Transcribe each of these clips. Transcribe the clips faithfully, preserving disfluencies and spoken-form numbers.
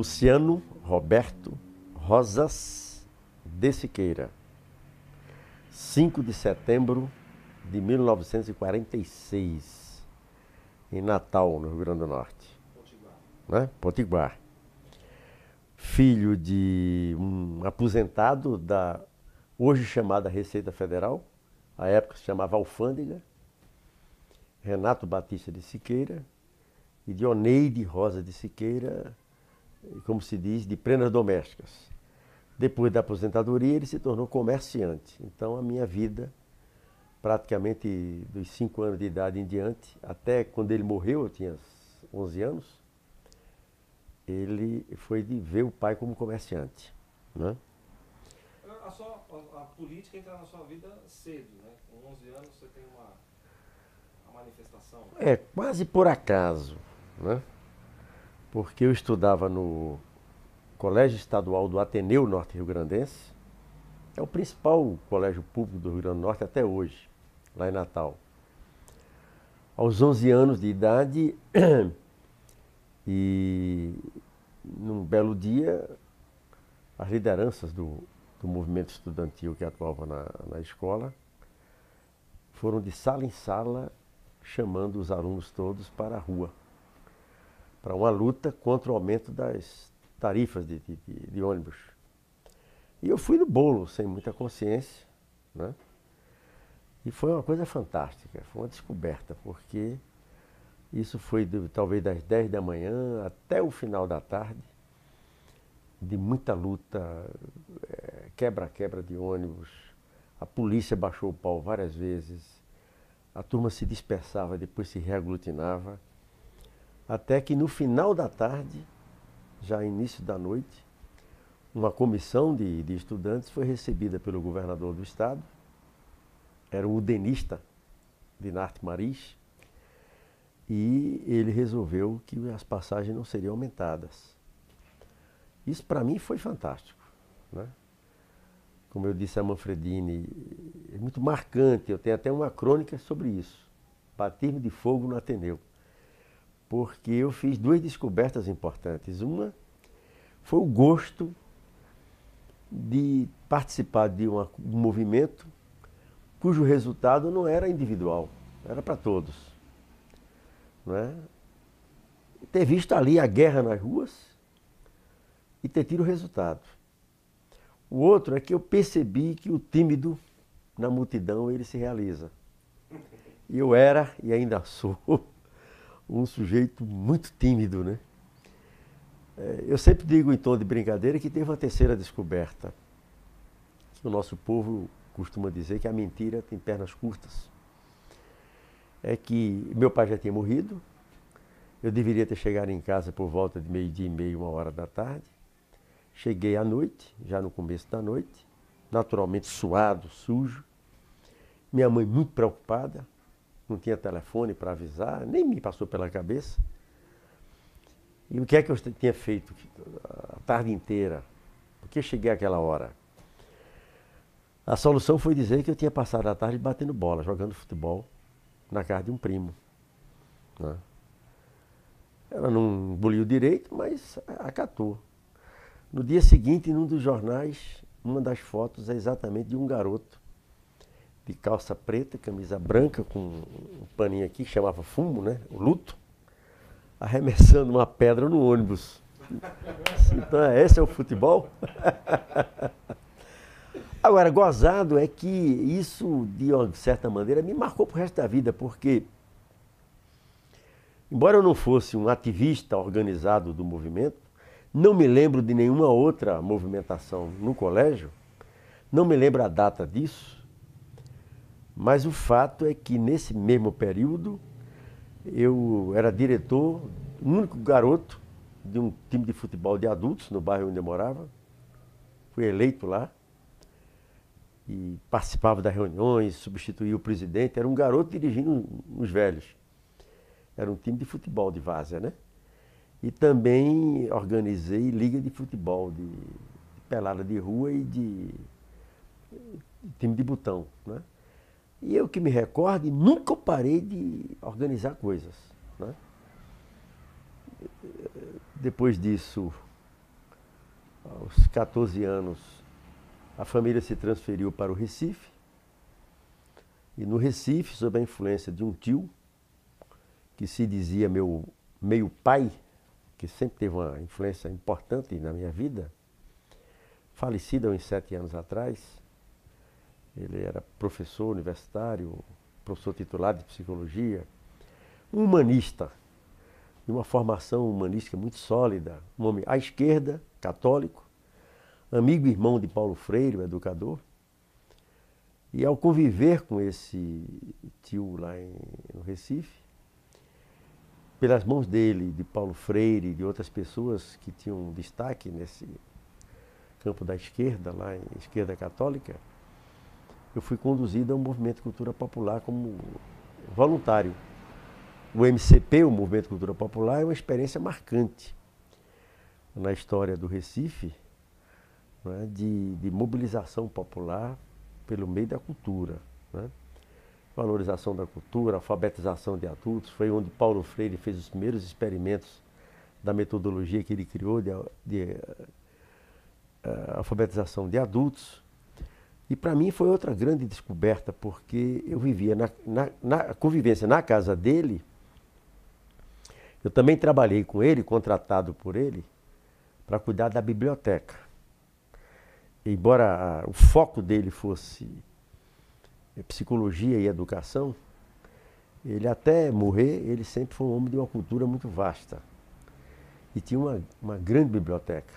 Luciano Roberto Rosas de Siqueira, cinco de setembro de mil novecentos e quarenta e seis, em Natal, no Rio Grande do Norte. Potiguar. Né? Potiguar. Filho de um aposentado da hoje chamada Receita Federal, à época se chamava Alfândega, Renato Batista de Siqueira, e de Oneide Rosa de Siqueira, como se diz, de prendas domésticas. Depois da aposentadoria, ele se tornou comerciante. Então, a minha vida, praticamente dos cinco anos de idade em diante, até quando ele morreu, eu tinha onze anos, ele foi de ver o pai como comerciante. Né? A, sua, a, a política entra na sua vida cedo, né? Com onze anos você tem uma, uma manifestação. É, quase por acaso, né? Porque eu estudava no Colégio Estadual do Ateneu Norte Rio Grandense, é o principal colégio público do Rio Grande do Norte até hoje, lá em Natal. Aos onze anos de idade, e num belo dia, as lideranças do, do movimento estudantil que atuava na, na escola foram de sala em sala chamando os alunos todos para a rua, para uma luta contra o aumento das tarifas de, de, de ônibus. E eu fui no bolo, sem muita consciência, né? E foi uma coisa fantástica, foi uma descoberta, porque isso foi de, talvez das dez da manhã até o final da tarde, de muita luta, é, quebra-quebra de ônibus, a polícia baixou o pau várias vezes, a turma se dispersava, depois se reaglutinava, até que no final da tarde, já início da noite, uma comissão de, de estudantes foi recebida pelo governador do estado, era o udenista Dinarte Maris, e ele resolveu que as passagens não seriam aumentadas. Isso para mim foi fantástico, né? Como eu disse a Manfredini, é muito marcante, eu tenho até uma crônica sobre isso, Batismo de Fogo no Ateneu, porque eu fiz duas descobertas importantes. Uma foi o gosto de participar de uma, um movimento cujo resultado não era individual, era para todos. Não é? Ter visto ali a guerra nas ruas e ter tido o resultado. O outro é que eu percebi que o tímido na multidão ele se realiza. E eu era e ainda sou um sujeito muito tímido, né? Eu sempre digo em tom de brincadeira que teve uma terceira descoberta. O nosso povo costuma dizer que a mentira tem pernas curtas. É que meu pai já tinha morrido, eu deveria ter chegado em casa por volta de meio-dia e meio, uma hora da tarde. Cheguei à noite, já no começo da noite, naturalmente suado, sujo. Minha mãe muito preocupada, não tinha telefone para avisar, nem me passou pela cabeça. E o que é que eu tinha feito a tarde inteira? Por que cheguei àquela hora? A solução foi dizer que eu tinha passado a tarde batendo bola, jogando futebol, na casa de um primo. Né? Ela não engoliu direito, mas acatou. No dia seguinte, num dos jornais, uma das fotos é exatamente de um garoto de calça preta, camisa branca, com um paninho aqui que chamava fumo, né? O luto, arremessando uma pedra no ônibus. Então, esse é o futebol? Agora, gozado é que isso, de uma certa maneira, me marcou pro resto da vida, porque, embora eu não fosse um ativista organizado do movimento, não me lembro de nenhuma outra movimentação no colégio, não me lembro a data disso, mas o fato é que nesse mesmo período eu era diretor, o único garoto de um time de futebol de adultos no bairro onde eu morava, fui eleito lá e participava das reuniões, substituía o presidente, era um garoto dirigindo os velhos. Era um time de futebol de várzea, né? E também organizei liga de futebol, de, de pelada de rua e de, de time de botão, né? E eu que me recorde, nunca parei de organizar coisas, né? Depois disso, aos quatorze anos, a família se transferiu para o Recife. E no Recife, sob a influência de um tio, que se dizia meu meio pai, que sempre teve uma influência importante na minha vida, falecido há uns sete anos atrás. Ele era professor universitário, professor titular de psicologia, um humanista, de uma formação humanística muito sólida, um homem à esquerda, católico, amigo e irmão de Paulo Freire, o educador. E ao conviver com esse tio lá em, no Recife, pelas mãos dele, de Paulo Freire e de outras pessoas que tinham destaque nesse campo da esquerda, lá em esquerda católica, eu fui conduzido ao movimento de cultura popular como voluntário. O M C P, o Movimento de Cultura Popular, é uma experiência marcante na história do Recife, né, de, de mobilização popular pelo meio da cultura, né? Valorização da cultura, alfabetização de adultos. Foi onde Paulo Freire fez os primeiros experimentos da metodologia que ele criou de, de uh, alfabetização de adultos. E para mim foi outra grande descoberta, porque eu vivia na, na, na convivência na casa dele. Eu também trabalhei com ele, contratado por ele, para cuidar da biblioteca. Embora a, o foco dele fosse psicologia e educação, ele até morrer, ele sempre foi um homem de uma cultura muito vasta. E tinha uma, uma grande biblioteca.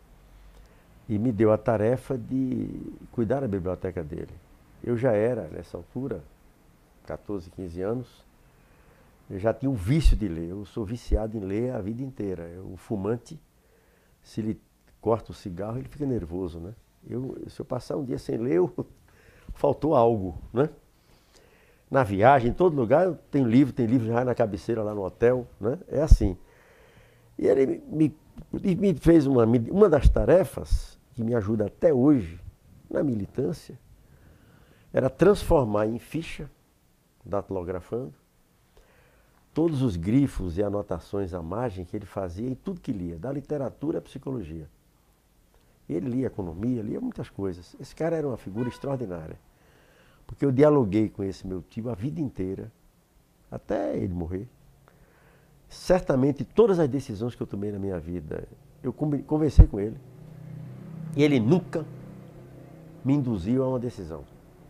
E me deu a tarefa de cuidar da biblioteca dele. Eu já era, nessa altura, quatorze, quinze anos, eu já tinha o vício de ler. Eu sou viciado em ler a vida inteira. O fumante, se ele corta o cigarro, ele fica nervoso, né? Eu, se eu passar um dia sem ler, eu, faltou algo, né? Na viagem, em todo lugar, eu tenho livro, tem livro já na cabeceira lá no hotel, né? É assim. E ele me, me fez uma, uma das tarefas que me ajuda até hoje na militância, era transformar em ficha, datilografando, todos os grifos e anotações à margem que ele fazia em tudo que lia, da literatura à psicologia. Ele lia economia, lia muitas coisas. Esse cara era uma figura extraordinária, porque eu dialoguei com esse meu tio a vida inteira, até ele morrer. Certamente todas as decisões que eu tomei na minha vida, eu conversei com ele, e ele nunca me induziu a uma decisão.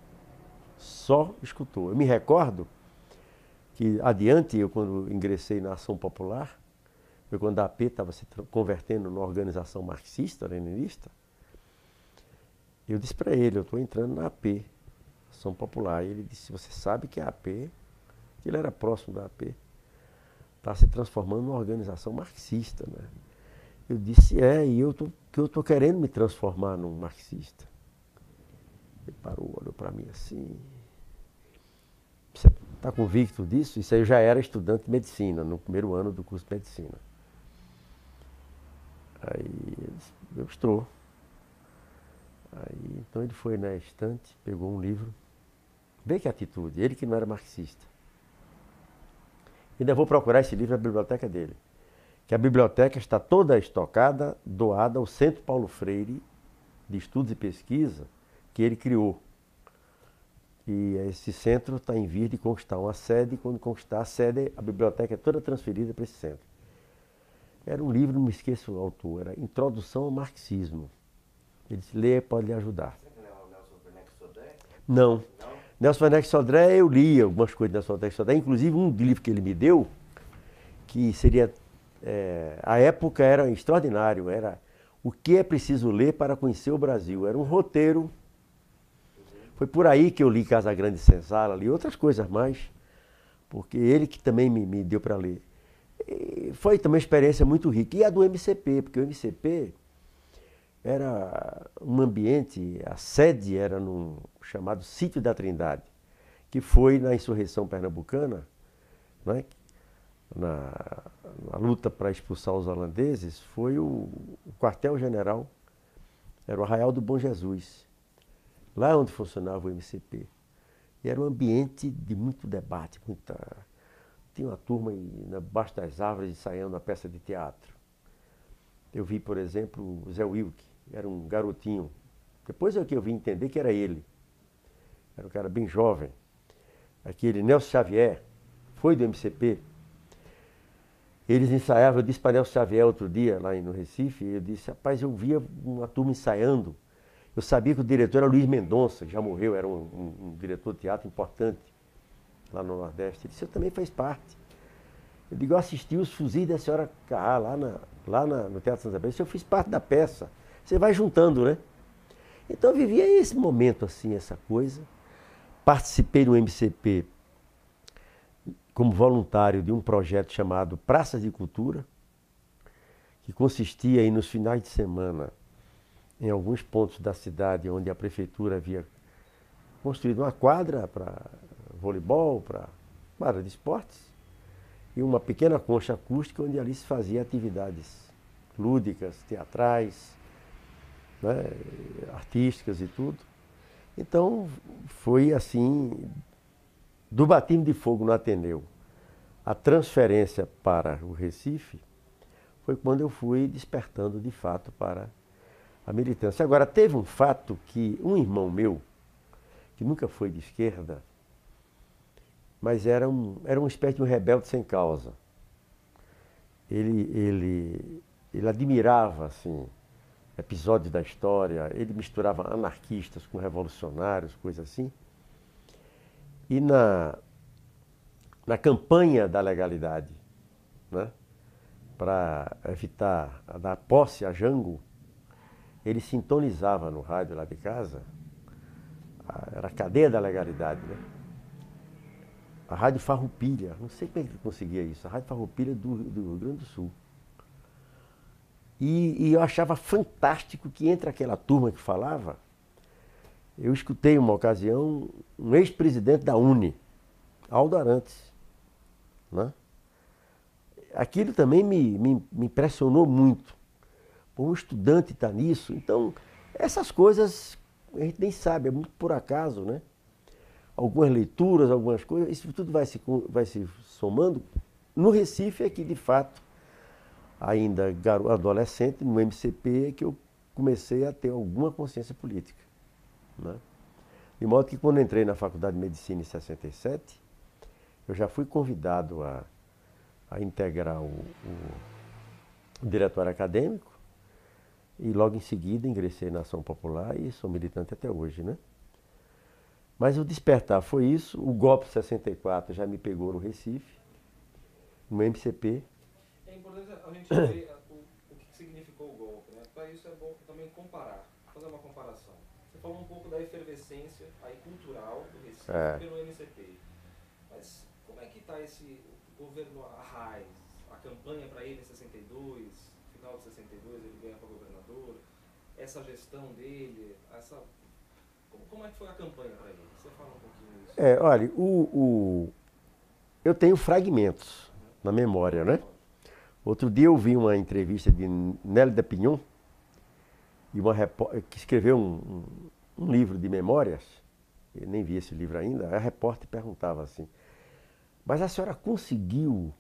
Só escutou. Eu me recordo que adiante, eu quando ingressei na Ação Popular, foi quando a A P estava se convertendo numa organização marxista-leninista, eu disse para ele, eu estou entrando na A P, Ação Popular. E ele disse, você sabe que a A P, que ele era próximo da A P, está se transformando numa organização marxista, né? Eu disse, é, e eu tô, que eu estou querendo me transformar num marxista. Ele parou, olhou para mim assim, você está convicto disso? Isso aí eu já era estudante de medicina, no primeiro ano do curso de medicina. Aí eu disse, eu estou. Aí, então ele foi na estante, pegou um livro. Vê que atitude, ele que não era marxista. Ainda vou procurar esse livro na biblioteca dele. Que a biblioteca está toda estocada, doada ao Centro Paulo Freire de Estudos e Pesquisa, que ele criou. E esse centro está em vias de conquistar uma sede, e quando conquistar a sede, a biblioteca é toda transferida para esse centro. Era um livro, não me esqueço o autor, era Introdução ao Marxismo. Ele disse, lê, pode lhe ajudar. Você não é o Nelson Werneck Sodré? Não. Não? Nelson Werneck Sodré, eu li algumas coisas de Nelson Werneck Sodré, inclusive um livro que ele me deu, que seria, é, a época era extraordinário, era O que é preciso ler para conhecer o Brasil. Era um roteiro. Foi por aí que eu li Casa Grande e Senzala, li outras coisas mais, porque ele que também me, me deu para ler. E foi também uma experiência muito rica. E a do M C P, porque o M C P era um ambiente, a sede era num chamado Sítio da Trindade, que foi na insurreição pernambucana, né? na, na luta para expulsar os holandeses, foi o, o quartel-general, era o Arraial do Bom Jesus, lá onde funcionava o M C P. E era um ambiente de muito debate, muita... Tinha uma turma embaixo das árvores ensaiando uma peça de teatro. Eu vi, por exemplo, o Zé Wilke, era um garotinho. Depois é que eu vim entender que era ele. Era um cara bem jovem. Aquele Nelson Xavier, foi do M C P. Eles ensaiavam, eu disse para Nelson Xavier outro dia, lá no Recife, e eu disse, rapaz, eu via uma turma ensaiando. Eu sabia que o diretor era Luiz Mendonça, que já morreu, era um, um, um diretor de teatro importante lá no Nordeste. Ele disse, eu também faz parte. Eu digo, eu assisti os Fuzis da Senhora Carrá, lá, na, lá na, no Teatro Santa Isabel. Eu fiz parte da peça. Você vai juntando, né? Então eu vivia esse momento, assim, essa coisa. Participei no M C P como voluntário de um projeto chamado Praças de Cultura, que consistia aí nos finais de semana, em alguns pontos da cidade onde a prefeitura havia construído uma quadra para voleibol, para quadra de esportes, e uma pequena concha acústica onde ali se fazia atividades lúdicas, teatrais, né, artísticas e tudo. Então foi assim, do batismo de fogo no Ateneu, a transferência para o Recife, foi quando eu fui despertando de fato para a militância. Agora, teve um fato que um irmão meu, que nunca foi de esquerda, mas era, um, era uma espécie de um rebelde sem causa. Ele, ele, ele admirava, assim, episódios da história, ele misturava anarquistas com revolucionários, coisas assim. E na, na campanha da legalidade, né, para evitar a dar posse a Jango, ele sintonizava no rádio lá de casa, a, era a cadeia da legalidade, né? A Rádio Farroupilha, não sei como é que ele conseguia isso, a Rádio Farroupilha do, do Rio Grande do Sul. E, e eu achava fantástico que entre aquela turma que falava, eu escutei uma ocasião um ex-presidente da Uni, Aldo Arantes, né? Aquilo também me, me, me impressionou muito. Pô, um estudante está nisso, então essas coisas a gente nem sabe, é muito por acaso, né? Algumas leituras, algumas coisas, isso tudo vai se, vai se somando. No Recife é que, de fato, ainda adolescente, no M C P, é que eu comecei a ter alguma consciência política, né? De modo que, quando entrei na Faculdade de Medicina em sessenta e sete, eu já fui convidado a, a integrar o, o, o diretório acadêmico e, logo em seguida, ingressei na Ação Popular e sou militante até hoje, né? Mas o despertar foi isso. O golpe de sessenta e quatro já me pegou no Recife, no M C P. É importante a gente ver o, o que significou o golpe, né? Para isso é bom também comparar, fazer uma comparação. Você falou um pouco da efervescência aí, cultural do Recife é. pelo M C P. Mas como é que está esse governo Arraes, a campanha para ele em sessenta e dois, final de sessenta e dois ele ganha para governador, essa gestão dele, essa... Como, como é que foi a campanha para ele? Você fala um pouquinho disso. É, olha, o, o... eu tenho fragmentos uhum. na memória, né? Outro dia eu vi uma entrevista de Nélida Pinhon, e uma repórter, que escreveu um, um, um livro de memórias, eu nem vi esse livro ainda, a repórter perguntava assim, mas a senhora conseguiu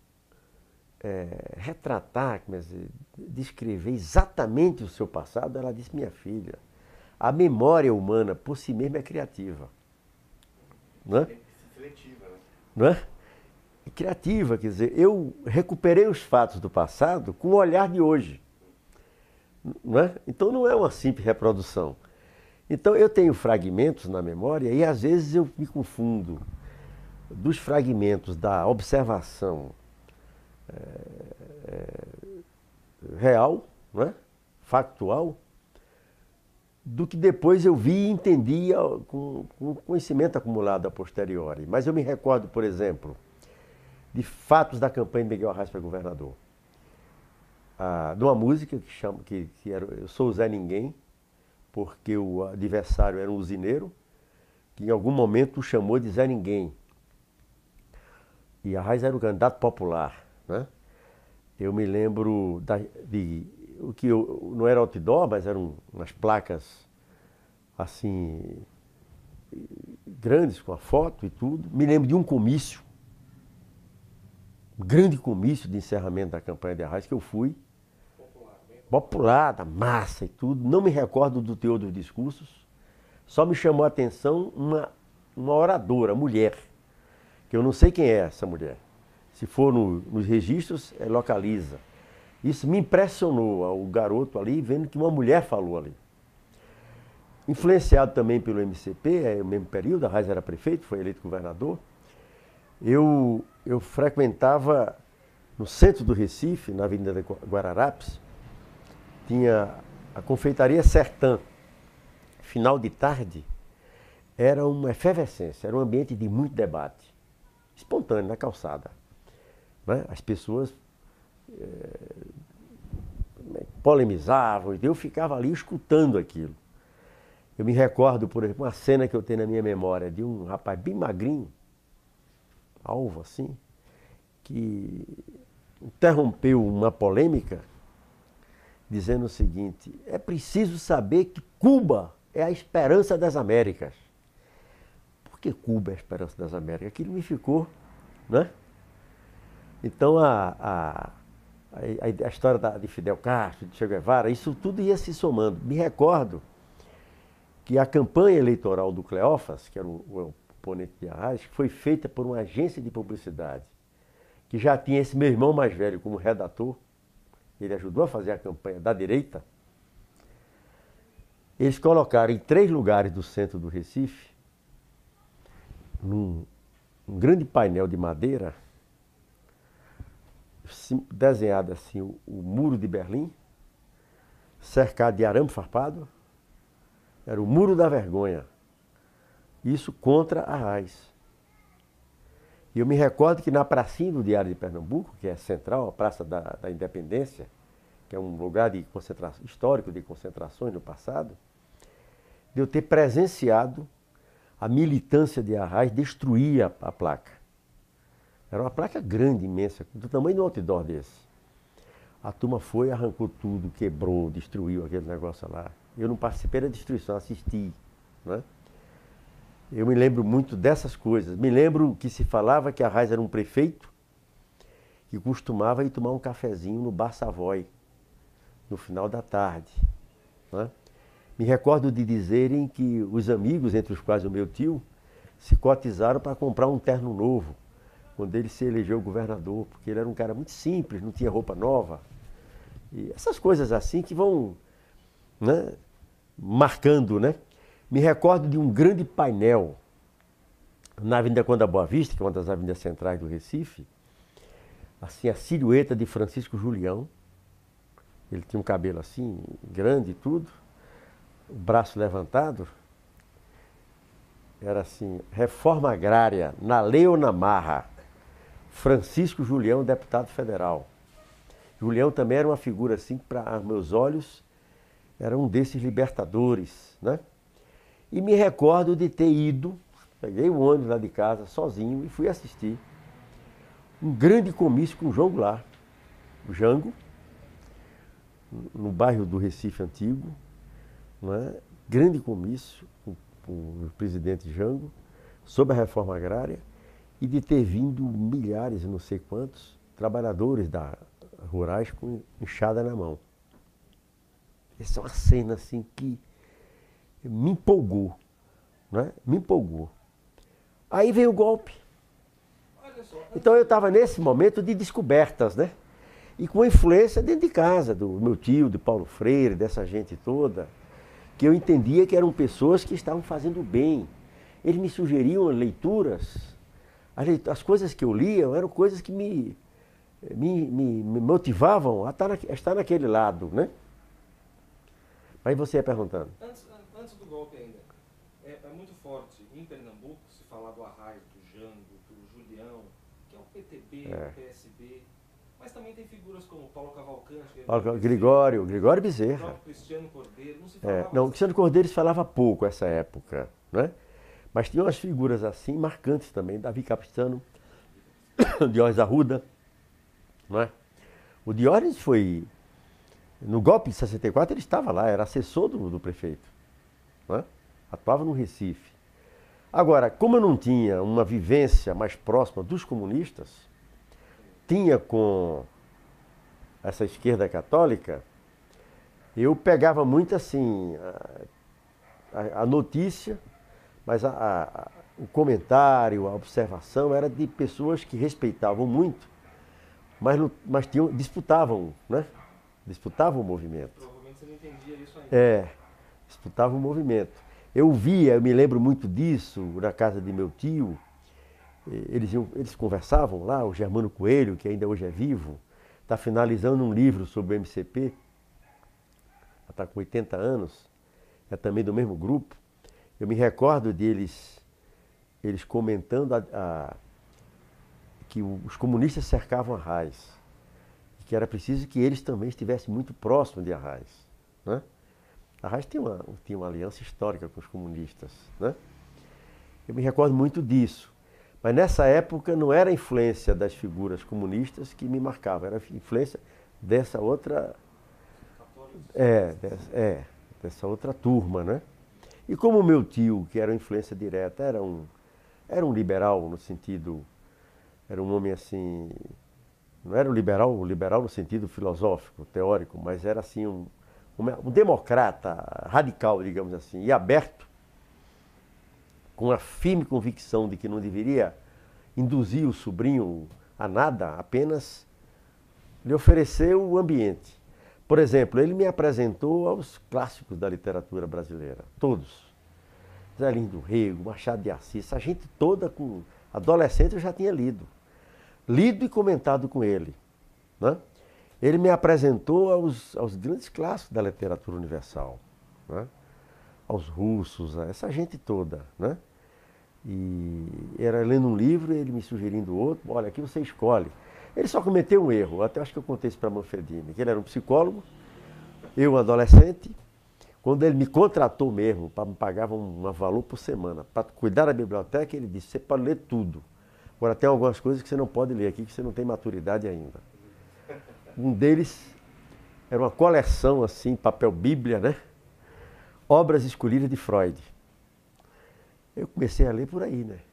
é, retratar, dizer, descrever exatamente o seu passado? Ela disse, minha filha, a memória humana por si mesma é criativa. Não é? Seletiva, né? Não é? É criativa, quer dizer, eu recuperei os fatos do passado com o olhar de hoje. Não é? Então não é uma simples reprodução. Então eu tenho fragmentos na memória e às vezes eu me confundo dos fragmentos da observação é, é, real, não é? Factual, do que depois eu vi e entendi com, com conhecimento acumulado a posteriori. Mas eu me recordo, por exemplo, de fatos da campanha de Miguel Arraes para governador. Ah, de uma música que chama, que, que era Eu Sou o Zé Ninguém, porque o adversário era um usineiro, que em algum momento o chamou de Zé Ninguém. E Arraes era o candidato popular, né? Eu me lembro da, de o que eu, não era outdoor, mas eram umas placas assim grandes com a foto e tudo. Me lembro de um comício, um grande comício de encerramento da campanha de Arraes que eu fui. Popular, bem popular, massa e tudo. Não me recordo do teor dos discursos. Só me chamou a atenção uma, uma oradora, mulher, que eu não sei quem é essa mulher. Se for no, nos registros, é localiza. Isso me impressionou, o garoto ali, vendo que uma mulher falou ali. Influenciado também pelo M C P, é o mesmo período, a Reis era prefeito, foi eleito governador. Eu, eu frequentava no centro do Recife, na Avenida Guararapes, tinha a confeitaria Sertã. Final de tarde, era uma efervescência, era um ambiente de muito debate, espontâneo, na calçada. Né? As pessoas é, polemizavam, e eu ficava ali escutando aquilo. Eu me recordo, por exemplo, uma cena que eu tenho na minha memória de um rapaz bem magrinho, alvo assim, que interrompeu uma polêmica dizendo o seguinte: é preciso saber que Cuba é a esperança das Américas. Por que Cuba é a esperança das Américas? Aquilo me ficou, né? Então a, a, a, a história da, de Fidel Castro, de Che Guevara, isso tudo ia se somando. Me recordo que a campanha eleitoral do Cleófas, que era o, o oponente de Arraes, foi feita por uma agência de publicidade, que já tinha esse meu irmão mais velho como redator. Ele ajudou a fazer a campanha da direita. Eles colocaram em três lugares do centro do Recife, num um grande painel de madeira, desenhado assim o, o muro de Berlim, cercado de arame farpado. Era o Muro da Vergonha. Isso contra Arraes. E eu me recordo que na pracinha do Diário de Pernambuco, que é central, a Praça da, da Independência, que é um lugar de concentração, histórico de concentrações no passado, de eu ter presenciado a militância de Arraes destruir a, a placa. Era uma placa grande, imensa, do tamanho de um outdoor desse. A turma foi, arrancou tudo, quebrou, destruiu aquele negócio lá. Eu não participei da destruição, assisti, né? Eu me lembro muito dessas coisas. Me lembro que se falava que Arraes era um prefeito que costumava ir tomar um cafezinho no Bar Savoy, no final da tarde, né? Me recordo de dizerem que os amigos, entre os quais o meu tio, se cotizaram para comprar um terno novo, quando ele se elegeu governador, porque ele era um cara muito simples, não tinha roupa nova. E essas coisas assim que vão, né, marcando, né? Me recordo de um grande painel na Avenida Conde da Boa Vista, que é uma das avenidas centrais do Recife, assim, a silhueta de Francisco Julião. Ele tinha um cabelo assim, grande e tudo, o braço levantado. Era assim: reforma agrária, na lei ou na marra. Francisco Julião, deputado federal. Julião também era uma figura assim, para meus olhos, era um desses libertadores, né? E me recordo de ter ido, peguei o ônibus lá de casa, sozinho, e fui assistir um grande comício com o João Goulart, o Jango, no bairro do Recife Antigo, né? Grande comício com, com o presidente Jango, sobre a reforma agrária, e de ter vindo milhares, não sei quantos, trabalhadores da, rurais com enxada na mão. Essa é uma cena assim que me empolgou, né? Me empolgou. Aí veio o golpe. Então eu estava nesse momento de descobertas, né? E com influência dentro de casa, do meu tio, de Paulo Freire, dessa gente toda, que eu entendia que eram pessoas que estavam fazendo bem. Eles me sugeriam leituras. As, leit- as coisas que eu lia eram coisas que me, me, me, me motivavam a estar, na, a estar naquele lado, né? Aí você ia perguntando. Antes, antes do golpe ainda, é, é muito forte em Pernambuco se falar do Arraes, do Jango, do Julião, que é o P T B, É. o P S B, mas também tem figuras como Paulo Cavalcante, Paulo- Gregório, Gregório o Bezerra. próprio Cristiano Cordeiro, não se É, falava não, o assim. Cristiano Cordeiro se falava pouco essa época, né? Mas tinha umas figuras assim marcantes também, Davi Capistrano, Diógenes Arruda, não é? O Diógenes foi, no golpe de sessenta e quatro ele estava lá, era assessor do, do prefeito, não é? Atuava no Recife. Agora, como eu não tinha uma vivência mais próxima dos comunistas, tinha com essa esquerda católica Eu pegava muito assim a, a, a notícia, mas a, a, o comentário, a observação era de pessoas que respeitavam muito, mas, mas tinham, disputavam, né? Disputavam o movimento. Provavelmente você não entendia isso ainda. É, disputavam o movimento. Eu via, eu me lembro muito disso, na casa de meu tio, eles, iam, eles conversavam lá, o Germano Coelho, que ainda hoje é vivo, está finalizando um livro sobre o M C P, está com oitenta anos, é também do mesmo grupo. Eu me recordo deles, eles comentando a, a, que os comunistas cercavam Arraiz, e que era preciso que eles também estivessem muito próximos de Arraiz, né? Arraiz tinha uma, tinha uma aliança histórica com os comunistas, né? Eu me recordo muito disso. Mas nessa época não era a influência das figuras comunistas que me marcava, era a influência dessa outra... É, dessa, é, dessa outra turma, né? E como o meu tio, que era uma influência direta, era um, era um liberal no sentido... Era um homem assim... Não era um liberal, um liberal no sentido filosófico, teórico, mas era assim um, um, um democrata radical, digamos assim, e aberto, com a firme convicção de que não deveria induzir o sobrinho a nada, apenas lhe oferecer o ambiente. Por exemplo, ele me apresentou aos clássicos da literatura brasileira, todos. Zé Lindo Rego, Machado de Assis, a gente toda com... Adolescente eu já tinha lido. Lido e comentado com ele, né? Ele me apresentou aos, aos grandes clássicos da literatura universal, né? Aos russos, a essa gente toda, né? E era lendo um livro, ele me sugerindo outro, olha, aqui você escolhe. Ele só cometeu um erro, até acho que eu contei isso para Manfredini, que ele era um psicólogo, eu um adolescente, quando ele me contratou mesmo, para me pagar um, um valor por semana, para cuidar da biblioteca, ele disse, você pode ler tudo. Agora tem algumas coisas que você não pode ler aqui, que você não tem maturidade ainda. Um deles era uma coleção, assim, papel bíblia, né? Obras escolhidas de Freud. Eu comecei a ler por aí, né?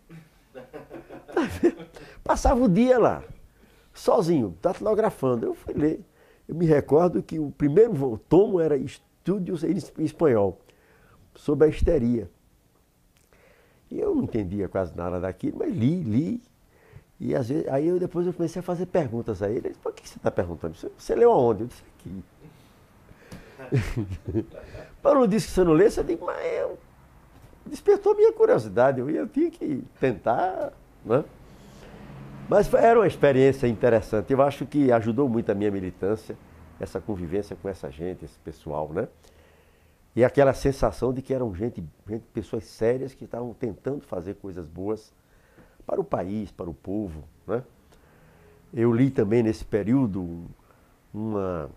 Passava o dia lá, sozinho, datilografando. Eu fui ler. Eu me recordo que o primeiro tomo era Estudos em Espanhol, sobre a histeria. E eu não entendia quase nada daquilo, mas li, li. E às vezes, aí eu, depois eu comecei a fazer perguntas a ele. Ele disse, por que você está perguntando? Você, você leu aonde? Eu disse, aqui. Paulo disse que você não lê, você diz, mas eu... despertou minha curiosidade, eu, eu tinha que tentar, né? Mas era uma experiência interessante, eu acho que ajudou muito a minha militância, essa convivência com essa gente, esse pessoal, né? E aquela sensação de que eram gente, gente pessoas sérias que estavam tentando fazer coisas boas para o país, para o povo, né? Eu li também nesse período uma,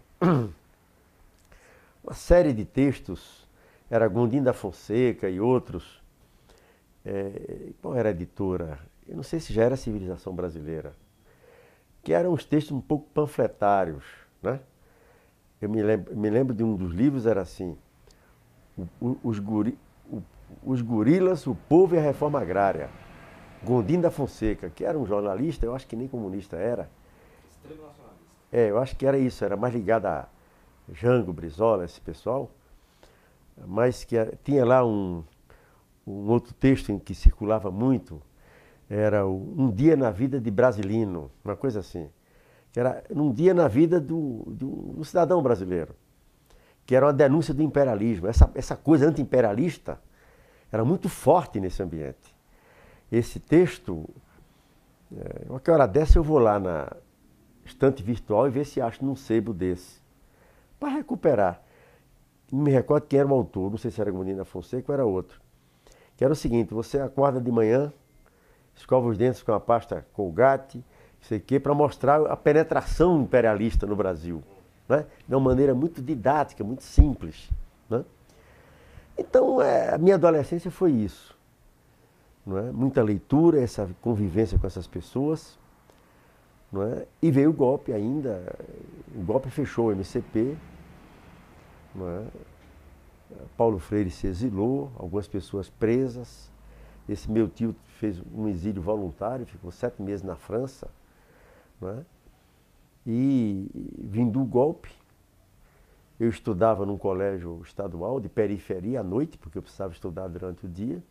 uma série de textos, era Gondim da Fonseca e outros. É, qual era a editora? Eu não sei se já era Civilização Brasileira. Que eram uns textos um pouco panfletários, né? Eu me lembro, me lembro de um dos livros, era assim, o, o, os, guri, o, os Gorilas, o Povo e a Reforma Agrária. Gondim da Fonseca, que era um jornalista, eu acho que nem comunista era. Extremo nacionalista. É, eu acho que era isso, era mais ligado a Jango, Brizola, esse pessoal. Mas que tinha lá um, um outro texto em que circulava muito, era o Um Dia na Vida de Brasilino, uma coisa assim. Que era um dia na vida do, do, do cidadão brasileiro, que era uma denúncia do imperialismo. Essa, essa coisa anti-imperialista era muito forte nesse ambiente. Esse texto, é, uma hora dessa eu vou lá na estante virtual e ver se acho num sebo desse, para recuperar. Não me recordo quem era o autor, não sei se era Gondim da Fonseca ou era outro. Que era o seguinte, você acorda de manhã, escova os dentes com a pasta Colgate, não sei o quê, para mostrar a penetração imperialista no Brasil, né? De uma maneira muito didática, muito simples, né? Então, é, a minha adolescência foi isso. Não é? Muita leitura, essa convivência com essas pessoas, não é? E veio o golpe ainda, o golpe fechou o M C P, não é? Paulo Freire se exilou, algumas pessoas presas, esse meu tio fez um exílio voluntário, ficou sete meses na França, não é? E vindo o golpe, Eu estudava num colégio estadual de periferia à noite, porque eu precisava estudar durante o dia.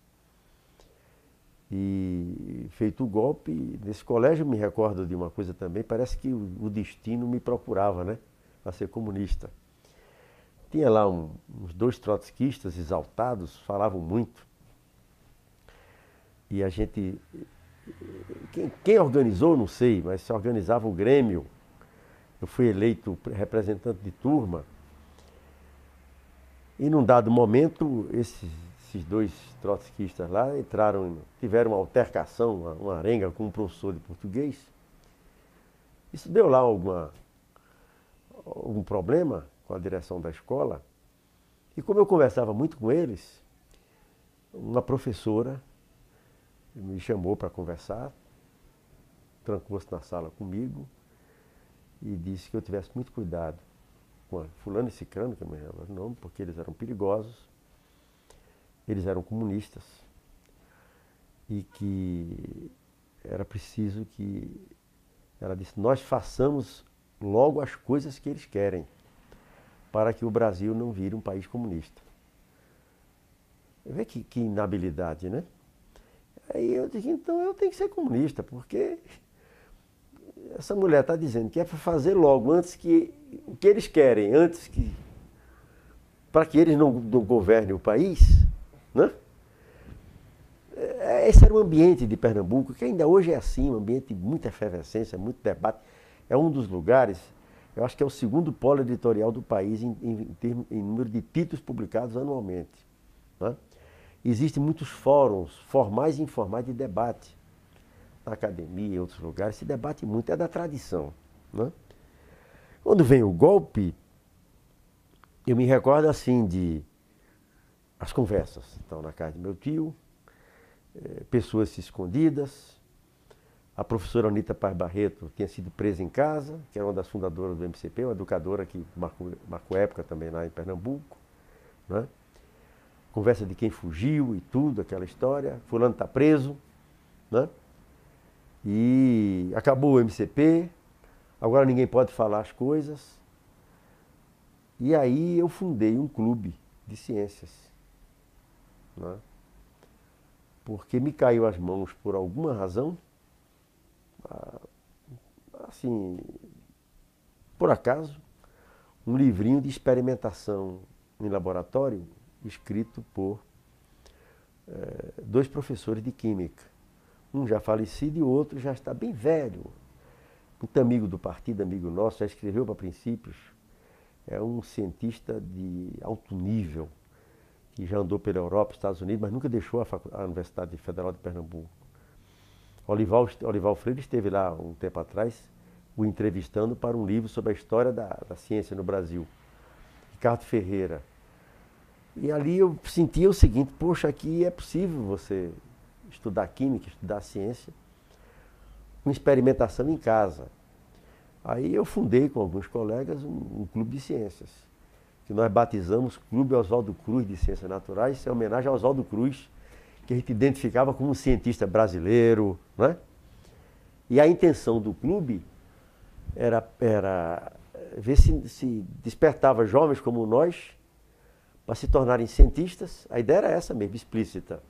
E feito o golpe, nesse colégio eu me recordo de uma coisa também, parece que o, o destino me procurava, né, para ser comunista. Tinha lá um, uns dois trotskistas exaltados, falavam muito. E a gente, quem, quem organizou, não sei, mas se organizava o Grêmio. Eu fui eleito representante de turma. E num dado momento, esses, esses dois trotskistas lá entraram, tiveram uma altercação, uma, uma arenga com um professor de português. Isso deu lá alguma, algum problema com a direção da escola. E como eu conversava muito com eles, uma professora me chamou para conversar, trancou-se na sala comigo e disse que eu tivesse muito cuidado com fulano e cicrano, que eu me lembro o nome, porque eles eram perigosos, eles eram comunistas e que era preciso que, ela disse, nós façamos logo as coisas que eles querem, para que o Brasil não vire um país comunista. Vê que, que inabilidade, né? Aí eu disse, então eu tenho que ser comunista, porque essa mulher está dizendo que é para fazer logo, antes que o que eles querem, antes que, para que eles não, não governem o país, né? Esse era o ambiente de Pernambuco, que ainda hoje é assim, um ambiente de muita efervescência, muito debate. É um dos lugares, eu acho que é o segundo polo editorial do país em, em, em, em número de títulos publicados anualmente, né? Existem muitos fóruns, formais e informais, de debate. Na academia, em outros lugares, se debate muito, é da tradição, né? Quando vem o golpe, eu me recordo assim de as conversas. Então, na casa de meu tio, eh, pessoas escondidas. A professora Anita Paz Barreto tinha sido presa em casa, que era uma das fundadoras do M C P, uma educadora que marcou, marcou época também lá em Pernambuco, né? Conversa de quem fugiu e tudo, aquela história. Fulano está preso, né? E acabou o M C P, agora ninguém pode falar as coisas. E aí eu fundei um clube de ciências, né? Porque me caiu às mãos, por alguma razão, assim, por acaso, um livrinho de experimentação em laboratório, escrito por é, dois professores de química. Um já falecido e o outro já está bem velho. Muito amigo do partido, amigo nosso, já escreveu para Princípios. É um cientista de alto nível, que já andou pela Europa, Estados Unidos, mas nunca deixou a, a Universidade Federal de Pernambuco. Olival, Olival Freire esteve lá um tempo atrás, o entrevistando para um livro sobre a história da, da ciência no Brasil. Ricardo Ferreira. E ali eu sentia o seguinte, poxa, aqui é possível você estudar química, estudar ciência, com experimentação em casa. Aí eu fundei com alguns colegas um, um clube de ciências, que nós batizamos Clube Oswaldo Cruz de Ciências Naturais, isso é homenagem a Oswaldo Cruz, que a gente identificava como um cientista brasileiro, né? E a intenção do clube era, era ver se, se despertava jovens como nós para se tornarem cientistas. A ideia era essa mesmo, explícita.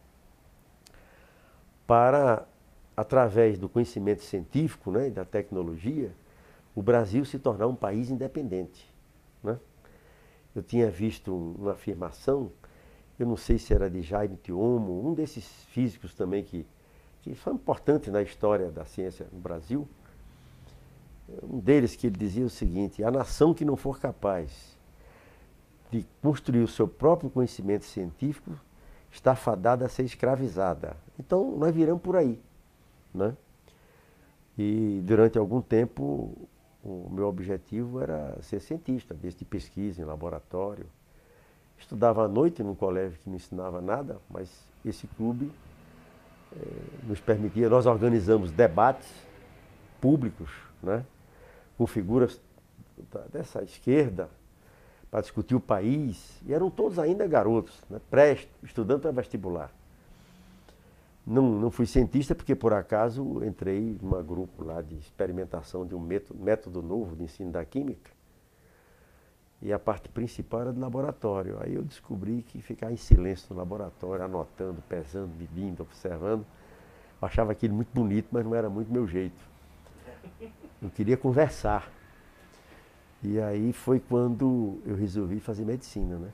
Para, através do conhecimento científico, né, e da tecnologia, o Brasil se tornar um país independente, né? Eu tinha visto uma afirmação, eu não sei se era de Jaime Tiomo, um desses físicos também que, que foi importante na história da ciência no Brasil. Um deles que ele dizia o seguinte, a nação que não for capaz de construir o seu próprio conhecimento científico está fadada a ser escravizada. Então nós viramos por aí, né? E durante algum tempo o meu objetivo era ser cientista, de pesquisa em laboratório. Estudava à noite num colégio que não ensinava nada, mas esse clube eh, nos permitia, nós organizamos debates públicos, né, com figuras dessa esquerda, para discutir o país, e eram todos ainda garotos, né, pré, estudando para vestibular. Não, não fui cientista porque, por acaso, entrei num grupo lá de experimentação de um método, método novo de ensino da química. e a parte principal era do laboratório. Aí eu descobri que ficar em silêncio no laboratório, anotando, pesando, medindo, observando, eu achava aquilo muito bonito, mas não era muito meu jeito. Eu queria conversar. E aí foi quando eu resolvi fazer medicina, né?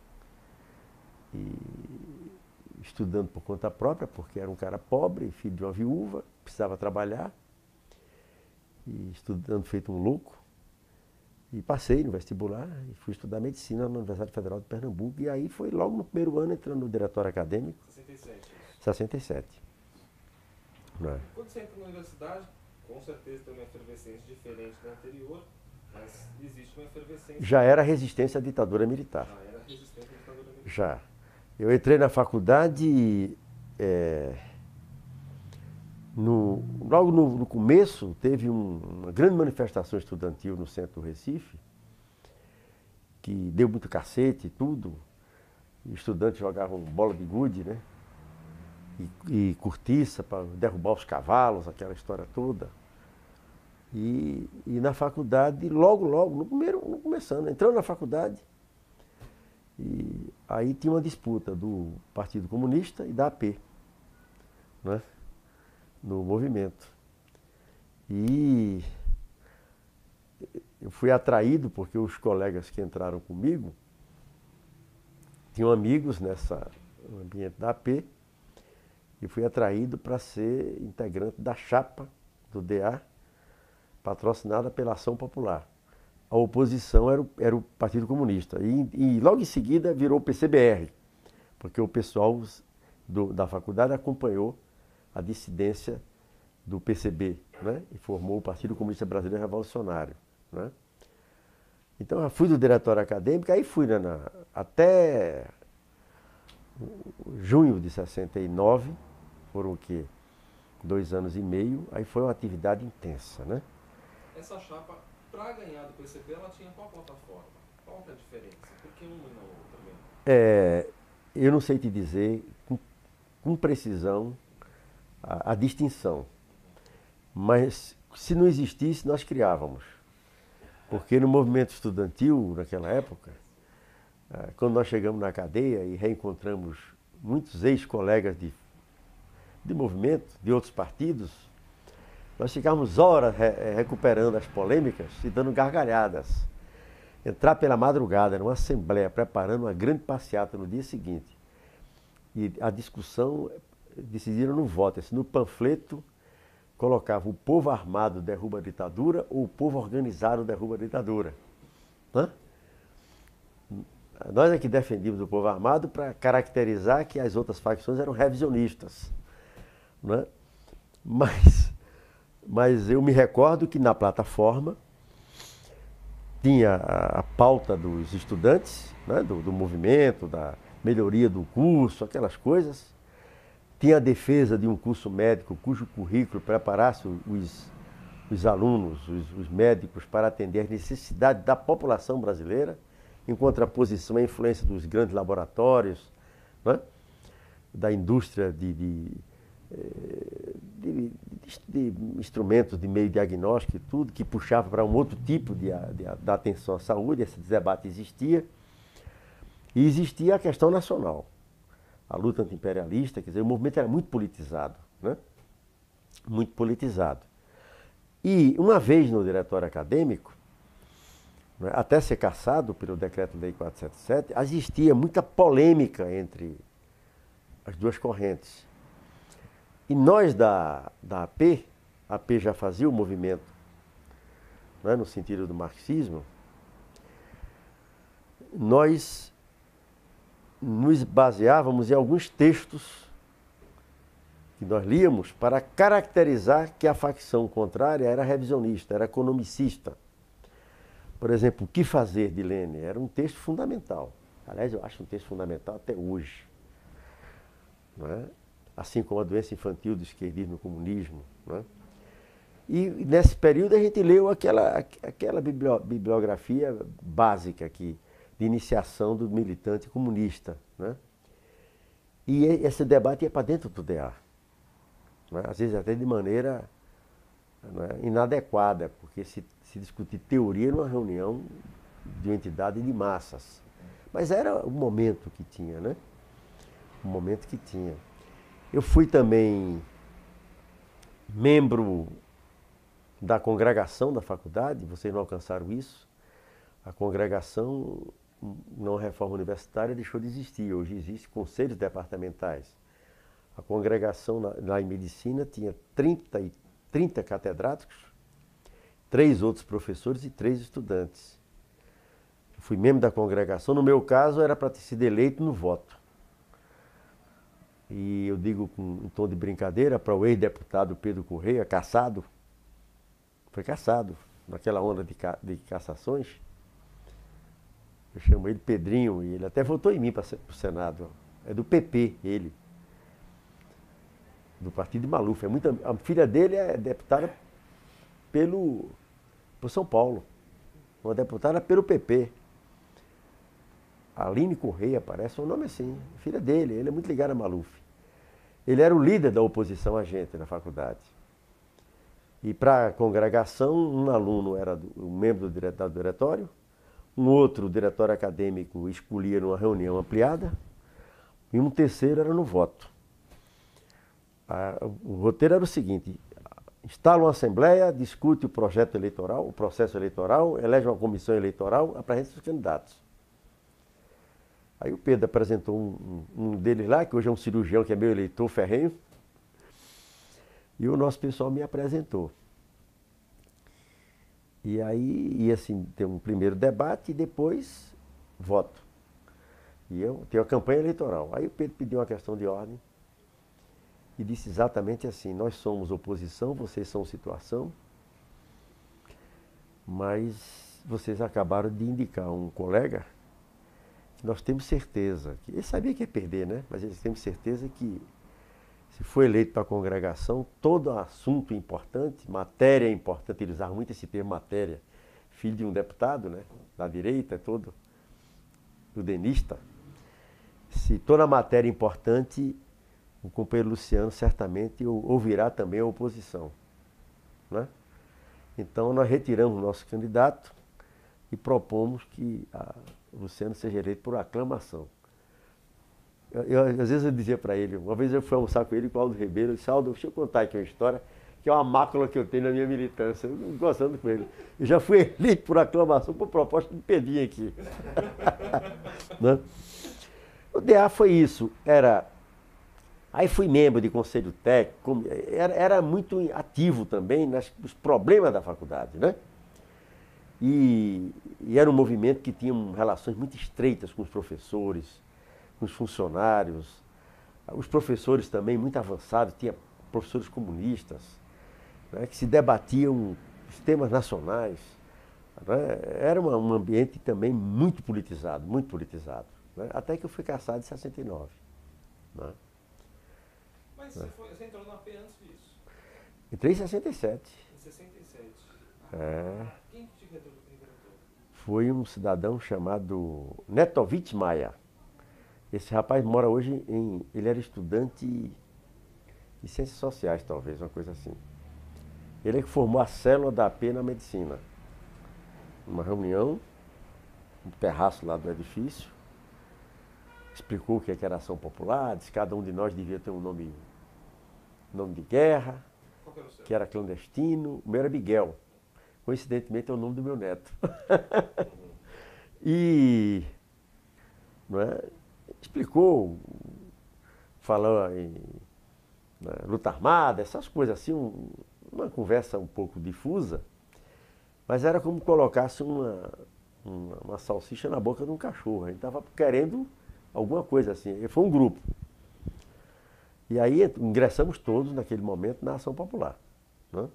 E estudando por conta própria, porque era um cara pobre, filho de uma viúva, precisava trabalhar. E estudando feito um louco. E passei no vestibular e fui estudar medicina na Universidade Federal de Pernambuco. E aí foi logo no primeiro ano entrando no diretório acadêmico. sessenta e sete. sessenta e sete. Não é? Quando você entra na universidade, com certeza tem uma efervescência diferente da anterior, mas existe uma efervescência. Já era resistência à ditadura militar. Já era resistência à ditadura militar. Já. Eu entrei na faculdade, é, no, logo no, no começo teve um, uma grande manifestação estudantil no centro do Recife, que deu muito cacete e tudo. E estudantes jogavam bola de gude, né? E, e cortiça para derrubar os cavalos, aquela história toda. E, e na faculdade, logo, logo, no primeiro, no começando, entrando na faculdade, e aí tinha uma disputa do Partido Comunista e da A P, né? No movimento. E eu fui atraído porque os colegas que entraram comigo tinham amigos nessa, no ambiente da A P, e fui atraído para ser integrante da chapa do D A, patrocinada pela Ação Popular. A oposição era o, era o Partido Comunista. E, e logo em seguida virou o P C B R, porque o pessoal do, da faculdade acompanhou a dissidência do P C B, né? E formou o Partido Comunista Brasileiro Revolucionário, né? Então eu fui do diretório acadêmico, aí fui né, na, até junho de sessenta e nove, foram o quê? Dois anos e meio, aí foi uma atividade intensa, né? Essa chapa, para ganhar do P C B, ela tinha qual plataforma? Qual é a diferença? Por que uma e não outra mesmo? É, eu não sei te dizer com, com precisão a, a distinção, mas se não existisse, nós criávamos. Porque no movimento estudantil, naquela época, quando nós chegamos na cadeia e reencontramos muitos ex-colegas de, de movimento, de outros partidos, nós ficávamos horas re, recuperando as polêmicas e dando gargalhadas. Entrar pela madrugada numa assembleia, preparando uma grande passeata no dia seguinte. E a discussão decidiram no voto, assim, no panfleto colocava o povo armado derruba a ditadura ou o povo organizado derruba a ditadura. Hã? Nós é que defendíamos o povo armado para caracterizar que as outras facções eram revisionistas. Né? Mas, mas eu me recordo que na plataforma tinha a, a pauta dos estudantes, né? do, do movimento, da melhoria do curso, aquelas coisas. Tinha a defesa de um curso médico cujo currículo preparasse os, os alunos, os, os médicos, para atender às necessidades da população brasileira, em contraposição à influência dos grandes laboratórios, né? Da indústria de, de, de, de, de instrumentos de meio diagnóstico e tudo, que puxava para um outro tipo de, de, de atenção à saúde. Esse debate existia. E existia a questão nacional. A luta anti-imperialista, quer dizer, o movimento era muito politizado, né? Muito politizado. E uma vez no diretório acadêmico, né, até ser cassado pelo Decreto-Lei quatrocentos e setenta e sete, existia muita polêmica entre as duas correntes. E nós da, da A P, a AP já fazia o movimento, né, no sentido do marxismo, nós nos baseávamos em alguns textos que nós líamos para caracterizar que a facção contrária era revisionista, era economicista. Por exemplo, O Que Fazer, de Lênin, era um texto fundamental. Aliás, eu acho um texto fundamental até hoje. Não é? Assim como A Doença Infantil do Esquerdismo no Comunismo. Não é? E nesse período a gente leu aquela, aquela bibliografia básica aqui, de iniciação do militante comunista. Né? E esse debate ia para dentro do D A. Né? Às vezes até de maneira, né, inadequada, porque se, se discutir teoria numa reunião de uma entidade de massas. Mas era o momento que tinha, né? O momento que tinha. Eu fui também membro da congregação da faculdade, vocês não alcançaram isso. A congregação não reforma universitária deixou de existir. Hoje existem conselhos departamentais. A congregação lá em medicina tinha trinta, trinta catedráticos, três outros professores e três estudantes. Eu fui membro da congregação. No meu caso, era para ter sido eleito no voto. E eu digo com um tom de brincadeira para o ex-deputado Pedro Correia, cassado, foi cassado naquela onda de, ca de cassações. Eu chamo ele Pedrinho e ele até votou em mim para o Senado. É do P P, ele. Do partido de Maluf. É muito, a filha dele é deputada pelo, por São Paulo. Uma deputada pelo P P. Aline Correia, parece um nome assim. Filha dele, ele é muito ligado a Maluf. Ele era o líder da oposição a gente na faculdade. E para a congregação, um aluno era do, um membro do diretório, um outro, o diretório acadêmico, escolhia numa reunião ampliada, e um terceiro era no voto. A, o roteiro era o seguinte: instala uma assembleia, discute o projeto eleitoral, o processo eleitoral, elege uma comissão eleitoral, apresenta os candidatos. Aí o Pedro apresentou um, um, um deles lá, que hoje é um cirurgião, que é meu eleitor ferrenho, e o nosso pessoal me apresentou. E aí ia assim, ter um primeiro debate e depois voto. E eu tenho a campanha eleitoral. Aí o Pedro pediu uma questão de ordem e disse exatamente assim: nós somos oposição, vocês são situação, mas vocês acabaram de indicar um colega que nós temos certeza, que ele sabia que ia perder, né? Mas eles temos certeza que se for eleito para a congregação, todo assunto importante, matéria importante, eles usam muito esse termo matéria, filho de um deputado, né? Da direita, todo do denista. Se toda matéria importante, o companheiro Luciano certamente ouvirá também a oposição, né? Então nós retiramos o nosso candidato e propomos que a, o Luciano seja eleito por aclamação. Eu, eu, às vezes eu dizia para ele, uma vez eu fui almoçar com ele, com o Aldo Ribeiro, eu disse: Aldo, deixa eu contar aqui uma história, que é uma mácula que eu tenho na minha militância, eu gostando com ele. Eu já fui eleito por aclamação por proposta de Pedrinho aqui. Né? O D A foi isso, era... Aí fui membro de conselho técnico, era, era muito ativo também nas, nos problemas da faculdade, né? E, e era um movimento que tinha relações muito estreitas com os professores, com os funcionários, os professores também muito avançados, tinha professores comunistas, né, que se debatiam os temas nacionais, né? Era uma, um ambiente também muito politizado, muito politizado, né? Até que eu fui cassado em sessenta e nove. Né? Mas você, foi, você entrou na P antes disso? Entrei em sessenta e sete. Em sessenta e sete. É. Quem te recrutou? Foi um cidadão chamado Netovich Maia. Esse rapaz mora hoje em... Ele era estudante de ciências sociais, talvez, uma coisa assim. Ele é que formou a célula da A P na medicina. Uma reunião, no terraço lá do edifício, explicou o que era ação popular, disse que cada um de nós devia ter um nome, nome de guerra, que era clandestino. O meu era Miguel. Coincidentemente é o nome do meu neto. E não é, explicou, falou em né, luta armada, essas coisas assim, um, uma conversa um pouco difusa, mas era como colocasse uma, uma, uma salsicha na boca de um cachorro. A gente estava querendo alguma coisa assim. Foi um grupo. E aí ingressamos todos naquele momento na Ação Popular. Né?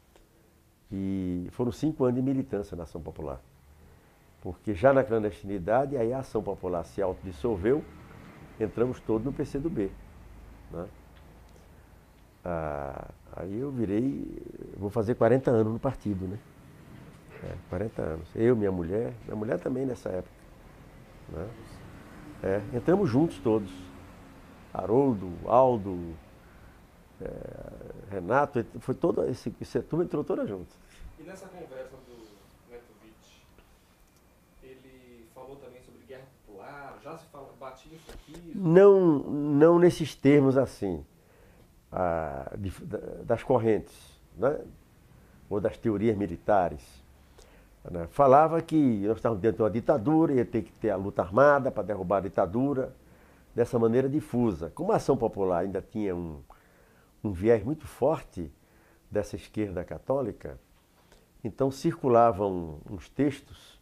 E foram cinco anos de militância na Ação Popular. Porque já na clandestinidade, aí a Ação Popular se autodissolveu, entramos todos no P C do B. Né? Ah, aí eu virei, vou fazer quarenta anos no partido, né? É, quarenta anos. Eu, minha mulher, minha mulher também nessa época. Né? É, entramos juntos todos. Haroldo, Aldo, é, Renato, foi todo esse, esse turma entrou toda junto. E nessa conversa do Netovich, marxismo? Não, não nesses termos assim, ah, de, das correntes, né? Ou das teorias militares. Né? Falava que nós estávamos dentro de uma ditadura, ia ter que ter a luta armada para derrubar a ditadura, dessa maneira difusa. Como a ação popular ainda tinha um, um viés muito forte dessa esquerda católica, então circulavam uns textos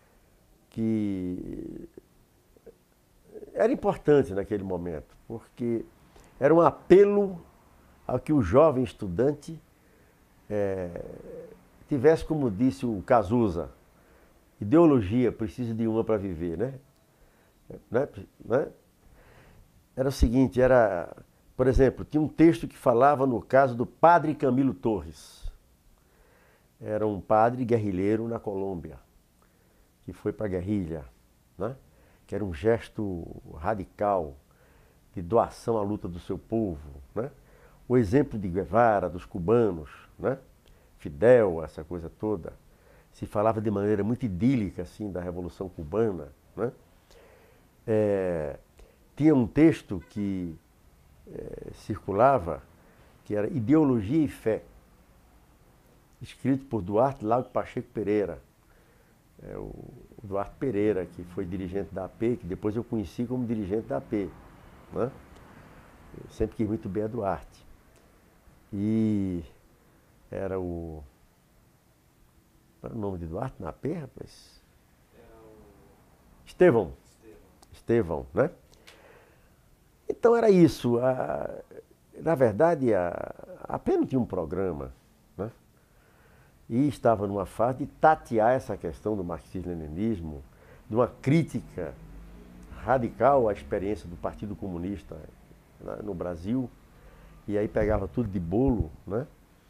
que era importante naquele momento, porque era um apelo ao que o jovem estudante é, tivesse, como disse o Cazuza, ideologia, precisa de uma para viver, né? Né? Né? Era o seguinte, era, por exemplo, tinha um texto que falava no caso do padre Camilo Torres. Era um padre guerrilheiro na Colômbia, que foi para a guerrilha, né? Que era um gesto radical de doação à luta do seu povo, né? O exemplo de Guevara, dos cubanos, né? Fidel, essa coisa toda. Se falava de maneira muito idílica assim, da Revolução Cubana, né? É, tinha um texto que é, circulava, que era Ideologia e Fé, escrito por Duarte Lago Pacheco Pereira. É, o Duarte Pereira, que foi dirigente da A P, que depois eu conheci como dirigente da A P. Né? Eu sempre quis muito bem a Duarte. E era o... Qual era o nome de Duarte na A P, rapaz? Era o... Estevão. Estevão. Estevão, né? Então era isso. A, na verdade, a, a P não tinha um programa, né? E estava numa fase de tatear essa questão do marxismo-leninismo, de uma crítica radical à experiência do Partido Comunista, né, no Brasil, e aí pegava tudo de bolo, né?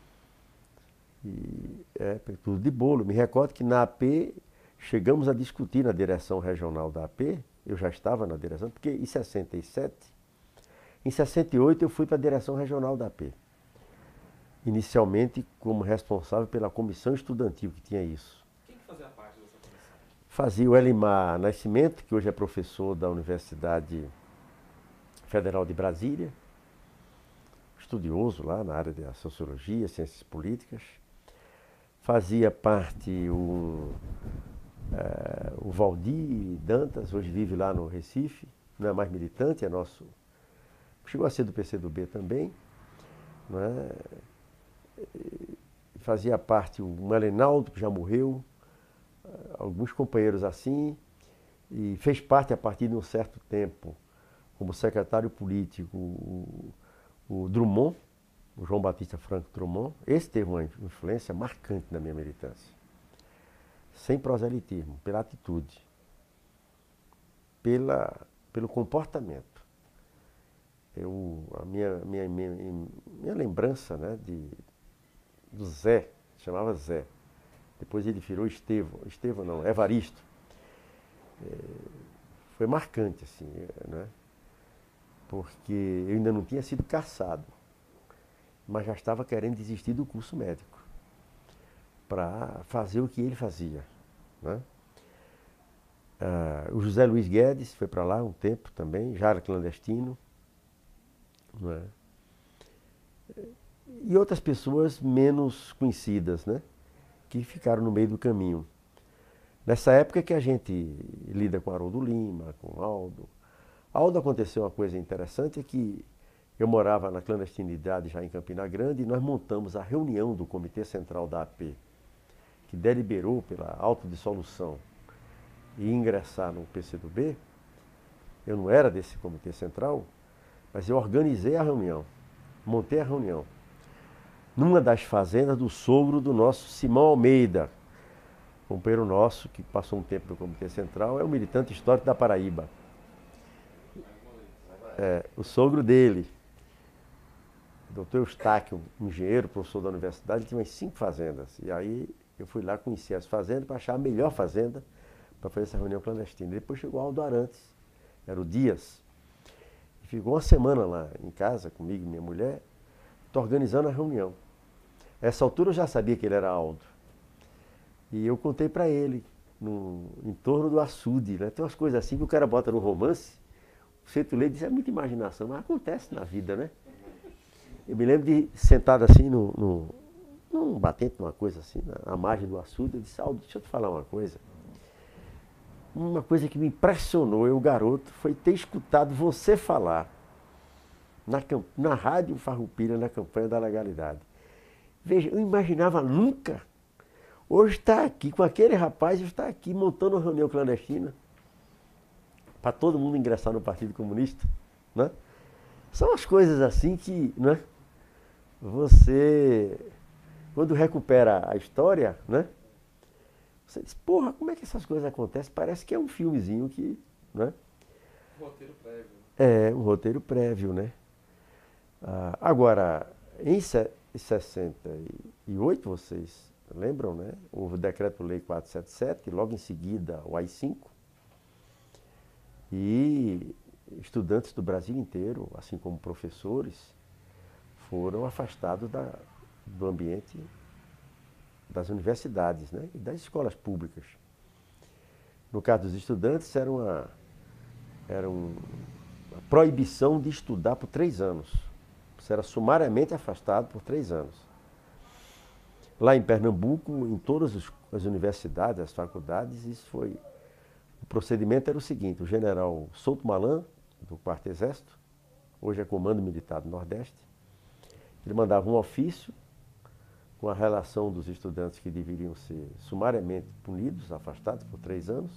E, é, tudo de bolo. Me recordo que na A P chegamos a discutir na direção regional da A P, eu já estava na direção, porque em sessenta e sete, em sessenta e oito eu fui para a direção regional da A P. Inicialmente como responsável pela comissão estudantil que tinha isso. Quem que fazia parte dessa comissão? Fazia o Elimar Nascimento, que hoje é professor da Universidade Federal de Brasília, estudioso lá na área da sociologia, ciências políticas. Fazia parte o, é, o Valdir Dantas, hoje vive lá no Recife, não é mais militante, é nosso... Chegou a ser do P C do B também, não é? Fazia parte o Malenaldo, que já morreu, alguns companheiros assim, e fez parte a partir de um certo tempo, como secretário político, o, o Drummond, o João Batista Franco Drummond. Esse teve uma influência marcante na minha militância, sem proselitismo, pela atitude, pela, pelo comportamento. Eu, a minha, minha, minha, minha lembrança, né, de, do Zé, chamava Zé, depois ele virou Estevão, Estevão não, Evaristo, é, foi marcante, assim, né, porque eu ainda não tinha sido cassado, mas já estava querendo desistir do curso médico, para fazer o que ele fazia, né. Ah, o José Luiz Guedes foi para lá um tempo também, já era clandestino, não é? E outras pessoas menos conhecidas, né? Que ficaram no meio do caminho. Nessa época que a gente lida com Haroldo Lima, com Aldo. Aldo aconteceu uma coisa interessante, é que eu morava na clandestinidade já em Campina Grande e nós montamos a reunião do Comitê Central da A P, que deliberou pela autodissolução e ingressar no P C do B. Eu não era desse Comitê Central, mas eu organizei a reunião, montei a reunião, numa das fazendas do sogro do nosso Simão Almeida, companheiro nosso, que passou um tempo no Comitê Central, é um militante histórico da Paraíba. É, o sogro dele, doutor Eustáquio, um engenheiro, professor da universidade, tinha umas cinco fazendas. E aí eu fui lá conhecer as fazendas para achar a melhor fazenda para fazer essa reunião clandestina. Depois chegou Aldo Arantes, era o Dias. Ficou uma semana lá em casa, comigo e minha mulher, tô organizando a reunião. Essa altura eu já sabia que ele era Aldo. E eu contei para ele, no, em torno do açude, né? Tem umas coisas assim que o cara bota no romance, Centro Leite diz, é muita imaginação, mas acontece na vida, né? Eu me lembro de sentado assim no, no, num batente, numa coisa assim, na, na margem do açude, eu disse, Aldo, deixa eu te falar uma coisa. Uma coisa que me impressionou, eu garoto, foi ter escutado você falar na, na rádio Farroupilha, na campanha da legalidade. Veja, eu imaginava nunca, hoje está aqui, com aquele rapaz, está aqui montando uma reunião clandestina para todo mundo ingressar no Partido Comunista, né? São as coisas assim que, né, você, quando recupera a história, né, você diz, porra, como é que essas coisas acontecem? Parece que é um filmezinho que, né? Um roteiro prévio. É, um roteiro prévio, né? Ah, agora, em sessenta e oito, vocês lembram, né? Houve o Decreto-Lei quatrocentos e setenta e sete, logo em seguida o A I cinco. E estudantes do Brasil inteiro, assim como professores, foram afastados da, do ambiente das universidades, né, e das escolas públicas. No caso dos estudantes, era uma, era um, uma proibição de estudar por três anos. Você era sumariamente afastado por três anos. Lá em Pernambuco, em todas as universidades, as faculdades, isso foi... O procedimento era o seguinte, o general Souto Malan, do quarto Exército, hoje é Comando Militar do Nordeste, ele mandava um ofício com a relação dos estudantes que deveriam ser sumariamente punidos, afastados por três anos,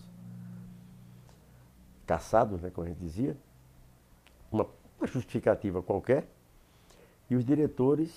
caçados, né, como a gente dizia, uma, uma justificativa qualquer, e os diretores,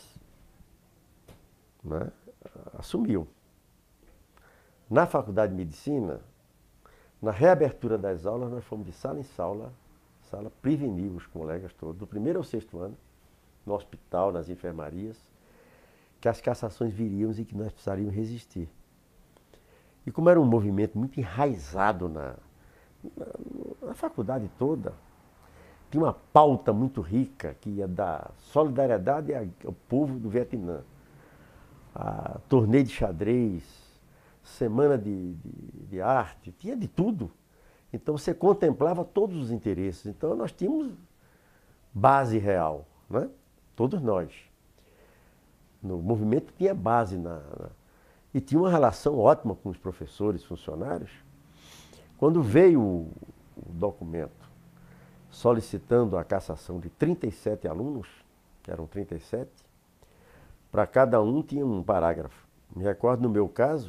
né, assumiam. Na Faculdade de Medicina, na reabertura das aulas, nós fomos de sala em sala, sala prevenir os colegas todos, do primeiro ao sexto ano, no hospital, nas enfermarias, que as cassações viriam e que nós precisaríamos resistir. E como era um movimento muito enraizado na, na, na faculdade toda, tinha uma pauta muito rica que ia dar solidariedade ao povo do Vietnã, a torneio de xadrez, semana de, de, de arte, tinha de tudo. Então você contemplava todos os interesses. Então nós tínhamos base real, né? Todos nós. No movimento tinha base na, na, e tinha uma relação ótima com os professores, funcionários. Quando veio o, o documento solicitando a cassação de trinta e sete alunos, eram trinta e sete, para cada um tinha um parágrafo. Me recordo, no meu caso,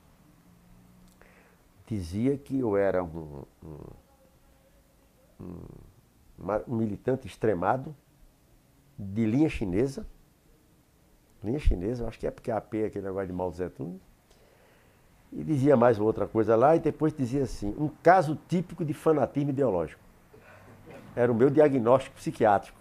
dizia que eu era um, um, um, um militante extremado, de linha chinesa, linha chinesa, acho que é porque a P é aquele negócio de Mao Tse Tung, e dizia mais outra coisa lá, e depois dizia assim, um caso típico de fanatismo ideológico. Era o meu diagnóstico psiquiátrico.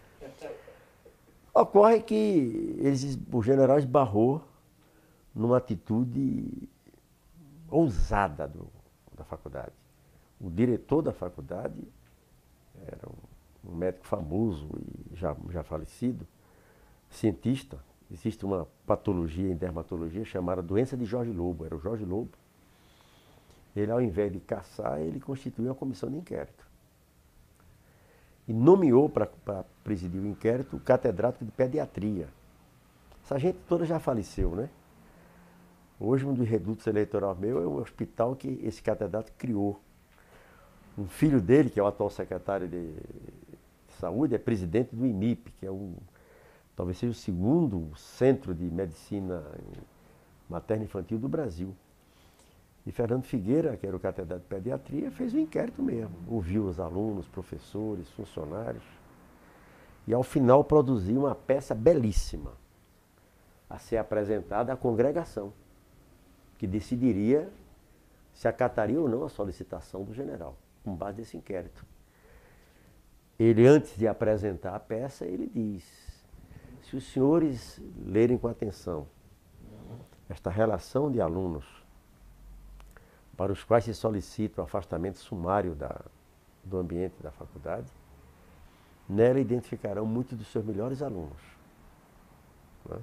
Ocorre que eles, o general esbarrou numa atitude ousada do, da faculdade. O diretor da faculdade era um, um médico famoso e já, já falecido, cientista. Existe uma patologia em dermatologia chamada doença de Jorge Lobo, era o Jorge Lobo. Ele, ao invés de caçar, ele constituiu uma comissão de inquérito. E nomeou para presidir o inquérito o catedrático de pediatria. Essa gente toda já faleceu, né? Hoje, um dos redutos eleitorais meu é um hospital que esse catedrático criou. Um filho dele, que é o atual secretário de saúde, é presidente do I M I P, que é um, talvez seja o segundo centro de medicina materna infantil do Brasil. E Fernando Figueira, que era o catedrático de pediatria, fez o inquérito mesmo. Ouviu os alunos, professores, funcionários. E ao final produziu uma peça belíssima a ser apresentada à congregação, que decidiria se acataria ou não a solicitação do general, com base nesse inquérito. Ele, antes de apresentar a peça, ele diz, se os senhores lerem com atenção esta relação de alunos para os quais se solicita o afastamento sumário da, do ambiente da faculdade, nela identificarão muitos dos seus melhores alunos. Né?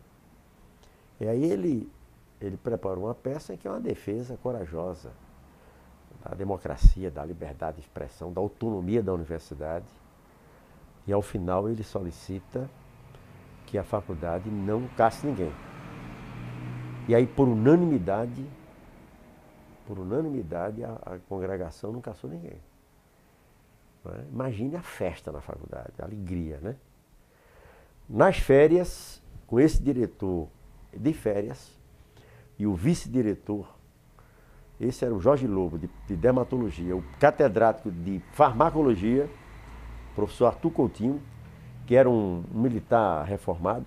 E aí ele, ele preparou uma peça que é uma defesa corajosa da democracia, da liberdade de expressão, da autonomia da universidade. E ao final ele solicita que a faculdade não casse ninguém. E aí, por unanimidade, por unanimidade, a, a congregação não caçou ninguém. Né? Imagine a festa na faculdade, a alegria, né? Nas férias, com esse diretor de férias e o vice-diretor, esse era o Jorge Lobo, de, de dermatologia, o catedrático de farmacologia, professor Arthur Coutinho, que era um, um militar reformado,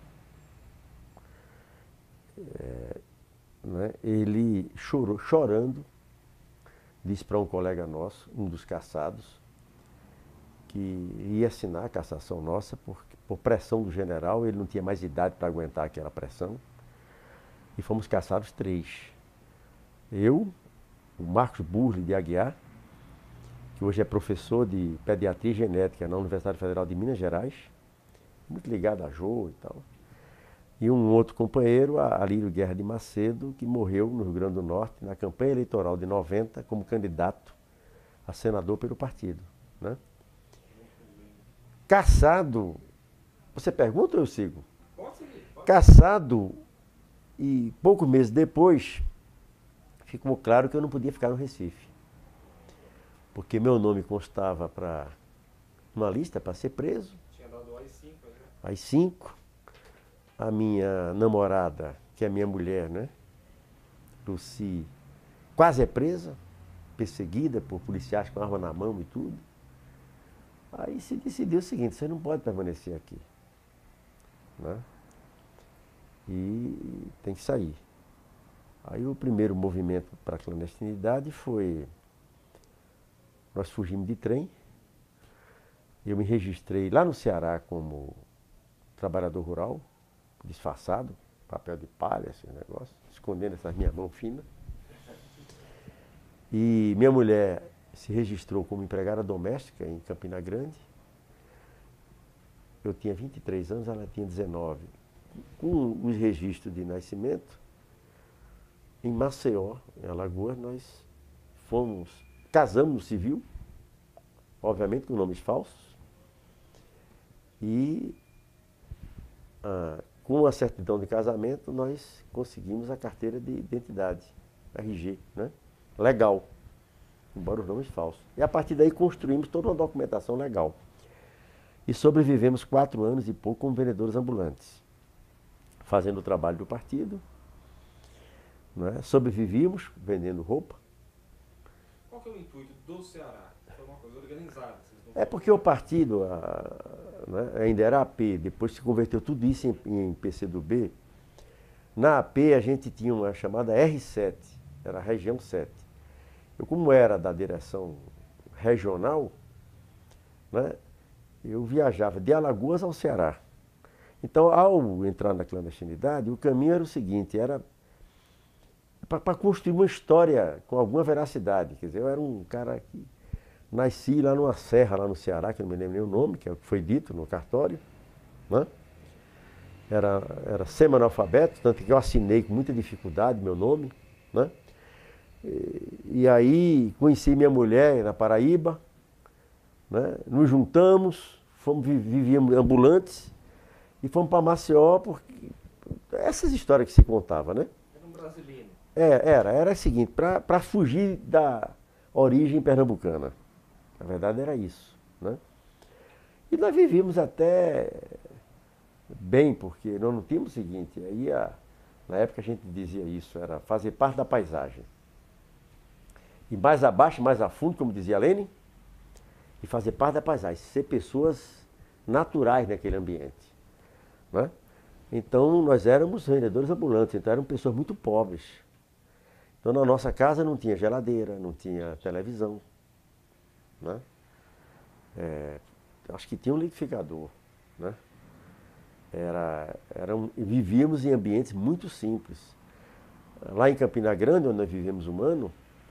é, né, ele chorou, chorando, disse para um colega nosso, um dos caçados, que ia assinar a cassação nossa por, por pressão do general, ele não tinha mais idade para aguentar aquela pressão, e fomos caçados três. Eu, o Marcos Burle de Aguiar, que hoje é professor de pediatria e genética na Universidade Federal de Minas Gerais, muito ligado a Jô e tal, e um outro companheiro, Alírio Guerra de Macedo, que morreu no Rio Grande do Norte na campanha eleitoral de noventa como candidato a senador pelo partido, né? Caçado, você pergunta ou eu sigo? Pode seguir, pode. Caçado, e poucos meses depois, ficou claro que eu não podia ficar no Recife. Porque meu nome constava para uma lista para ser preso. Tinha dado as cinco, né? Às cinco, a minha namorada, que é minha mulher, né? Lucy, quase é presa, perseguida por policiais com arma na mão e tudo. Aí se decidiu o seguinte, você não pode permanecer aqui, né? E tem que sair. Aí o primeiro movimento para a clandestinidade foi, nós fugimos de trem, eu me registrei lá no Ceará como trabalhador rural, disfarçado, papel de palha, esse negócio, escondendo essas minhas mãos finas. E minha mulher se registrou como empregada doméstica em Campina Grande. Eu tinha vinte e três anos, ela tinha dezenove. Com os registros de nascimento, em Maceió, em Alagoas, nós fomos, casamos no civil, obviamente com nomes falsos, e ah, com a certidão de casamento nós conseguimos a carteira de identidade, R G, né? Legal, embora os nomes falsos. E a partir daí construímos toda uma documentação legal. E sobrevivemos quatro anos e pouco como vendedores ambulantes, fazendo o trabalho do partido, né? Sobrevivíamos vendendo roupa. Qual que é o intuito do Ceará? Foi uma coisa organizada. É porque o partido, a, né, ainda era A P, depois se converteu tudo isso em, em P C do B. Na A P a gente tinha uma chamada R sete, era a região sete. Eu, como era da direção regional, né, eu viajava de Alagoas ao Ceará. Então, ao entrar na clandestinidade, o caminho era o seguinte, era para construir uma história com alguma veracidade. Quer dizer, eu era um cara que nasci lá numa serra, lá no Ceará, que eu não me lembro nem o nome, que é o que foi dito no cartório, né? Era, era semi-analfabeto, tanto que eu assinei com muita dificuldade meu nome, né? E, e aí conheci minha mulher na Paraíba, né? Nos juntamos, fomos, vivíamos ambulantes e fomos para Maceió, porque essas histórias que se contava, né? Era um brasileiro. É, era, era o seguinte, para fugir da origem pernambucana. Na verdade era isso, né? E nós vivíamos até bem, porque nós não tínhamos o seguinte, aí a, na época a gente dizia isso, era fazer parte da paisagem. E mais abaixo, mais a fundo, como dizia Lenin, e fazer parte da paisagem, ser pessoas naturais naquele ambiente, né? Então nós éramos vendedores ambulantes, então eram pessoas muito pobres. Então na nossa casa não tinha geladeira, não tinha televisão, né? É, acho que tinha um liquidificador, né? Era, era um, vivíamos em ambientes muito simples. Lá em Campina Grande, onde nós vivemos um ano,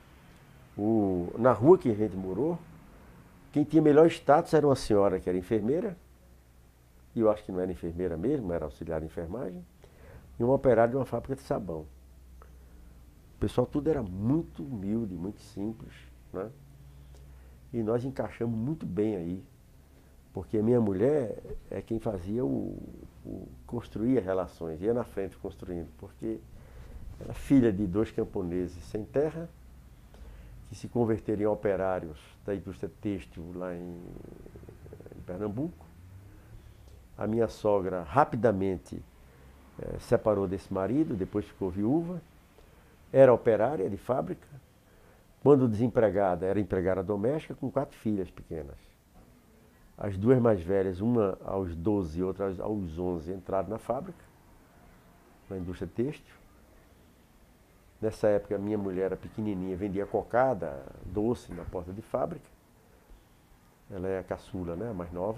o, na rua que a gente morou, quem tinha melhor status era uma senhora que era enfermeira, e eu acho que não era enfermeira mesmo, era auxiliar de enfermagem, e um operário de uma fábrica de sabão. O pessoal tudo era muito humilde, muito simples. né? E nós encaixamos muito bem aí, porque a minha mulher é quem fazia o, o construir as relações, ia na frente construindo, porque era filha de dois camponeses sem terra, que se converteram em operários da indústria têxtil lá em, em Pernambuco. A minha sogra rapidamente eh, separou desse marido, depois ficou viúva, era operária de fábrica, quando desempregada era empregada doméstica com quatro filhas pequenas. As duas mais velhas, uma aos doze e outra aos onze, entraram na fábrica, na indústria têxtil. Nessa época, minha mulher era pequenininha, vendia cocada, doce na porta de fábrica. Ela é a caçula, né, a mais nova.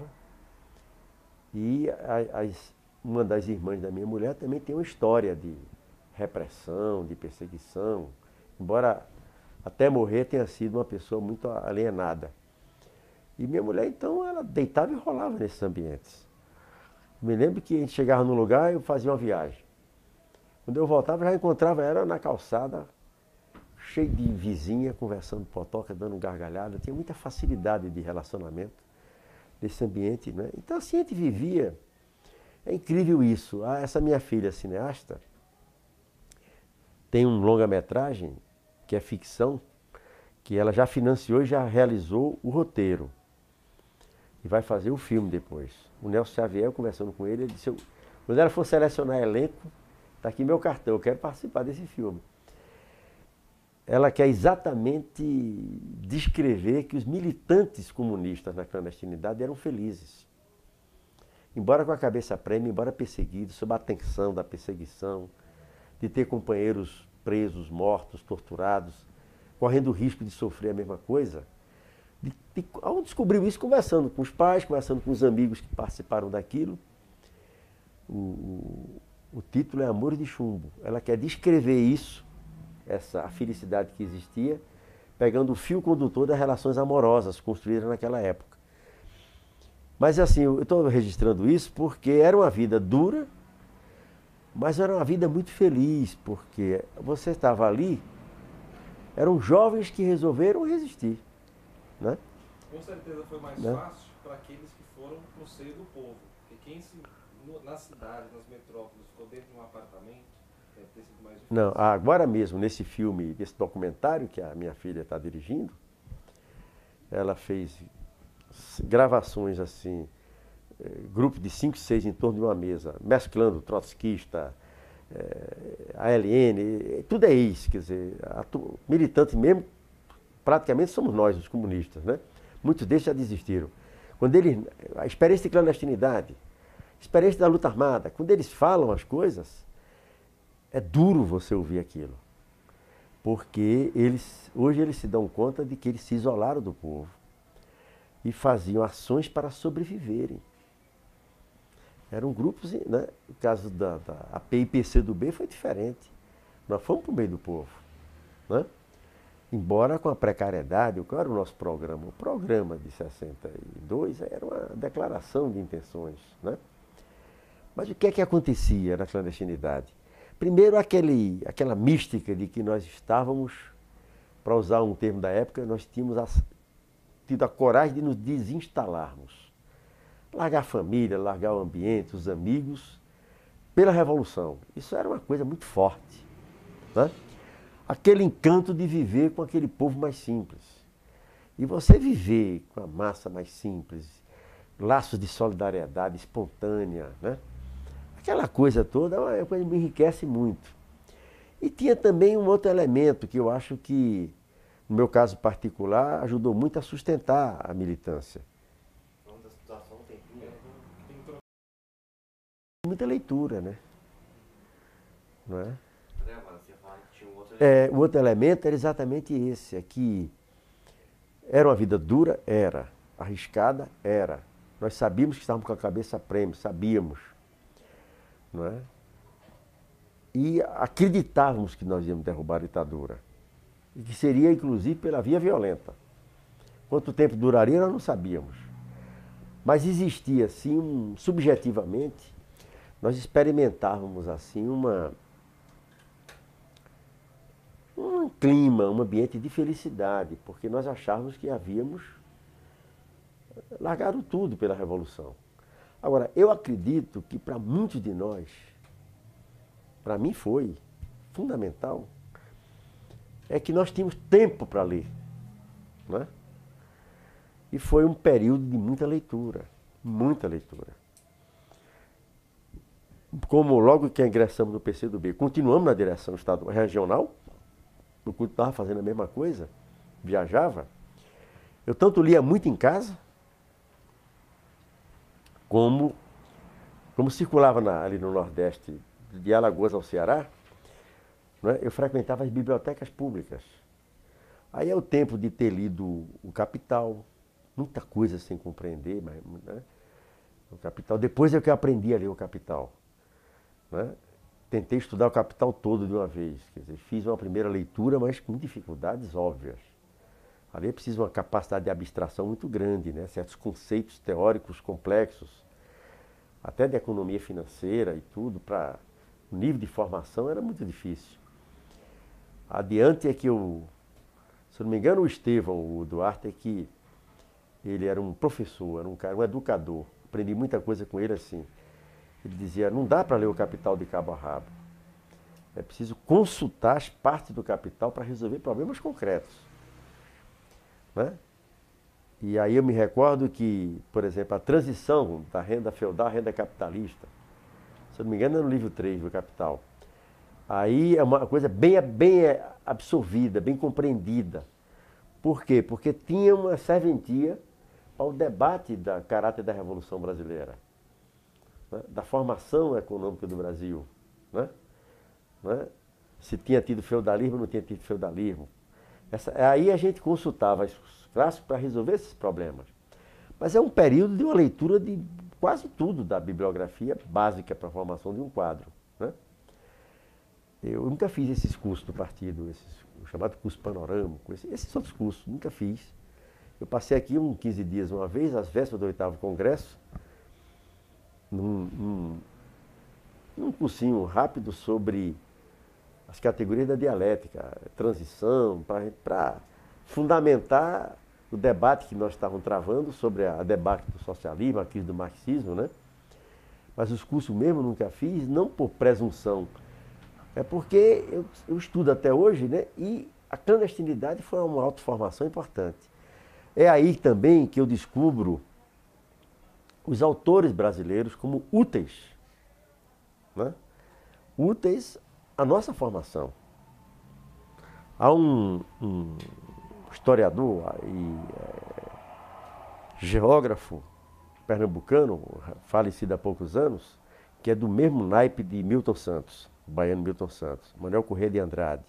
E a, as, uma das irmãs da minha mulher também tem uma história de repressão, de perseguição, embora até morrer tenha sido uma pessoa muito alienada. E minha mulher, então, ela deitava e rolava nesses ambientes. Me lembro que a gente chegava num lugar e eu fazia uma viagem. Quando eu voltava, já encontrava ela na calçada, cheio de vizinha, conversando potoca, dando gargalhada. Tinha muita facilidade de relacionamento nesse ambiente, né? Então, assim, a gente vivia. É incrível isso. Ah, essa minha filha cineasta tem um longa-metragem, que é ficção, que ela já financiou e já realizou o roteiro. E vai fazer o filme depois. O Nelson Xavier, conversando com ele, ele disse, eu, quando ela for selecionar elenco, está aqui meu cartão, eu quero participar desse filme. Ela quer exatamente descrever que os militantes comunistas na clandestinidade eram felizes. Embora com a cabeça prêmia, embora perseguidos, sob a tensão da perseguição, de ter companheiros presos, mortos, torturados, correndo o risco de sofrer a mesma coisa. De, de, ao descobrir isso, conversando com os pais, conversando com os amigos que participaram daquilo, o, o, o título é Amores de Chumbo. Ela quer descrever isso, essa a felicidade que existia, pegando o fio condutor das relações amorosas construídas naquela época. Mas assim, eu estou registrando isso porque era uma vida dura, mas era uma vida muito feliz, porque você estava ali, eram jovens que resolveram resistir, né? Com certeza foi mais né? fácil para aqueles que foram no seio do povo, porque quem se, no, na cidade, nas metrópoles, ficou dentro de um apartamento, deve ter sido mais difícil. Não, agora mesmo, nesse filme, nesse documentário que a minha filha está dirigindo, ela fez gravações assim, grupo de cinco, seis em torno de uma mesa, mesclando trotskista, é, A L N, tudo é isso, quer dizer, atu, militantes mesmo, praticamente somos nós, os comunistas, né? Muitos deles já desistiram. Quando eles, a experiência de clandestinidade, a experiência da luta armada, quando eles falam as coisas, é duro você ouvir aquilo. Porque eles, hoje eles se dão conta de que eles se isolaram do povo e faziam ações para sobreviverem. Eram grupos, né? O caso da, da a P I P C do B foi diferente. Nós fomos para o meio do povo, né? Embora com a precariedade, qual era o nosso programa? O programa de sessenta e dois era uma declaração de intenções, né? Mas o que é que acontecia na clandestinidade? Primeiro, aquele, aquela mística de que nós estávamos, para usar um termo da época, nós tínhamos a, tido a coragem de nos desinstalarmos. Largar a família, largar o ambiente, os amigos, pela revolução. Isso era uma coisa muito forte, né? Aquele encanto de viver com aquele povo mais simples. E você viver com a massa mais simples, laços de solidariedade espontânea, né? Aquela coisa toda é uma coisa que me enriquece muito. E tinha também um outro elemento que eu acho que, no meu caso particular, ajudou muito a sustentar a militância. Muita leitura, né? Não é? É, o outro elemento era exatamente esse, é que era uma vida dura, era, arriscada, era. Nós sabíamos que estávamos com a cabeça prêmio, sabíamos, não é? E acreditávamos que nós íamos derrubar a ditadura, e que seria, inclusive, pela via violenta. Quanto tempo duraria, nós não sabíamos. Mas existia, assim, um, subjetivamente, nós experimentávamos, assim, uma... um um clima, um ambiente de felicidade, porque nós achávamos que havíamos largado tudo pela Revolução. Agora, eu acredito que para muitos de nós, para mim foi fundamental, é que nós tínhamos tempo para ler, né? E foi um período de muita leitura, muita leitura. Como logo que ingressamos no P C do B, continuamos na direção estadual, regional, eu continuava fazendo a mesma coisa, viajava, eu tanto lia muito em casa, como, como circulava na, ali no Nordeste, de Alagoas ao Ceará, né, eu frequentava as bibliotecas públicas. Aí é o tempo de ter lido o Capital, muita coisa sem compreender, mas, né, o Capital. Depois é que eu aprendi a ler o Capital. Né? Tentei estudar o Capital todo de uma vez. Quer dizer, fiz uma primeira leitura, mas com dificuldades óbvias. Ali é preciso uma capacidade de abstração muito grande, né? Certos conceitos teóricos complexos, até de economia financeira e tudo, para o nível de formação era muito difícil. Adiante é que eu, se não me engano, o Estevão, o Duarte, é que ele era um professor, era um cara, um educador. Aprendi muita coisa com ele assim. Ele dizia, não dá para ler o Capital de cabo a rabo. É preciso consultar as partes do Capital para resolver problemas concretos. Né? E aí eu me recordo que, por exemplo, a transição da renda feudal à renda capitalista, se eu não me engano é no livro três do Capital. Aí é uma coisa bem, bem absorvida, bem compreendida. Por quê? Porque tinha uma serventia ao debate do caráter da Revolução Brasileira, né? Da formação econômica do Brasil. Né? Né? Se tinha tido feudalismo ou não tinha tido feudalismo. Essa, aí a gente consultava os clássicos para resolver esses problemas. Mas é um período de uma leitura de quase tudo da bibliografia básica para a formação de um quadro. Né? Eu nunca fiz esses cursos do partido, esses, o chamado curso panorâmico, esses, esses outros cursos, nunca fiz. Eu passei aqui uns quinze dias uma vez, às vésperas do oitavo congresso, num, num, num cursinho rápido sobre as categorias da dialética, transição, para fundamentar o debate que nós estávamos travando sobre a debate do socialismo, a crise do marxismo, né? Mas os cursos mesmo eu nunca fiz, não por presunção, é porque eu, eu estudo até hoje, né? E a clandestinidade foi uma autoformação importante. É aí também que eu descubro os autores brasileiros como úteis, né? Úteis à nossa formação. Há um, um historiador e é, geógrafo pernambucano, falecido há poucos anos, que é do mesmo naipe de Milton Santos, o baiano Milton Santos, Manuel Corrêa de Andrade.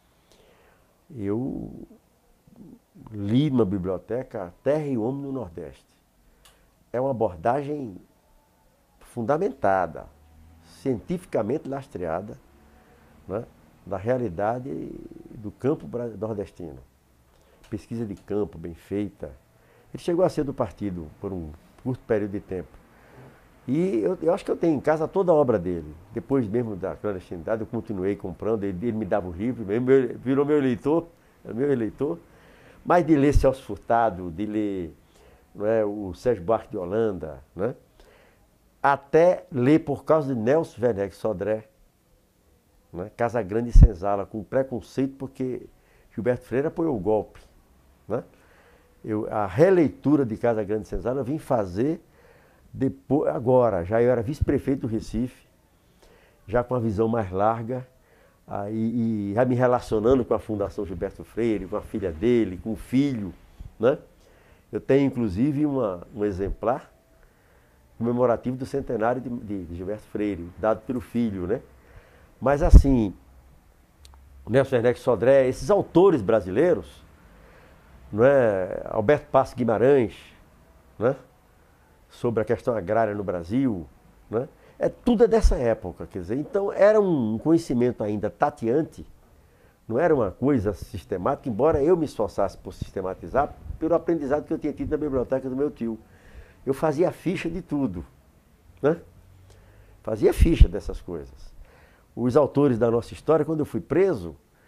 Eu li na biblioteca Terra e Homem no Nordeste. É uma abordagem fundamentada, cientificamente lastreada, né, da realidade do campo nordestino. Pesquisa de campo bem feita. Ele chegou a ser do partido por um curto período de tempo. E eu, eu acho que eu tenho em casa toda a obra dele. Depois mesmo da clandestinidade, eu continuei comprando, ele, ele me dava o livro, meu, virou meu eleitor, meu eleitor. Mas de ler Celso Furtado, de ler, não é, o Sérgio Buarque de Holanda, né, até ler por causa de Nelson Werneck Sodré, né, Casa Grande e Senzala, com preconceito, porque Gilberto Freire apoiou o golpe. Né? Eu, a releitura de Casa Grande e Senzala eu vim fazer depois, agora, já eu era vice-prefeito do Recife, já com uma visão mais larga, aí, e já me relacionando com a Fundação Gilberto Freire, com a filha dele, com o filho. Né? Eu tenho, inclusive, uma, um exemplar comemorativo do centenário de, de, de Gilberto Freire, dado pelo filho, né? Mas assim, Nelson Werneck Sodré, esses autores brasileiros, não é? Alberto Passos Guimarães, né? Sobre a questão agrária no Brasil, né? É tudo é dessa época, quer dizer, então era um conhecimento ainda tateante, não era uma coisa sistemática, embora eu me esforçasse por sistematizar pelo aprendizado que eu tinha tido na biblioteca do meu tio. Eu fazia ficha de tudo, né? Fazia ficha dessas coisas. Os autores da nossa história, quando eu fui preso,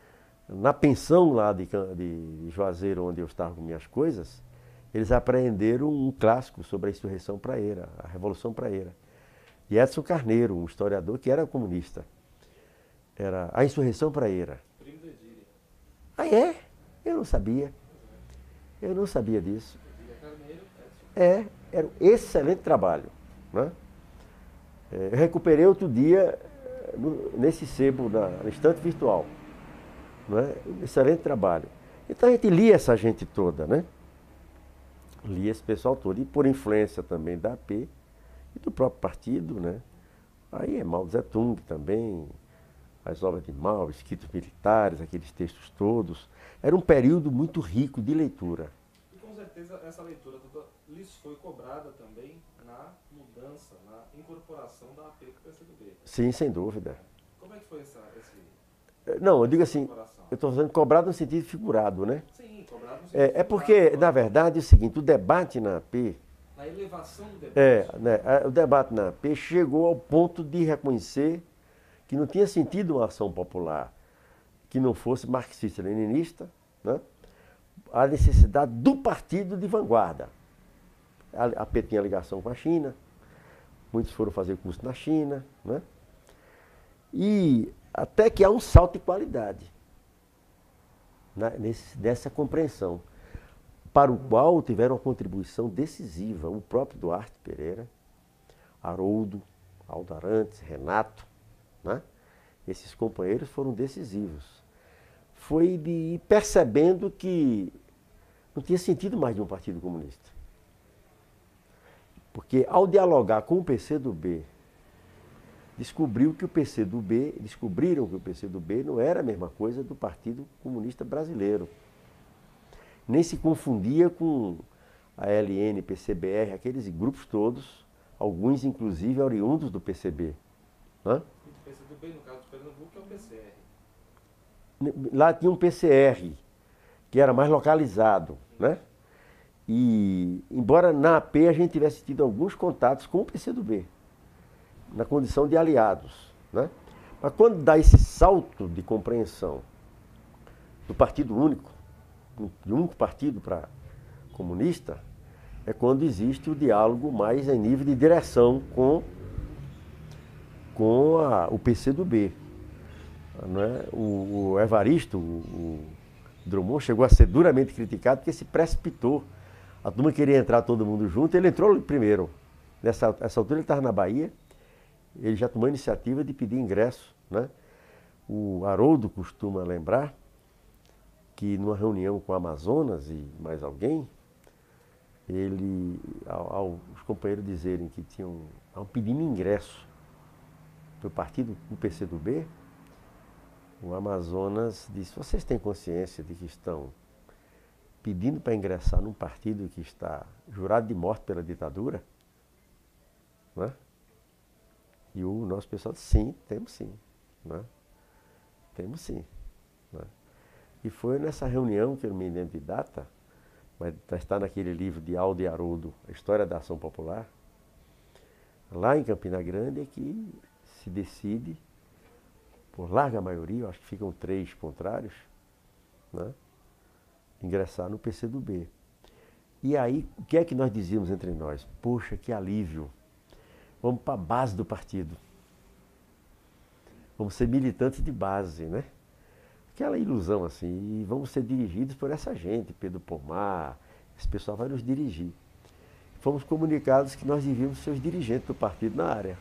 na pensão lá de, de Juazeiro, onde eu estava com minhas coisas, eles apreenderam um clássico sobre a insurreição praeira, a Revolução Praeira. E Edson Carneiro, um historiador que era comunista. Era a insurreição praeira. Primo do Edílio. Ah, é? Eu não sabia. Eu não sabia disso. Edílio Carneiro, Edson. É, era um excelente trabalho. Né? É, eu recuperei outro dia no, nesse sebo, na, na estante virtual. Né? Um excelente trabalho. Então a gente lia essa gente toda, né? Lia esse pessoal todo. E por influência também da A P e do próprio partido, né? Aí é Mao Tse Tung também, as obras de Mao, escritos militares, aqueles textos todos. Era um período muito rico de leitura. E com certeza essa leitura toda lhes foi cobrada também na mudança, na incorporação da A P com o P C do B. Sim, sem dúvida. Como é que foi essa, esse... Não, eu digo assim, eu estou falando cobrado no sentido figurado, né? Sim, cobrado no sentido É, é porque, na verdade, é o seguinte, o debate na A P... Na elevação do debate. É, né, o debate na A P chegou ao ponto de reconhecer que não tinha sentido uma ação popular que não fosse marxista-leninista, né? A necessidade do partido de vanguarda. A A P tinha ligação com a China, muitos foram fazer curso na China, né? E até que há um salto de qualidade, né, nesse, nessa compreensão, para o qual tiveram uma contribuição decisiva o próprio Duarte Pereira, Haroldo, Aldo Arantes, Renato, né? Esses companheiros foram decisivos. Foi de ir percebendo que não tinha sentido mais de um partido comunista. Porque ao dialogar com o P C do B, descobriu que o P C do B, descobriram que o P C do B não era a mesma coisa do Partido Comunista Brasileiro. Nem se confundia com a L N, P C B R, aqueles grupos todos, alguns inclusive oriundos do P C B. Hã? O P C do B, no caso de Pernambuco, é o P C R. Lá tinha um P C R, que era mais localizado, né? E, embora na A P a gente tivesse tido alguns contatos com o P C do B, na condição de aliados, né? Mas quando dá esse salto de compreensão do partido único, de um único partido para comunista, é quando existe o diálogo mais em nível de direção com, com a, o P C do B. Não é? o, o Evaristo, o, o Drummond, chegou a ser duramente criticado porque se precipitou. A turma queria entrar todo mundo junto, ele entrou primeiro. Nessa, nessa altura ele estava na Bahia, ele já tomou a iniciativa de pedir ingresso, né? O Haroldo costuma lembrar que numa reunião com o Amazonas e mais alguém, ele, ao, ao os companheiros dizerem que tinham, estavam pedindo ingresso para o partido, do P C do B, o Amazonas disse: vocês têm consciência de que estão pedindo para ingressar num partido que está jurado de morte pela ditadura? Né? E o nosso pessoal disse: sim, temos sim. Né? Temos sim. Né? E foi nessa reunião, que eu não me lembro de data, mas está naquele livro de Aldo e Haroldo, A História da Ação Popular, lá em Campina Grande, é que se decide, por larga maioria, eu acho que ficam três contrários, né, ingressar no P C do B. E aí, o que é que nós dizíamos entre nós? Poxa, que alívio! Vamos para a base do partido. Vamos ser militantes de base, né? Aquela ilusão assim, e vamos ser dirigidos por essa gente, Pedro Pomar, esse pessoal vai nos dirigir. Fomos comunicados que nós devíamos ser os dirigentes do partido na área.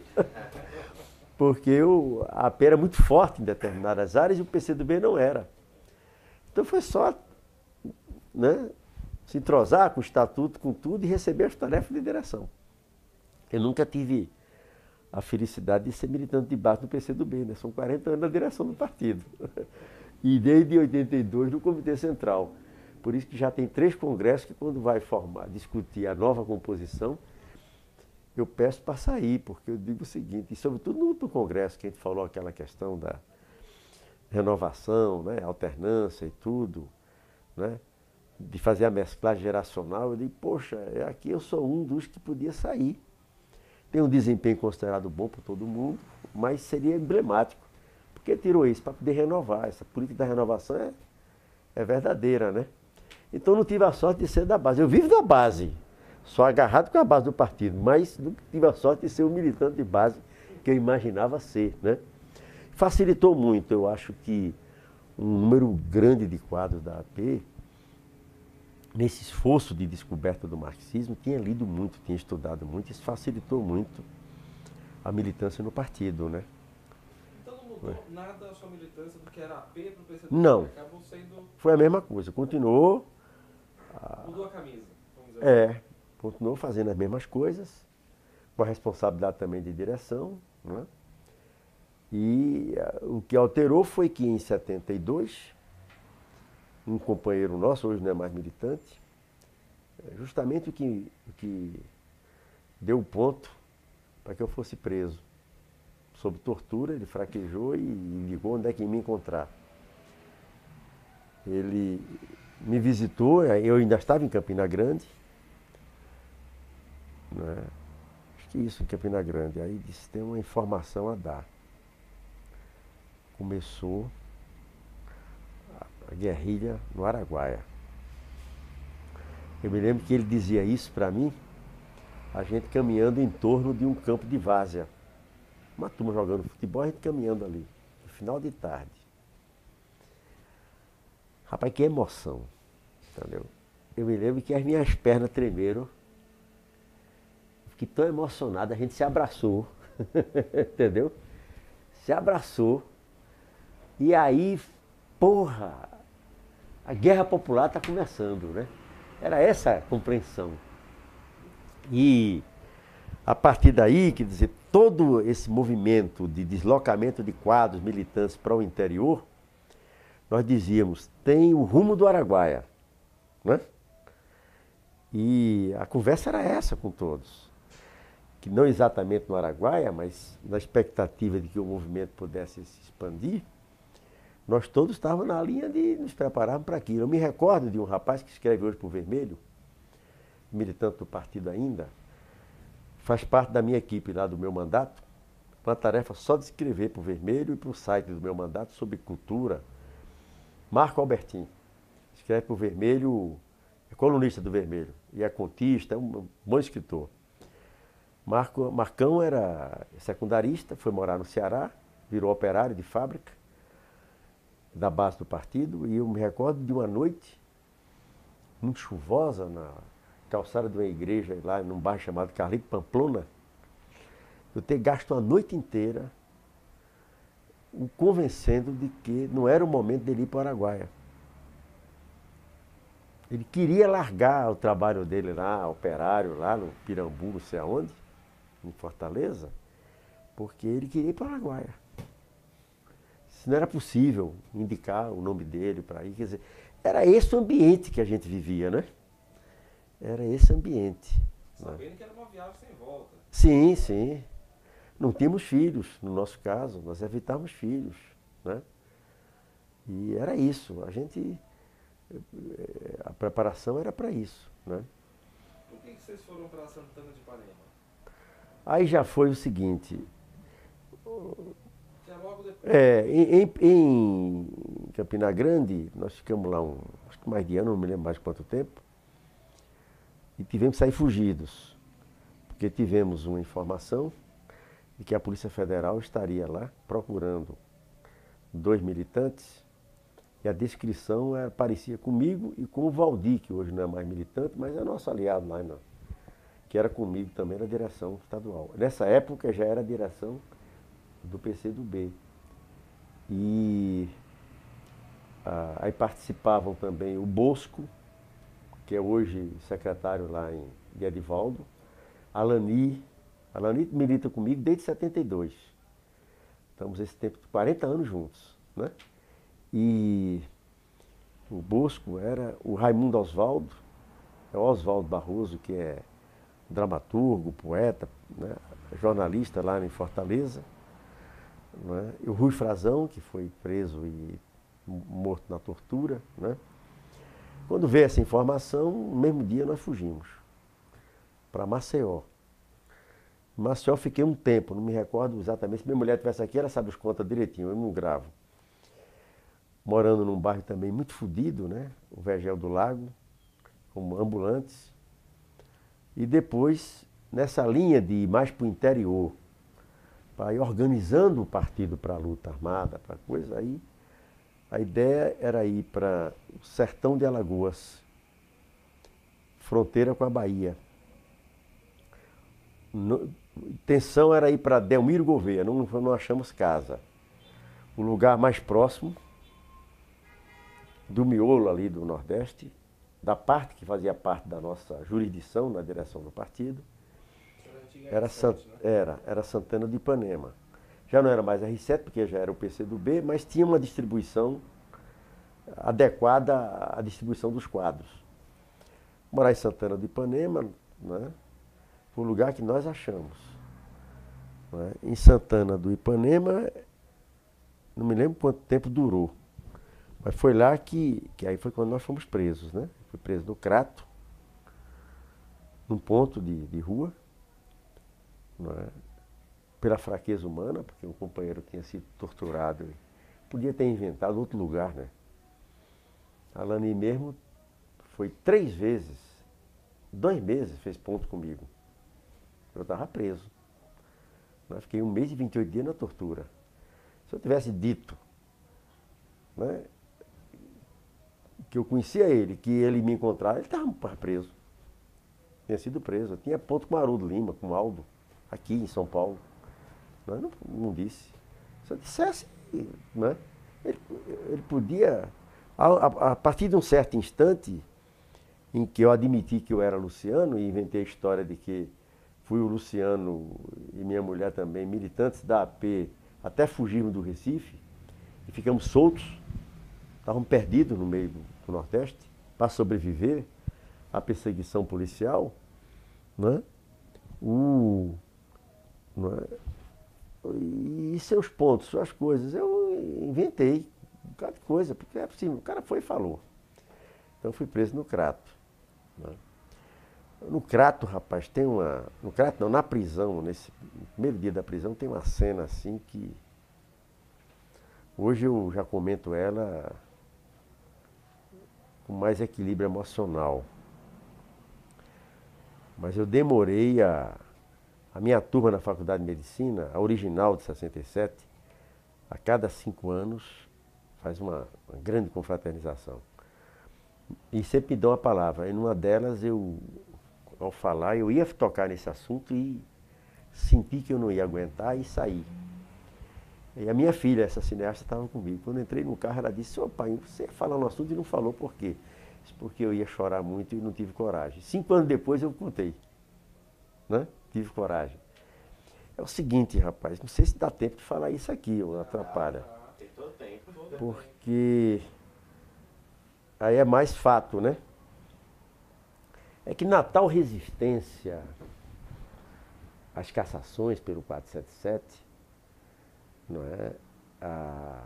Porque o, a A P era muito forte em determinadas áreas e o P C do B não era. Então foi só, né, se entrosar com o estatuto, com tudo e receber as tarefas de direção. Eu nunca tive a felicidade de ser militante de base do P C do B, né? São quarenta anos na direção do partido. E desde oitenta e dois no Comitê Central. Por isso que já tem três congressos que quando vai formar, discutir a nova composição, eu peço para sair, porque eu digo o seguinte, e sobretudo no último congresso que a gente falou aquela questão da renovação, né, alternância e tudo, né, de fazer a mesclagem geracional, eu digo, poxa, aqui eu sou um dos que podia sair. Tem um desempenho considerado bom por todo mundo, mas seria emblemático, que tirou isso? Para poder renovar. Essa política da renovação é, é verdadeira, né? Então não tive a sorte de ser da base. Eu vivo da base, só agarrado com a base do partido, mas não tive a sorte de ser um militante de base que eu imaginava ser, né? Facilitou muito, eu acho que um número grande de quadros da A P, nesse esforço de descoberta do marxismo, tinha lido muito, tinha estudado muito, isso facilitou muito a militância no partido, né? Então não mudou é. nada a sua militância do que era A P para o P C do B? Não, acabou sendo... foi a mesma coisa, continuou... A... Mudou a camisa, vamos dizer É, assim. Continuou fazendo as mesmas coisas, com a responsabilidade também de direção, né? E uh, o que alterou foi que em setenta e dois, um companheiro nosso, hoje não é mais militante, justamente o que, o que deu o ponto para que eu fosse preso. Sob tortura, ele fraquejou e ligou onde é que ia me encontrar. Ele me visitou, eu ainda estava em Campina Grande, né? Acho que isso, em Campina Grande. Aí disse, tem uma informação a dar. Começou a guerrilha no Araguaia. Eu me lembro que ele dizia isso para mim, a gente caminhando em torno de um campo de várzea. Uma turma jogando futebol, a gente caminhando ali, no final de tarde. Rapaz, que emoção, entendeu? Eu me lembro que as minhas pernas tremeram. Fiquei tão emocionado, a gente se abraçou, entendeu? Se abraçou. E aí, porra, a guerra popular está começando, né? Era essa a compreensão. E a partir daí, quer dizer, todo esse movimento de deslocamento de quadros militantes para o interior, nós dizíamos, tem o rumo do Araguaia, né? E a conversa era essa com todos. Que não exatamente no Araguaia, mas na expectativa de que o movimento pudesse se expandir, nós todos estávamos na linha de nos prepararmos para aquilo. Eu me recordo de um rapaz que escreve hoje para o Vermelho, militante do partido ainda, faz parte da minha equipe lá do meu mandato, uma tarefa só de escrever para o Vermelho e para o site do meu mandato sobre cultura. Marco Albertin, escreve para o Vermelho, é colunista do Vermelho, e é contista, é um bom escritor. Marco, Marcão era secundarista, foi morar no Ceará, virou operário de fábrica, da base do partido, e eu me recordo de uma noite, muito chuvosa, na calçada de uma igreja lá num bairro chamado Carlito Pamplona, eu ter gasto a noite inteira o convencendo de que não era o momento dele ir para o Araguaia. Ele queria largar o trabalho dele lá, operário, lá no Pirambu, não sei aonde, em Fortaleza, porque ele queria ir para o Araguaia. Se não era possível indicar o nome dele para ir, quer dizer, era esse o ambiente que a gente vivia, né? Era esse ambiente. Sabendo né? que era uma viagem sem volta. Sim, sim. Não tínhamos filhos, no nosso caso, nós evitávamos filhos, né? E era isso, a gente, a preparação era para isso, né? Por que vocês foram para Santana de Parnaíba? Aí já foi o seguinte, já logo depois. É, em, em Campina Grande, nós ficamos lá um, acho que mais de ano, não me lembro mais quanto tempo, e tivemos que sair fugidos, porque tivemos uma informação de que a Polícia Federal estaria lá procurando dois militantes, e a descrição era, parecia comigo e com o Valdir, que hoje não é mais militante, mas é nosso aliado lá, não, que era comigo também na direção estadual. Nessa época já era a direção do P C do B. E ah, aí participavam também o Bosco, que é hoje secretário lá em, de Edivaldo, a Lani, a Lani milita comigo desde setenta e dois. Estamos esse tempo de quarenta anos juntos, né? E o Bosco era o Raimundo Osvaldo, é o Osvaldo Barroso, que é dramaturgo, poeta, né? Jornalista lá em Fortaleza. Né? E o Rui Frazão, que foi preso e morto na tortura, né? Quando veio essa informação, no mesmo dia nós fugimos para Maceió. Em Maceió eu fiquei um tempo, não me recordo exatamente. Se minha mulher estivesse aqui, ela sabe os contas direitinho, eu não gravo. Morando num bairro também muito fodido, né? O Vergel do Lago, como ambulantes. E depois, nessa linha de ir mais para o interior, para ir organizando o partido para a luta armada, para coisa aí, a ideia era ir para o sertão de Alagoas, fronteira com a Bahia. No, intenção era ir para Delmiro Gouveia, não, não achamos casa. O lugar mais próximo do miolo ali do Nordeste, da parte que fazia parte da nossa jurisdição na direção do partido, era, Sant, era, era Santana de Ipanema. Já não era mais R sete, porque já era o P C do B, mas tinha uma distribuição adequada à distribuição dos quadros. Morar em Santana de Ipanema, né, foi o lugar que nós achamos. Né? Em Santana do Ipanema, não me lembro quanto tempo durou, mas foi lá que, que aí foi quando nós fomos presos, né? Fui preso no Crato, num ponto de, de rua, né? Pela fraqueza humana, porque um companheiro tinha sido torturado e podia ter inventado outro lugar, né? A Lani mesmo foi três vezes, dois meses fez ponto comigo. Eu estava preso. Eu fiquei um mês e vinte e oito dias na tortura. Se eu tivesse dito, né, que eu conhecia ele, que ele me encontrava, ele estava preso. Tinha sido preso. Eu tinha ponto com o Haroldo Lima, com o Aldo, aqui em São Paulo. Mas não, não disse. Se eu dissesse, né, ele, ele podia, a, a, a partir de um certo instante, em que eu admiti que eu era Luciano e inventei a história de que fui o Luciano e minha mulher também, militantes da A P, até fugirmos do Recife, e ficamos soltos, estávamos perdidos no meio do, do Nordeste, para sobreviver à perseguição policial, né? O, né? E seus pontos, suas coisas, eu inventei um bocado de coisa, porque é possível, o cara foi e falou. Então eu fui preso no Crato. Né? No Crato, rapaz, tem uma... No Crato não, na prisão, nesse primeiro dia da prisão, tem uma cena assim que... Hoje eu já comento ela com mais equilíbrio emocional. Mas eu demorei a... A minha turma na Faculdade de Medicina, a original de sessenta e sete, a cada cinco anos faz uma, uma grande confraternização. E sempre me dão a palavra. E numa delas, eu, ao falar, eu ia tocar nesse assunto e senti que eu não ia aguentar e saí. E a minha filha, essa cineasta, estava comigo. Quando eu entrei no carro, ela disse: "Ô pai, você ia falar no assunto e não falou por quê?" Disse: "Porque eu ia chorar muito e não tive coragem." Cinco anos depois eu contei, né? Tive coragem. É o seguinte, rapaz, não sei se dá tempo de falar isso aqui, ou atrapalha. Ah, tem todo tempo. Porque aí é mais fato, né? É que na tal resistência às cassações pelo quatrocentos e setenta e sete, não é? Ah,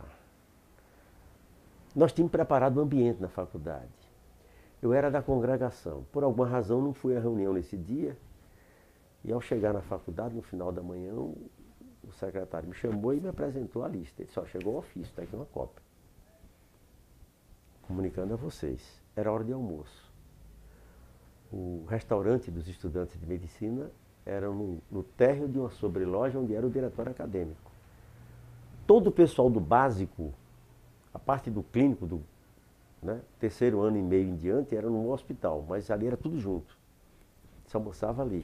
nós tínhamos preparado o ambiente na faculdade. Eu era da congregação. Por alguma razão não fui à reunião nesse dia. E ao chegar na faculdade, no final da manhã, o secretário me chamou e me apresentou a lista. Ele só chegou ao ofício, está aqui uma cópia. Comunicando a vocês. Era hora de almoço. O restaurante dos estudantes de medicina era no, no térreo de uma sobreloja onde era o diretório acadêmico. Todo o pessoal do básico, a parte do clínico, do, né, terceiro ano e meio em diante, era no hospital, mas ali era tudo junto. Se almoçava ali.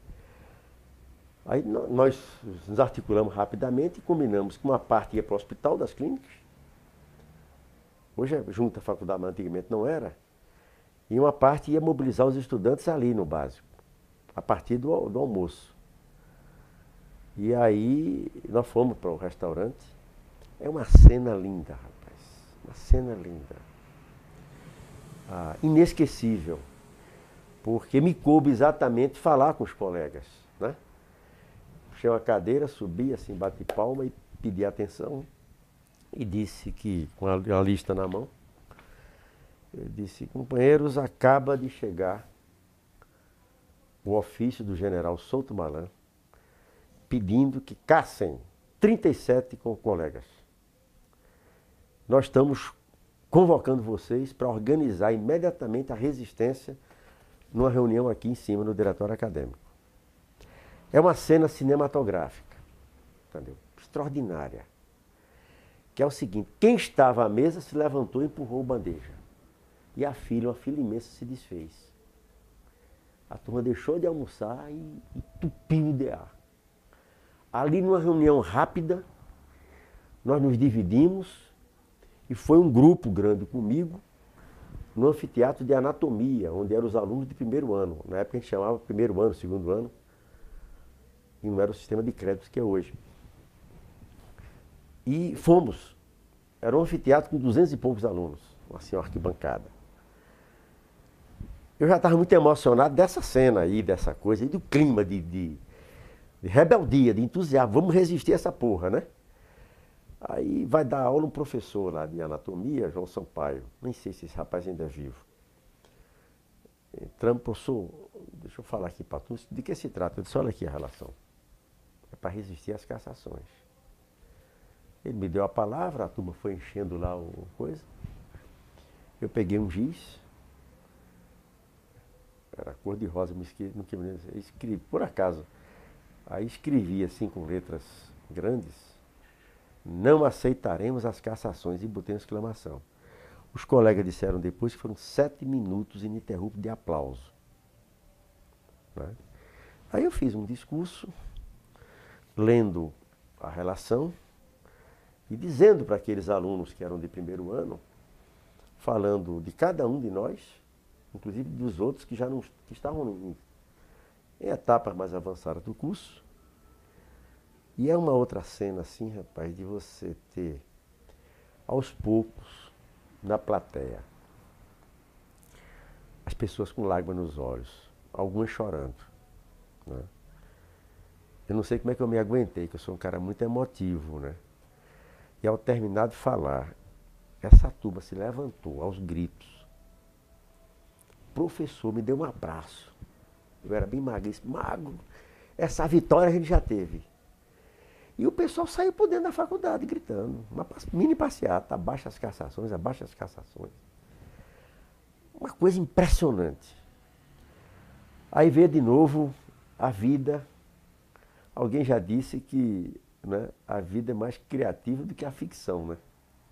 Aí nós nos articulamos rapidamente e combinamos que uma parte ia para o hospital das clínicas. Hoje é junto à faculdade, mas antigamente não era. E uma parte ia mobilizar os estudantes ali no básico, a partir do, do almoço. E aí nós fomos para o restaurante. É uma cena linda, rapaz. Uma cena linda. Ah, inesquecível. Porque me coube exatamente falar com os colegas, né? Puxei uma cadeira, subi assim, bati palma e pedi atenção. E disse que, com a, a lista na mão, eu disse: "Companheiros, acaba de chegar o ofício do general Souto Malan, pedindo que caçem trinta e sete com colegas. Nós estamos convocando vocês para organizar imediatamente a resistência numa reunião aqui em cima no diretório acadêmico. É uma cena cinematográfica, entendeu? Extraordinária. Que é o seguinte, quem estava à mesa se levantou e empurrou bandeja. E a fila, uma fila imensa, se desfez. A turma deixou de almoçar e entupiu de ar. Ali numa reunião rápida, nós nos dividimos e foi um grupo grande comigo no anfiteatro de anatomia, onde eram os alunos de primeiro ano. Na época a gente chamava primeiro ano, segundo ano, e não era o sistema de créditos que é hoje. E fomos. Era um anfiteatro com duzentos e poucos alunos, assim, uma arquibancada. Eu já estava muito emocionado dessa cena aí, dessa coisa, e do clima de, de, de rebeldia, de entusiasmo. Vamos resistir a essa porra, né? Aí vai dar aula um professor lá de anatomia, João Sampaio. Nem sei se esse rapaz ainda é vivo. Entramos, professor, deixa eu falar aqui para tu, de que se trata? Eu disse, olha aqui a relação. É para resistir às cassações. Ele me deu a palavra, a turma foi enchendo lá o coisa. Eu peguei um giz, era cor de rosa, me esqueci, não me lembro, eu escrevi, por acaso, aí escrevi assim com letras grandes, não aceitaremos as cassações, e botei uma exclamação. Os colegas disseram depois que foram sete minutos ininterruptos de aplauso. Né? Aí eu fiz um discurso, lendo a relação, e dizendo para aqueles alunos que eram de primeiro ano, falando de cada um de nós, inclusive dos outros que já não que estavam em, em etapas mais avançadas do curso. E é uma outra cena assim, rapaz, de você ter, aos poucos, na plateia, as pessoas com lágrimas nos olhos, algumas chorando. Né? Eu não sei como é que eu me aguentei, que eu sou um cara muito emotivo, né? E ao terminar de falar, essa turma se levantou aos gritos. O professor me deu um abraço. Eu era bem magríssimo, magro. Essa vitória a gente já teve. E o pessoal saiu por dentro da faculdade gritando. Uma mini passeata, abaixa as cassações, abaixa as cassações. Uma coisa impressionante. Aí veio de novo a vida. Alguém já disse que, né, a vida é mais criativa do que a ficção, né?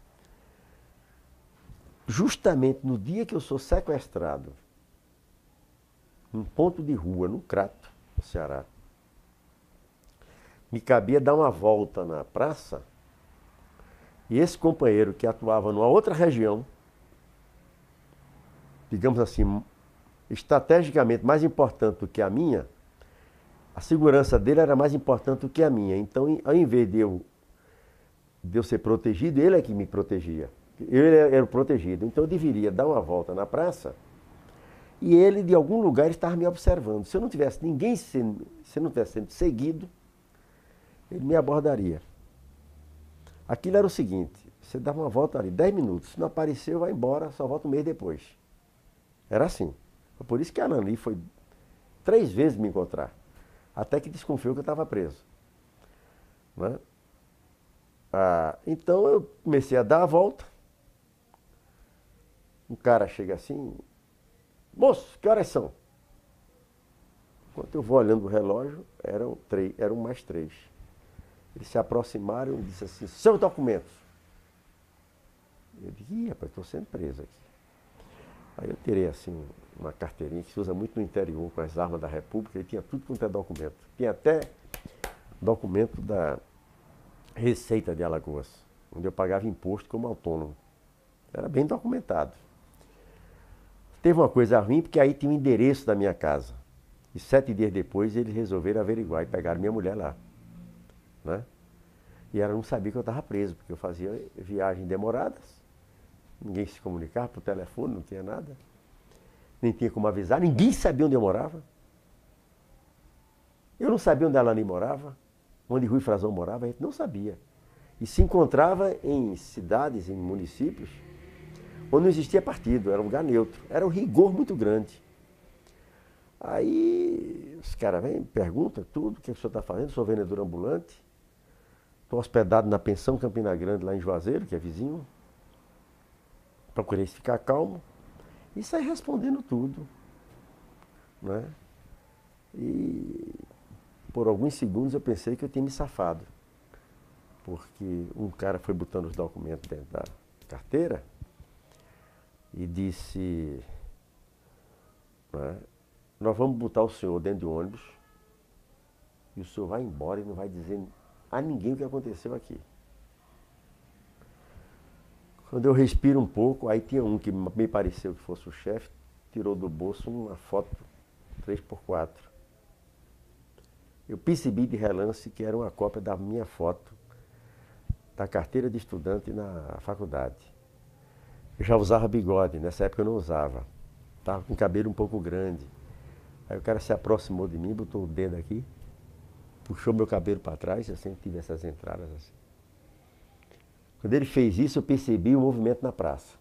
Justamente no dia que eu sou sequestrado, num ponto de rua, no Crato, no Ceará, me cabia dar uma volta na praça, e esse companheiro que atuava numa outra região, digamos assim, estrategicamente mais importante do que a minha, a segurança dele era mais importante do que a minha. Então, ao invés de eu, de eu ser protegido, ele é que me protegia. Ele era o protegido. Então, eu deveria dar uma volta na praça e ele, de algum lugar, estava me observando. Se eu não tivesse ninguém, sendo, se eu não tivesse sendo seguido, ele me abordaria. Aquilo era o seguinte, você dava uma volta ali, dez minutos, se não apareceu, vai embora, só volta um mês depois. Era assim. Foi por isso que a Anani foi três vezes me encontrar. Até que desconfiou que eu estava preso. Né? Ah, então eu comecei a dar a volta. Um cara chega assim, moço, que horas são? Enquanto eu vou olhando o relógio, eram, três, eram mais três. Eles se aproximaram e disseram assim, seus documentos. Eu disse, ih, rapaz, estou sendo preso aqui. Aí eu tirei assim uma carteirinha que se usa muito no interior com as armas da República, e tinha tudo quanto é documento. Tinha até documento da Receita de Alagoas, onde eu pagava imposto como autônomo. Era bem documentado. Teve uma coisa ruim, porque aí tinha o endereço da minha casa. E sete dias depois eles resolveram averiguar e pegaram minha mulher lá. Né? E ela não sabia que eu estava preso, porque eu fazia viagens demoradas. Ninguém se comunicava por telefone, não tinha nada. Nem tinha como avisar, ninguém sabia onde eu morava. Eu não sabia onde a Alani morava, onde Rui Frazão morava, a gente não sabia. E se encontrava em cidades, em municípios, onde não existia partido, era um lugar neutro. Era um rigor muito grande. Aí os caras vêm, perguntam tudo, o que, é que o senhor está fazendo? Sou vendedor ambulante. Estou hospedado na pensão Campina Grande, lá em Juazeiro, que é vizinho. Procurei ficar calmo e saí respondendo tudo, né? E por alguns segundos eu pensei que eu tinha me safado, porque um cara foi botando os documentos dentro da carteira e disse, né, nós vamos botar o senhor dentro de um ônibus e o senhor vai embora e não vai dizer a ninguém o que aconteceu aqui. Quando eu respiro um pouco, aí tinha um que me pareceu que fosse o chefe, tirou do bolso uma foto três por quatro. Eu percebi de relance que era uma cópia da minha foto da carteira de estudante na faculdade. Eu já usava bigode, nessa época eu não usava. Estava com o cabelo um pouco grande. Aí o cara se aproximou de mim, botou o dedo aqui, puxou meu cabelo para trás, eu sempre tive essas entradas assim. Quando ele fez isso, eu percebi o movimento na praça.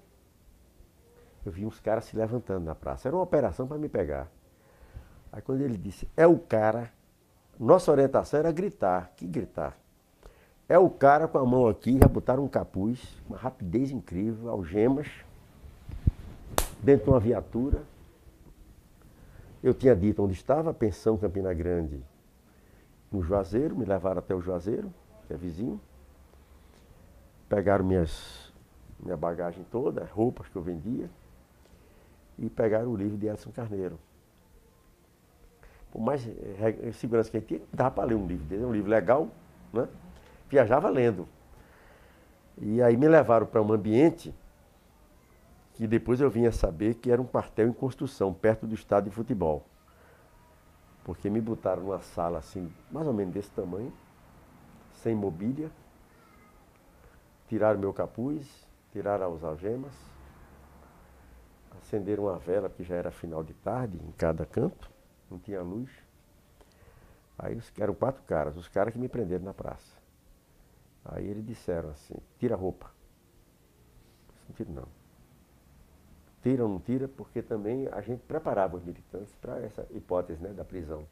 Eu vi uns caras se levantando na praça. Era uma operação para me pegar. Aí quando ele disse, é o cara, nossa orientação era gritar. Que gritar? É o cara com a mão aqui, já botaram um capuz, uma rapidez incrível, algemas, dentro de uma viatura. Eu tinha dito onde estava, a pensão Campina Grande, no Juazeiro, me levaram até o Juazeiro, que é vizinho. Pegaram minhas, minha bagagem toda, roupas que eu vendia, e pegaram o livro de Edson Carneiro. Por mais eh, segurança que a gente tinha, dava para ler um livro dele, é um livro legal, né? Viajava lendo. E aí me levaram para um ambiente que depois eu vinha saber que era um quartel em construção, perto do estádio de futebol. Porque me botaram numa sala assim, mais ou menos desse tamanho, sem mobília, tiraram meu capuz, tiraram as algemas, acenderam uma vela, porque já era final de tarde, em cada canto, não tinha luz. Aí eram quatro caras, os caras que me prenderam na praça. Aí eles disseram assim, tira a roupa. Não tira não. Tira ou não tira, porque também a gente preparava os militantes para essa hipótese, né, da prisão.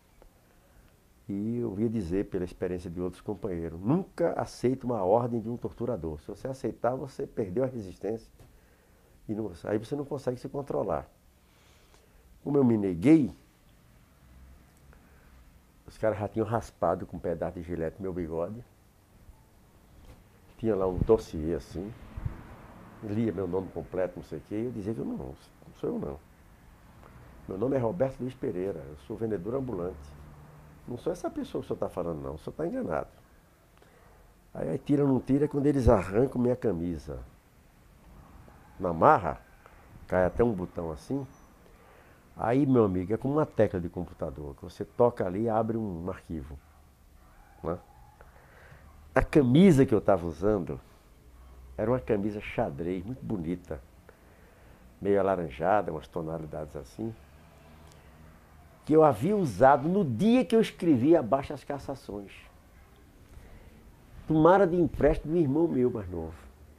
E eu ia dizer, pela experiência de outros companheiros, nunca aceite uma ordem de um torturador. Se você aceitar, você perdeu a resistência. E não, aí você não consegue se controlar. Como eu me neguei, os caras já tinham raspado com um pedaço de gilete meu bigode. Tinha lá um dossiê assim. Lia meu nome completo, não sei o quê. E eu dizia que eu não, não sou eu não. Meu nome é Roberto Luiz Pereira, eu sou vendedor ambulante. Não sou essa pessoa que o senhor está falando, não. O senhor está enganado. Aí, aí tira ou não tira, quando eles arrancam minha camisa na marra, cai até um botão assim. Aí, meu amigo, é como uma tecla de computador, que você toca ali e abre um arquivo. Né? A camisa que eu estava usando era uma camisa xadrez, muito bonita. Meio alaranjada, umas tonalidades assim. Que eu havia usado no dia que eu escrevi abaixo as cassações. Tomara de empréstimo do irmão meu mais novo.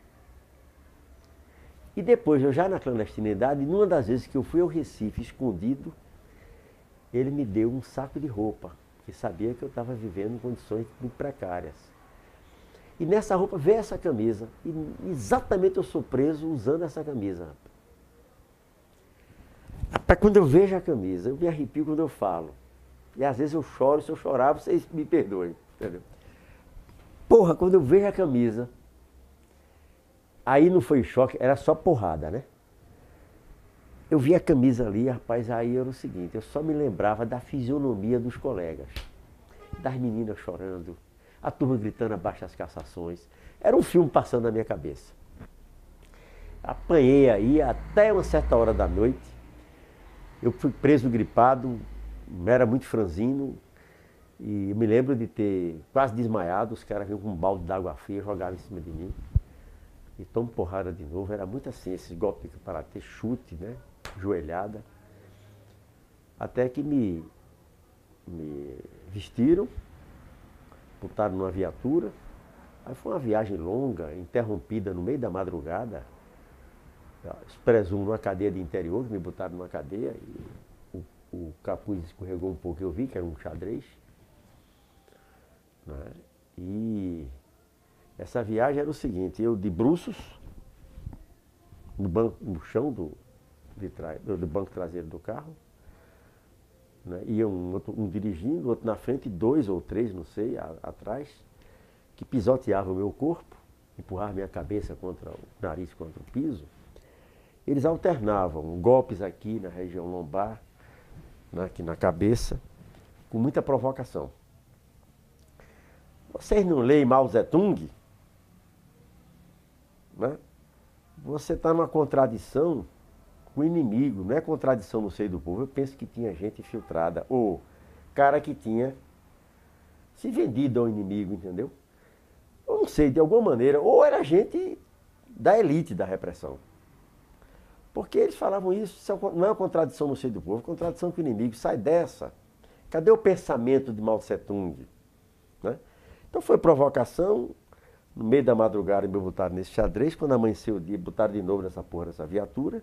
E depois, eu já na clandestinidade, numa das vezes que eu fui ao Recife escondido, ele me deu um saco de roupa, que sabia que eu estava vivendo em condições muito precárias. E nessa roupa veio essa camisa, e exatamente eu sou preso usando essa camisa. Rapaz, quando eu vejo a camisa, eu me arrepio quando eu falo. E às vezes eu choro, se eu chorar, vocês me perdoem. Entendeu? Porra, quando eu vejo a camisa, aí não foi choque, era só porrada, né? Eu vi a camisa ali, rapaz, aí era o seguinte, eu só me lembrava da fisionomia dos colegas. Das meninas chorando, a turma gritando abaixo das cassações. Era um filme passando na minha cabeça. Apanhei aí até uma certa hora da noite. Eu fui preso gripado, era muito franzino, e eu me lembro de ter quase desmaiado, os caras vinham com um balde d'água fria, jogaram em cima de mim, e tomo porrada de novo, era muito assim, esses golpes para ter chute, né, joelhada, até que me, me vestiram, botaram numa viatura, aí foi uma viagem longa, interrompida no meio da madrugada, presumo numa cadeia de interior, que me botaram numa cadeia, e o o capuz escorregou um pouco, eu vi que era um xadrez. Né? E essa viagem era o seguinte, eu de bruços, no, banco, no chão do, de trás, do, do banco traseiro do carro, né? Ia um, outro, um dirigindo, outro na frente, dois ou três, não sei, a, atrás, que pisoteavam o meu corpo, empurravam minha cabeça contra o nariz contra o piso. Eles alternavam golpes aqui na região lombar, né, aqui na cabeça, com muita provocação. Vocês não leem Mao Zedong? Né? Você está numa contradição com o inimigo, não é contradição no seio do povo. Eu penso que tinha gente infiltrada, ou cara que tinha se vendido ao inimigo, entendeu? Eu não sei, de alguma maneira, ou era gente da elite da repressão. Porque eles falavam isso, isso não é uma contradição no seio do povo, é uma contradição com o inimigo, sai dessa. Cadê o pensamento de Mao Tse-tung? Né? Então foi provocação, no meio da madrugada me botaram nesse xadrez, quando amanheceu o dia, botaram de novo nessa porra, nessa viatura,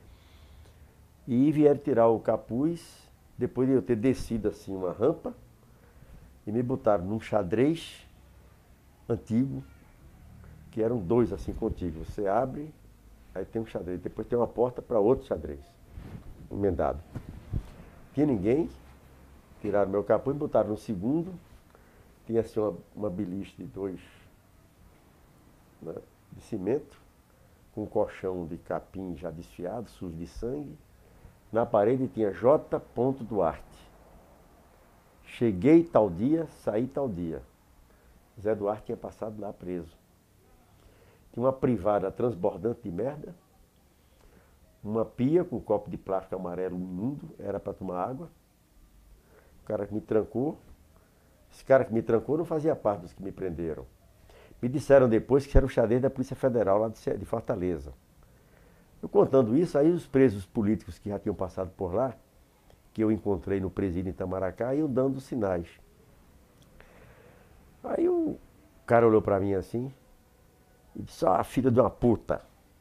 e vieram tirar o capuz, depois de eu ter descido assim uma rampa, e me botaram num xadrez antigo, que eram dois assim contíguos. Você abre, aí tem um xadrez, depois tem uma porta para outro xadrez, emendado. Tinha ninguém, tiraram meu capuz, botaram no segundo, tinha assim uma, uma beliche de dois, né, de cimento, com um colchão de capim já desfiado, sujo de sangue. Na parede tinha J. Duarte. Cheguei tal dia, saí tal dia. Zé Duarte tinha passado lá preso. Tinha uma privada transbordante de merda, uma pia com um copo de plástico amarelo imundo, era para tomar água. O cara que me trancou, esse cara que me trancou não fazia parte dos que me prenderam. Me disseram depois que era o xadrez da Polícia Federal lá de Fortaleza. Eu contando isso, aí os presos políticos que já tinham passado por lá, que eu encontrei no presídio em Itamaracá, iam dando sinais. Aí o cara olhou para mim assim e disse: "Ah, filha de uma puta,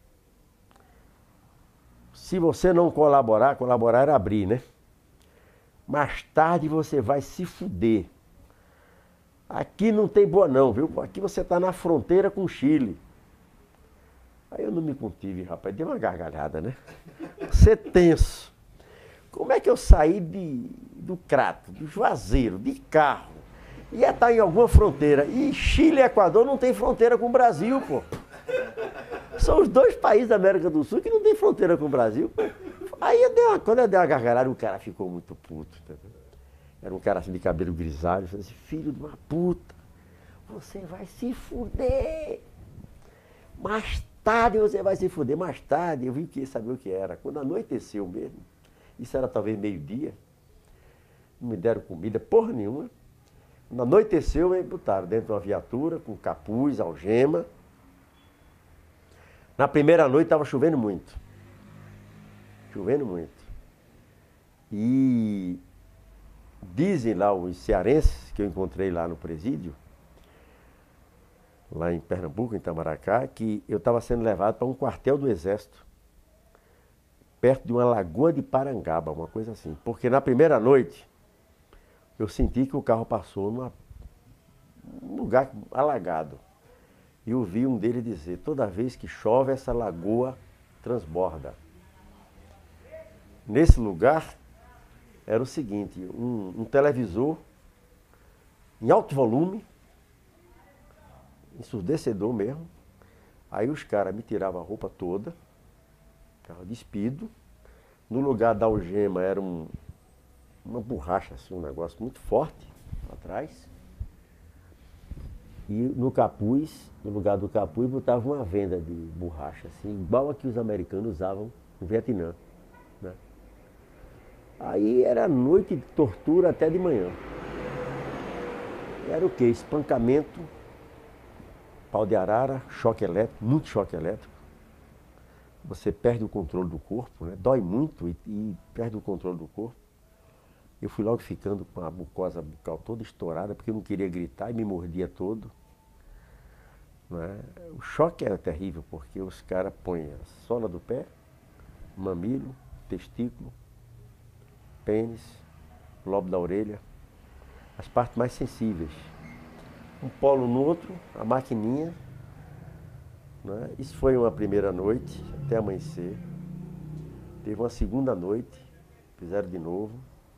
se você não colaborar, colaborar era abrir, né? Mais tarde você vai se fuder. Aqui não tem boa não, viu? Aqui você está na fronteira com o Chile." Aí eu não me contive, rapaz, dei uma gargalhada, né? Você tenso. Como é que eu saí de, do Crato, do Juazeiro, de carro, ia estar em alguma fronteira? E Chile e Equador não tem fronteira com o Brasil, pô. São os dois países da América do Sul que não tem fronteira com o Brasil. Aí eu dei uma, quando eu dei uma gargalhada, o cara ficou muito puto, entendeu? Era um cara assim de cabelo grisalho, eu falei assim: "Filho de uma puta, você vai se fuder. Mais tarde você vai se fuder." Mais tarde eu vi que ia saber o que era. Quando anoiteceu mesmo, isso era talvez meio-dia, não me deram comida, porra nenhuma. Quando anoiteceu, me botaram dentro de uma viatura, com capuz, algema. Na primeira noite estava chovendo muito. Chovendo muito. E dizem lá os cearenses, que eu encontrei lá no presídio, lá em Pernambuco, em Itamaracá, que eu estava sendo levado para um quartel do Exército, perto de uma lagoa de Parangaba, uma coisa assim. Porque na primeira noite, eu senti que o carro passou numa, num lugar alagado. E ouvi um deles dizer: "Toda vez que chove, essa lagoa transborda." Nesse lugar, era o seguinte, um, um televisor em alto volume, ensurdecedor mesmo. Aí os caras me tiravam a roupa toda, ficava despido. No lugar da algema era um, uma borracha, assim, um negócio muito forte atrás. E no capuz, no lugar do capuz, botava uma venda de borracha, assim, igual a que os americanos usavam no Vietnã, né? Aí era noite de tortura até de manhã. Era o quê? Espancamento, pau de arara, choque elétrico, muito choque elétrico. Você perde o controle do corpo, né? Dói muito e, e perde o controle do corpo. Eu fui logo ficando com a mucosa bucal toda estourada, porque eu não queria gritar e me mordia todo. Né? O choque era terrível, porque os caras põem a sola do pé, mamilo, testículo, pênis, lobo da orelha, as partes mais sensíveis. Um polo no outro, a maquininha, né? Isso foi uma primeira noite, até amanhecer. Teve uma segunda noite, fizeram de novo.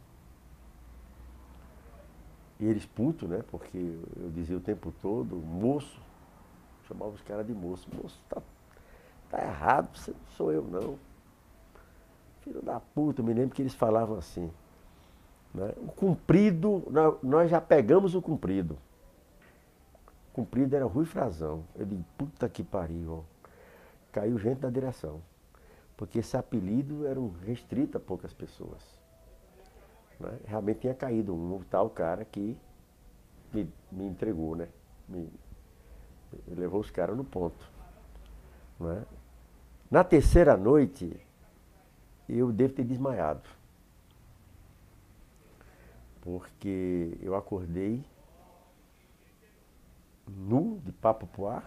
E eles putos, né? Porque eu dizia o tempo todo, moço, chamava os caras de moço. Moço, tá, tá errado, você não sou eu não. Filho da puta, eu me lembro que eles falavam assim. Né? O comprido, nós já pegamos o comprido. O comprido era Rui Frazão. Eu digo, puta que pariu, ó. Caiu gente na direção. Porque esse apelido era um restrito a poucas pessoas. Né? Realmente tinha caído um tal cara que me, me entregou, né? Me, me levou os caras no ponto. Né? Na terceira noite, eu devo ter desmaiado. Porque eu acordei nu, de papo pro ar,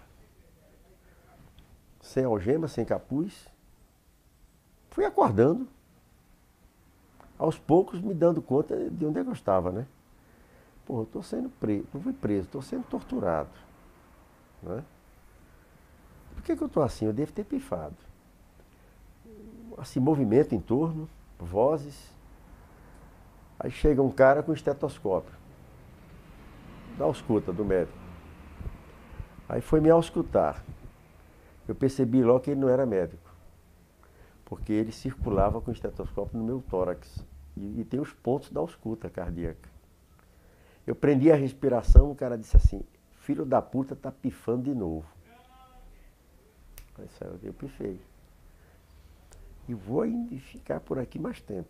sem algema, sem capuz. Fui acordando, aos poucos me dando conta de onde é que eu estava, né? Pô, eu tô sendo preso, não fui preso, tô sendo torturado. Né? Por que que eu tô assim? Eu devo ter pifado. Assim, movimento em torno, vozes. Aí chega um cara com estetoscópio. Da ausculta do médico. Aí foi me auscultar. Eu percebi logo que ele não era médico. Porque ele circulava com o estetoscópio no meu tórax. E, e tem os pontos da ausculta cardíaca. Eu prendi a respiração, o cara disse assim, filho da puta tá pifando de novo. Aí saiu, eu pifei. E vou ainda ficar por aqui mais tempo.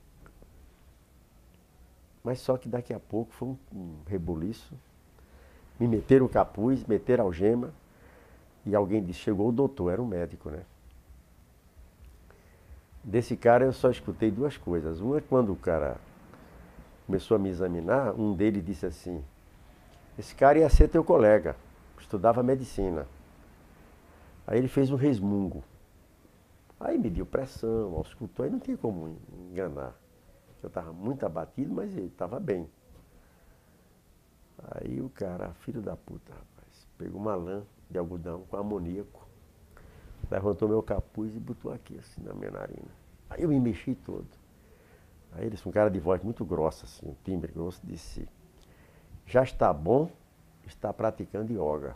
Mas só que daqui a pouco foi um, um rebuliço. Me meteram o capuz, meteram a algema. E alguém disse, chegou o doutor, era um médico, né? Desse cara eu só escutei duas coisas. Uma é quando o cara começou a me examinar, um deles disse assim, esse cara ia ser teu colega, estudava medicina. Aí ele fez um resmungo. Aí mediu pressão, auscultou, aí não tinha como enganar. Eu estava muito abatido, mas ele estava bem. Aí o cara, filho da puta, rapaz, pegou uma lã de algodão com amoníaco, levantou meu capuz e botou aqui, assim, na minha narina. Aí eu me mexi todo. Aí ele, um cara de voz muito grossa, assim, um timbre grosso, disse, já está bom, está praticando yoga.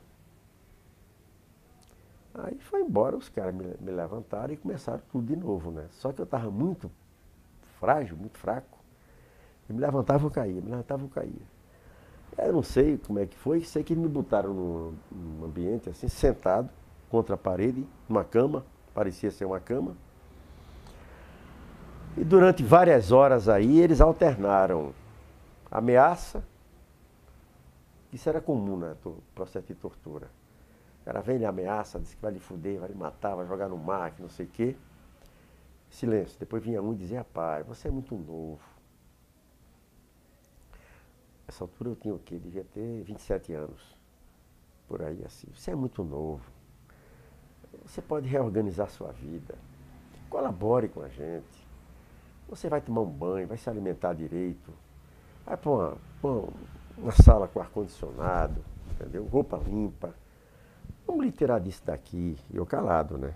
Aí foi embora, os caras me, me levantaram e começaram tudo de novo, né? Só que eu estava muito frágil, muito fraco. Eu me levantava e caía, me levantava e caía. Eu não sei como é que foi, sei que eles me botaram num, num ambiente assim, sentado, contra a parede, numa cama, parecia ser uma cama. E durante várias horas aí, eles alternaram ameaça, isso era comum, né, processo de tortura. O cara vem, ele ameaça, diz que vai lhe fuder, vai lhe matar, vai jogar no mar, que não sei o quê. Silêncio. Depois vinha um e dizia, pai, você é muito novo. Nessa altura eu tinha o quê? Devia ter vinte e sete anos. Por aí assim. Você é muito novo. Você pode reorganizar sua vida. Colabore com a gente. Você vai tomar um banho, vai se alimentar direito. Vai para uma, uma, uma sala com ar-condicionado, entendeu? Roupa limpa. Vamos lhe tirar disso daqui. E eu calado, né?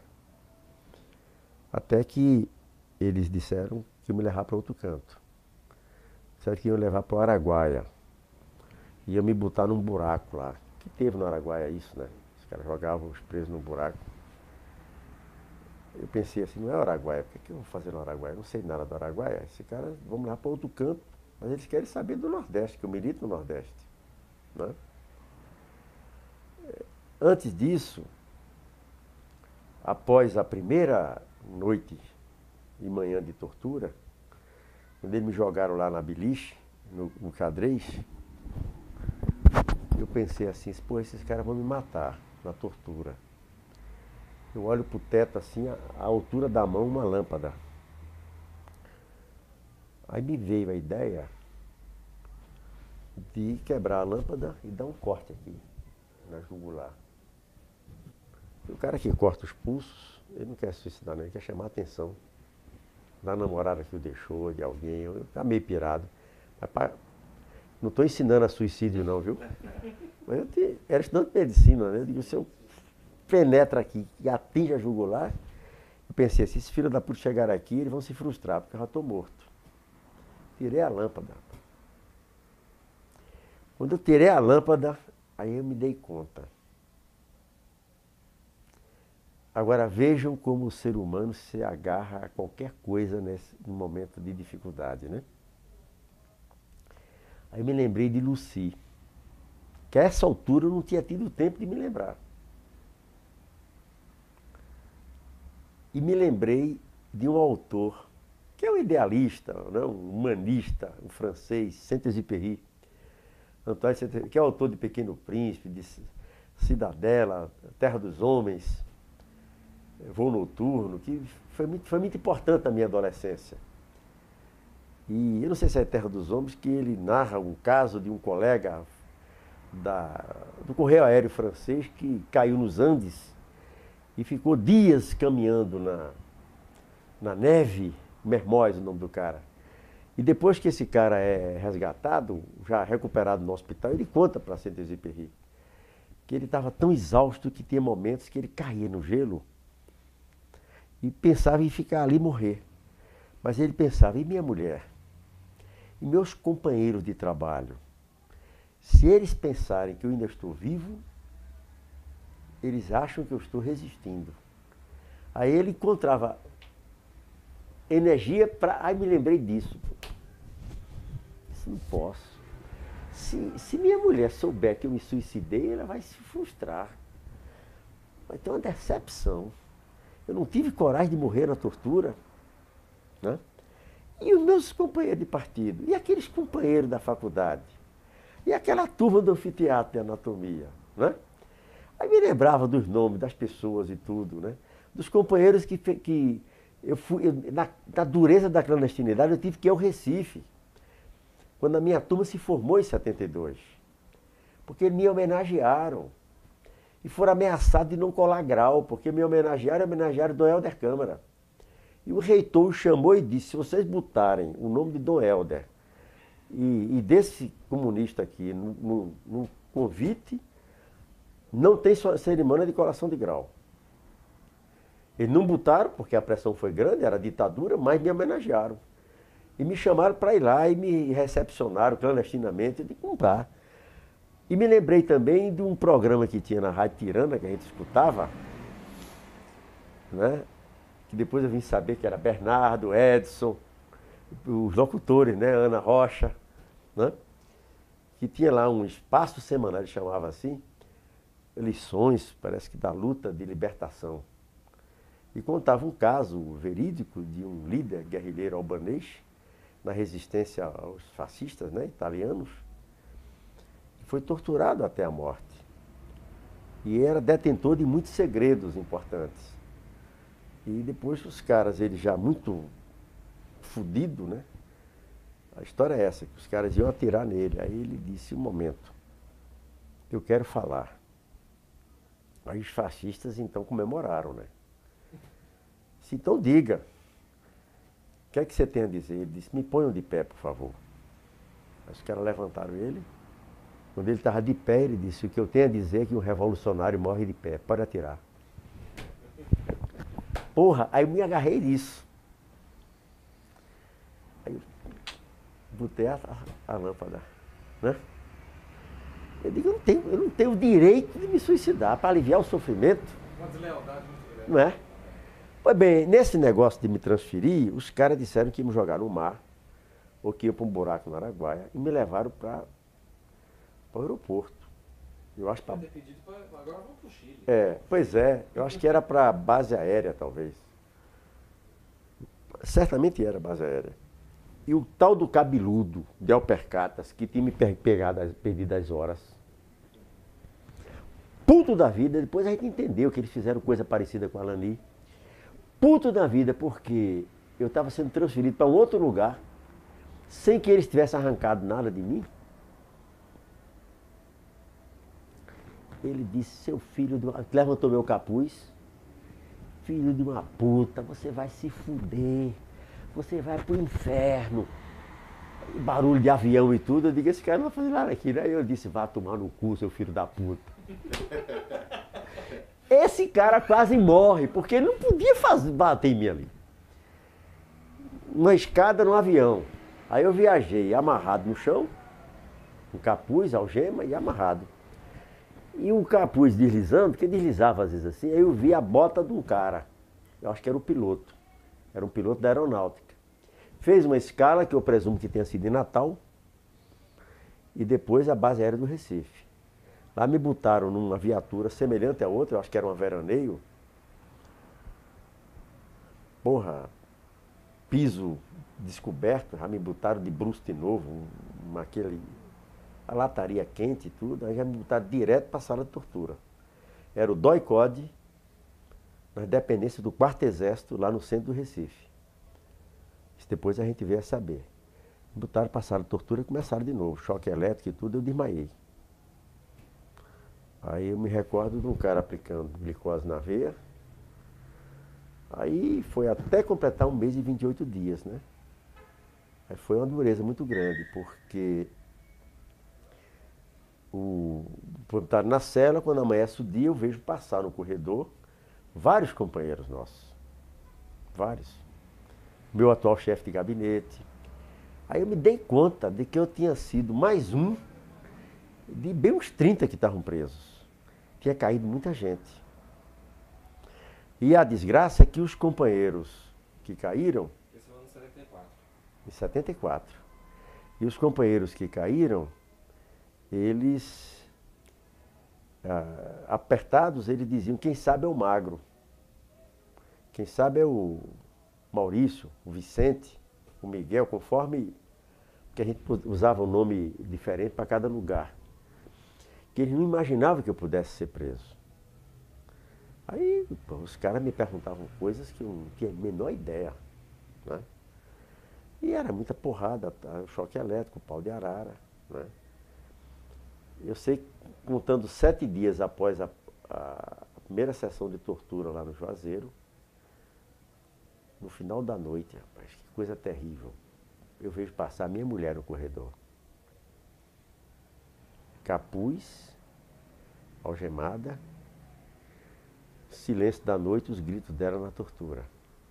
Até que eles disseram que iam me levar para outro canto. Disseram que iam levar para o Araguaia. Iam me botar num buraco lá. Que teve no Araguaia isso, né? Os caras jogavam os presos num buraco. Eu pensei assim, não é Araguaia, o que, é que eu vou fazer no Araguaia? Eu não sei nada do Araguaia. Esse cara, vamos lá para outro canto. Mas eles querem saber do Nordeste, que eu milito no Nordeste. Né? Antes disso, após a primeira noite e manhã de tortura, quando eles me jogaram lá na beliche, no, no xadrez, eu pensei assim, pô, esses caras vão me matar na tortura. Eu olho pro teto assim, a, a altura da mão, uma lâmpada. Aí me veio a ideia de quebrar a lâmpada e dar um corte aqui, na jugular. O cara que corta os pulsos, ele não quer se suicidar, não, ele quer chamar a atenção. da namorada que o deixou, de alguém. Eu estava meio pirado. Mas, pá, não estou ensinando a suicídio não, viu? Mas eu te, era estudante de medicina, né? Eu digo, se eu penetra aqui e atinge a jugular, eu pensei, se esses filhos da puta chegarem aqui, eles vão se frustrar, porque eu já estou morto. Tirei a lâmpada. Quando eu tirei a lâmpada, aí eu me dei conta. Agora vejam como o ser humano se agarra a qualquer coisa nesse momento de dificuldade, né? Aí me lembrei de Lucy, que a essa altura eu não tinha tido tempo de me lembrar. E me lembrei de um autor, que é um idealista, né? Um humanista, um francês, Saint-Exupéry, Antoine Saint-Exupéry, que é autor de Pequeno Príncipe, de Cidadela, Terra dos Homens, Voo Noturno, que foi muito, foi muito importante na minha adolescência. E eu não sei se é Terra dos Homens, que ele narra um caso de um colega da, do Correio Aéreo francês que caiu nos Andes e ficou dias caminhando na, na neve, Mermoz, o nome do cara. E depois que esse cara é resgatado, já recuperado no hospital, ele conta para Saint-Exupéry que ele estava tão exausto que tinha momentos que ele caía no gelo e pensava em ficar ali e morrer. Mas ele pensava, e minha mulher? E meus companheiros de trabalho? Se eles pensarem que eu ainda estou vivo, eles acham que eu estou resistindo. Aí ele encontrava energia para... Aí me lembrei disso. Isso não posso. Se, se minha mulher souber que eu me suicidei, ela vai se frustrar. Vai ter uma decepção. Eu não tive coragem de morrer na tortura, né? E os meus companheiros de partido, e aqueles companheiros da faculdade, e aquela turma do anfiteatro de anatomia, né? Aí me lembrava dos nomes das pessoas e tudo, né? Dos companheiros que, que eu fui, eu, na, na dureza da clandestinidade, eu tive que ir ao Recife, quando a minha turma se formou em setenta e dois, porque me homenagearam. E foram ameaçados de não colar grau, porque me homenagearam e homenagearam Dom Helder Câmara. E o reitor chamou e disse, se vocês botarem o nome de Dom Helder e, e desse comunista aqui no, no, no convite, não tem cerimônia de colação de grau. Eles não botaram, porque a pressão foi grande, era ditadura, mas me homenagearam. E me chamaram para ir lá e me recepcionaram clandestinamente de comprar. E me lembrei também de um programa que tinha na Rádio Tirana, que a gente escutava, né? Que depois eu vim saber que era Bernardo, Edson, os locutores, né? Ana Rocha, né? Que tinha lá um espaço semanal, ele chamava assim, lições, parece que da luta de libertação. E contava um caso verídico de um líder guerrilheiro albanês na resistência aos fascistas, né? Italianos, foi torturado até a morte. E era detentor de muitos segredos importantes. E depois os caras, ele já muito fudido, né? A história é essa, que os caras iam atirar nele. Aí ele disse, um momento, eu quero falar. Aí os fascistas então comemoraram, né? Disse, então diga, o que é que você tem a dizer? Ele disse, me ponham de pé, por favor. Aí os caras levantaram ele. Quando ele estava de pé, ele disse, o que eu tenho a dizer é que um revolucionário morre de pé, pode atirar. Porra, aí eu me agarrei nisso. Aí eu botei a, a, a lâmpada, né? Eu digo, eu não tenho, eu não tenho o direito de me suicidar para aliviar o sofrimento. Uma deslealdade muito grande. Não é? Pois bem, nesse negócio de me transferir, os caras disseram que iam me jogar no mar, ou que iam para um buraco no Araguaia, e me levaram para o aeroporto. Eu acho pra... ter pedido pra... Agora vamos para o Chile. É, pois é, eu acho que era para base aérea, talvez. Certamente era base aérea. E o tal do cabeludo de Alpercatas, que tinha me pegado, perdido as horas. Puto da vida, depois a gente entendeu que eles fizeram coisa parecida com a Lani. Puto da vida, porque eu estava sendo transferido para um outro lugar, sem que eles tivessem arrancado nada de mim. Ele disse, seu filho de uma... levantou meu capuz. Filho de uma puta, você vai se fuder. você vai pro inferno. E barulho de avião e tudo. Eu digo, esse cara não vai fazer nada aqui, né? Eu disse, vá tomar no cu, seu filho da puta. Esse cara quase morre, porque ele não podia fazer, bater em mim ali. Uma escada no avião. Aí eu viajei amarrado no chão, com capuz, algema e amarrado. E o capuz deslizando, porque deslizava às vezes assim, aí eu vi a bota de um cara. Eu acho que era o piloto. Era um piloto da aeronáutica. Fez uma escala, que eu presumo que tenha sido em Natal, e depois a base aérea do Recife. Lá me botaram numa viatura semelhante a outra, eu acho que era uma veraneio. Porra, piso descoberto, já me botaram de bruço de novo, uma, aquele, a lataria quente e tudo, aí já me botaram direto para a sala de tortura. Era o D O I C O D, nas dependências do quarto Exército, lá no centro do Recife. Isso depois a gente veio a saber. Me botaram para a sala de tortura e começaram de novo, choque elétrico e tudo, eu desmaiei. Aí eu me recordo de um cara aplicando glicose na veia. Aí foi até completar um mês e vinte e oito dias, né? Aí foi uma dureza muito grande, porque o botaram na cela, quando amanhece o dia, eu vejo passar no corredor vários companheiros nossos. Vários. Meu atual chefe de gabinete. Aí eu me dei conta de que eu tinha sido mais um de bem uns trinta que estavam presos. Tinha caído muita gente. E a desgraça é que os companheiros que caíram... Esse ano em setenta e quatro. Em setenta e quatro. E os companheiros que caíram, eles... Ah, apertados, eles diziam, quem sabe é o Magro. Quem sabe é o Maurício, o Vicente, o Miguel, conforme... que a gente usava um nome diferente para cada lugar. Que eles não imaginavam que eu pudesse ser preso. Aí pô, os caras me perguntavam coisas que eu não tinha a menor ideia. Né? E era muita porrada, tá? Choque elétrico, pau de arara. Né? Eu sei, contando sete dias após a, a primeira sessão de tortura lá no Juazeiro, no final da noite, rapaz, que coisa terrível, eu vejo passar minha mulher no corredor. Capuz, algemada, silêncio da noite, os gritos dela na tortura.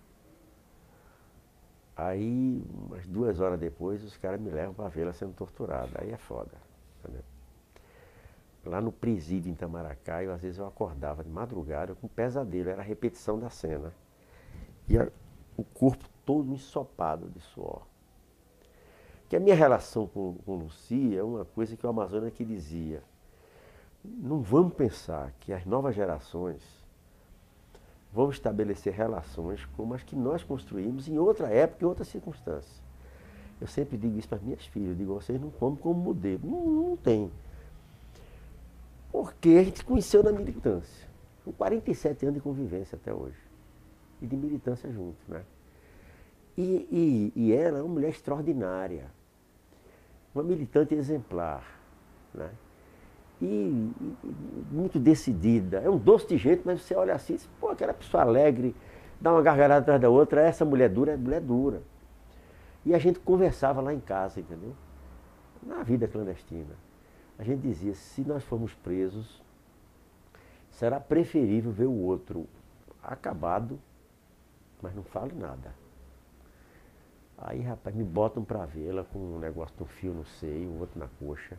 Aí, umas duas horas depois, os caras me levam para vê-la sendo torturada. Aí é foda. Entendeu? Lá no presídio em Itamaracá, eu, às vezes eu acordava de madrugada com pesadelo, era a repetição da cena. E a, o corpo todo ensopado de suor. Que a minha relação com, com Lucia é uma coisa que o Amazonas que dizia. Não vamos pensar que as novas gerações vão estabelecer relações como as que nós construímos em outra época, em outras circunstâncias. Eu sempre digo isso para as minhas filhas, eu digo, vocês não comem como modelo. Não, não tem. Porque a gente se conheceu na militância. Com quarenta e sete anos de convivência até hoje. E de militância junto, né? E, e, e ela é uma mulher extraordinária, uma militante exemplar, né? E, e muito decidida, é um doce de jeito, mas você olha assim, pô, aquela pessoa alegre, dá uma gargalhada atrás da outra, essa mulher dura é mulher dura. E a gente conversava lá em casa, entendeu? Na vida clandestina. A gente dizia, se nós formos presos, será preferível ver o outro acabado, mas não falo nada. Aí, rapaz, me botam pra vê-la com um negócio de um fio no seio, o outro na coxa.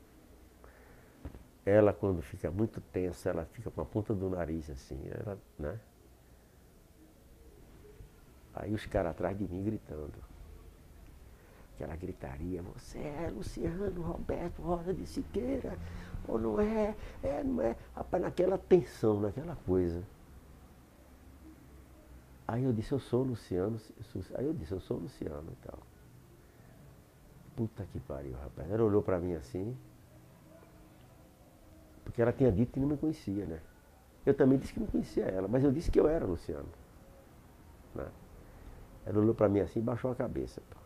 Ela, quando fica muito tensa, ela fica com a ponta do nariz assim, ela, né? Aí os caras atrás de mim gritando. Aquela gritaria, você é Luciano Roberto Rosa de Siqueira, ou não é, é, não é. Rapaz, naquela tensão, naquela coisa. Aí eu disse, eu sou Luciano, aí eu disse, eu sou Luciano e tal. Puta que pariu, rapaz. Ela olhou pra mim assim, porque ela tinha dito que não me conhecia, né? Eu também disse que não conhecia ela, mas eu disse que eu era Luciano. Né? Ela olhou pra mim assim e baixou a cabeça. Pô.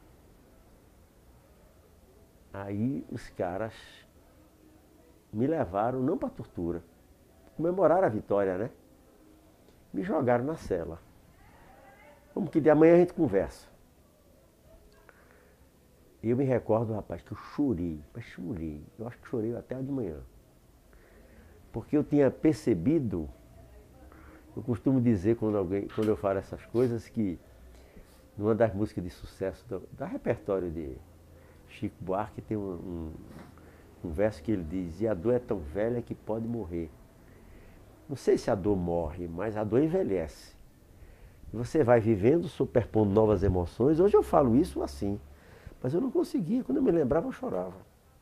Aí os caras me levaram, não pra tortura, comemoraram a vitória, né? Me jogaram na cela. Como que de amanhã a gente conversa. Eu me recordo, rapaz, que eu chorei, mas chorei. Eu acho que chorei até de manhã. Porque eu tinha percebido, eu costumo dizer quando, alguém, quando eu falo essas coisas, que numa das músicas de sucesso do, da repertório de Chico Buarque tem um, um, um verso que ele diz: e a dor é tão velha que pode morrer. Não sei se a dor morre, mas a dor envelhece. Você vai vivendo, superpondo novas emoções. Hoje eu falo isso assim, mas eu não conseguia. Quando eu me lembrava, eu chorava.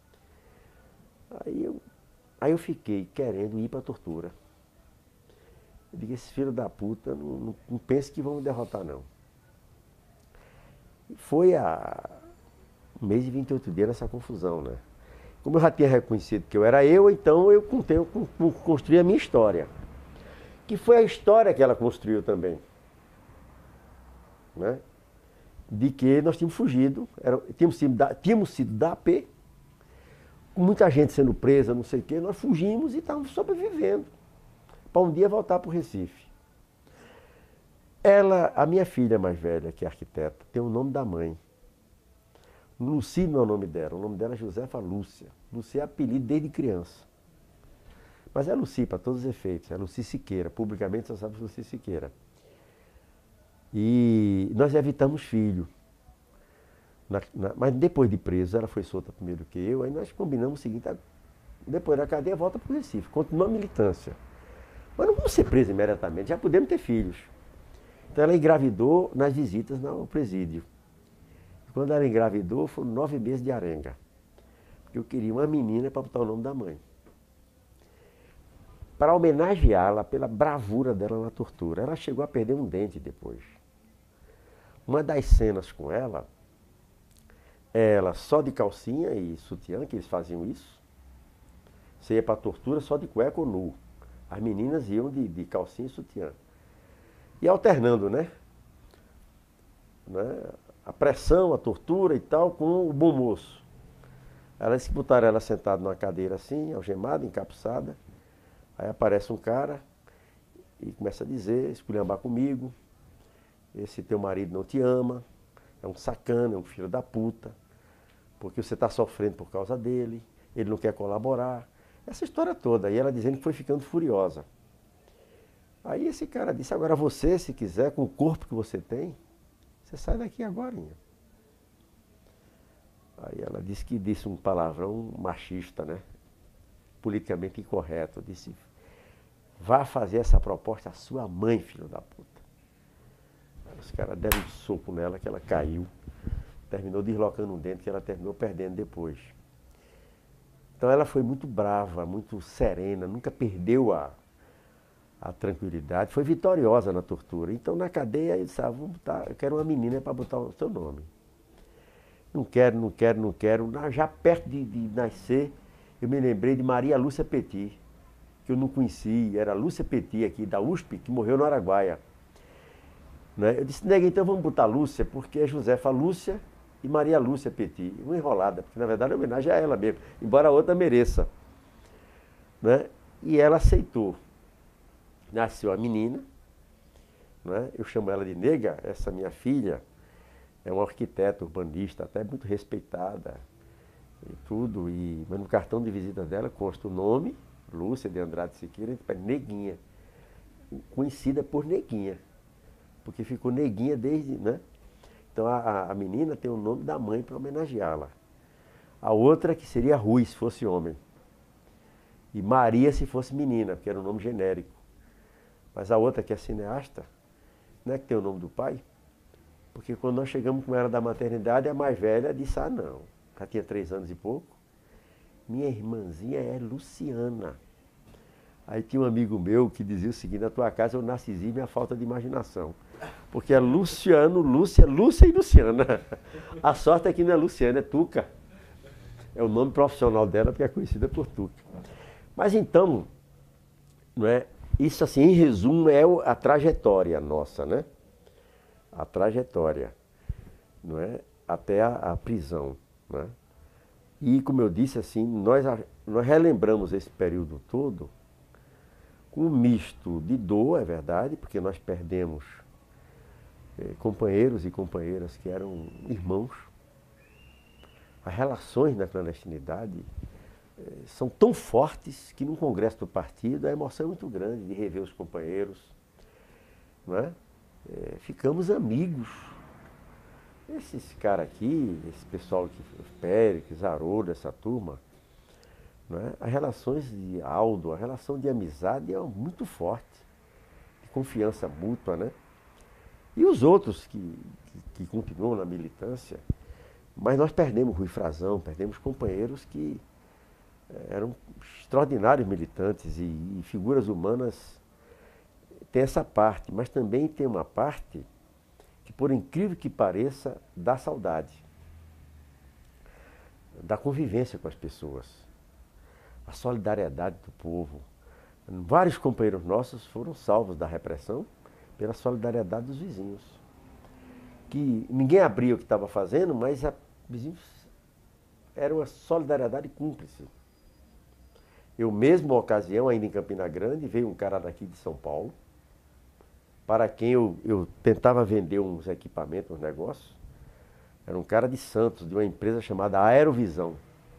Aí eu, aí eu fiquei querendo ir para a tortura. Eu digo: esse filho da puta, não, não, não pense que vão me derrotar, não. E foi há um mês e vinte e oito dias nessa confusão, né? Como eu já tinha reconhecido que eu era eu, então eu contei, eu construí a minha história. Que foi a história que ela construiu também. Né? De que nós tínhamos fugido, era, tínhamos, sido da, tínhamos sido da A P, com muita gente sendo presa, não sei o quê, nós fugimos e estávamos sobrevivendo, para um dia voltar para o Recife. Ela, a minha filha mais velha, que é arquiteta, tem o nome da mãe. Luci não é o nome dela, o nome dela é Josefa Lúcia. Lúcia é apelido desde criança. Mas é Luci para todos os efeitos, é Luci Siqueira, publicamente só sabe Luci Siqueira. E nós evitamos filho. Na, na, mas depois de preso, ela foi solta primeiro que eu, aí nós combinamos o seguinte: depois da cadeia volta para o Recife, continua a militância. Mas não vamos ser presos imediatamente, já podemos ter filhos. Então ela engravidou nas visitas no presídio. Quando ela engravidou, foram nove meses de arenga. Porque eu queria uma menina para botar o nome da mãe. Para homenageá-la pela bravura dela na tortura. Ela chegou a perder um dente depois. Uma das cenas com ela, ela só de calcinha e sutiã, que eles faziam isso. Você ia para a tortura só de cueca ou nu. As meninas iam de, de calcinha e sutiã. E alternando, né? né? A pressão, a tortura e tal, com o bom moço. Elas botaram ela sentada numa cadeira assim, algemada, encapuçada. Aí aparece um cara e começa a dizer, esculhambar comigo: esse teu marido não te ama, é um sacana, é um filho da puta, porque você está sofrendo por causa dele, ele não quer colaborar. Essa história toda. E ela dizendo que foi ficando furiosa. Aí esse cara disse: agora você, se quiser, com o corpo que você tem, você sai daqui agora. Aí ela disse que disse um palavrão machista, né? Politicamente incorreto. Disse: vá fazer essa proposta à sua mãe, filho da puta. Aí os caras deram um soco nela que ela caiu. Terminou deslocando um dente que ela terminou perdendo depois. Então ela foi muito brava, muito serena, nunca perdeu a, a tranquilidade. Foi vitoriosa na tortura. Então na cadeia ele disse: ah, vou botar, eu quero uma menina para botar o seu nome. Não quero, não quero, não quero. Já perto de, de nascer, eu me lembrei de Maria Lúcia Petit, que eu não conheci. Era Lúcia Petit aqui da U S P, que morreu no Araguaia. Né? Eu disse: nega, então vamos botar Lúcia, porque é Josefa Lúcia e Maria Lúcia Petit. Uma enrolada, porque na verdade é homenagem a ela mesmo, embora a outra mereça. Né? E ela aceitou. Nasceu a menina, né? Eu chamo ela de nega, essa minha filha. É uma arquiteta urbanista, até muito respeitada e tudo. E, mas no cartão de visita dela consta o nome, Lúcia de Andrade Siqueira, Neguinha. Conhecida por Neguinha, porque ficou Neguinha desde, né? Então a, a menina tem o nome da mãe para homenageá-la. A outra que seria Rui, se fosse homem. E Maria, se fosse menina, porque era um nome genérico. Mas a outra, que é cineasta, não é que tem o nome do pai? Porque quando nós chegamos com ela da maternidade, a mais velha disse: ah, não, já tinha três anos e pouco. Minha irmãzinha é Luciana. Aí tinha um amigo meu que dizia o seguinte: na tua casa é o narcisismo e a falta de imaginação. Porque é Luciano, Lúcia, Lúcia e Luciana. A sorte é que não é Luciana, é Tuca. É o nome profissional dela, porque é conhecida por Tuca. Mas então, não é, isso assim, em resumo, é a trajetória nossa, né? A trajetória, não é? Até a, a prisão, né? E como eu disse, assim, nós, nós relembramos esse período todo com um misto de dor, é verdade, porque nós perdemos eh, companheiros e companheiras que eram irmãos. as relações na clandestinidade eh, são tão fortes que num congresso do partido a emoção é muito grande de rever os companheiros, não é? É, ficamos amigos. Esses caras aqui, esse pessoal aqui, Pérez, Haroldo, essa turma, não é? As relações de Aldo, a relação de amizade é muito forte, de confiança mútua, né? E os outros que, que, que continuam na militância, mas nós perdemos Rui Frazão, perdemos companheiros que eram extraordinários militantes e, e figuras humanas. Tem essa parte, mas também tem uma parte que, por incrível que pareça, dá saudade, da convivência com as pessoas, a solidariedade do povo. Vários companheiros nossos foram salvos da repressão pela solidariedade dos vizinhos, que ninguém abria o que estava fazendo, mas os vizinhos era uma solidariedade cúmplice. Eu mesmo, uma ocasião, ainda em Campina Grande, veio um cara daqui de São Paulo, para quem eu, eu tentava vender uns equipamentos, uns negócios. Era um cara de Santos, de uma empresa chamada Aerovisão.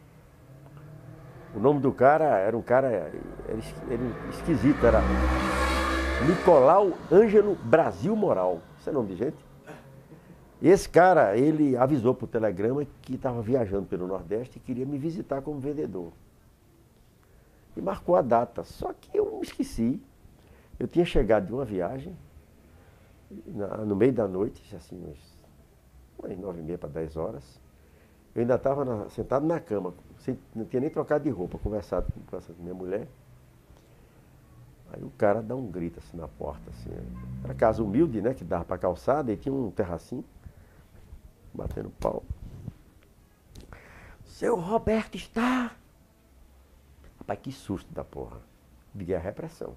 O nome do cara era um cara era, era esquisito, era Nicolau Ângelo Brasil Moral. Esse é o nome de gente? Esse cara, ele avisou por telegrama que estava viajando pelo Nordeste e queria me visitar como vendedor. E marcou a data, só que eu me esqueci. Eu tinha chegado de uma viagem, na, no meio da noite, assim, umas nove e meia para dez horas. Eu ainda estava sentado na cama, sem, não tinha nem trocado de roupa, conversado com, com essa minha mulher. Aí o cara dá um grito assim na porta, assim. Era casa humilde, né, que dava para calçada, e tinha um terracinho, batendo pau. Seu Roberto está... Rapaz, que susto da porra. Liguei a repressão.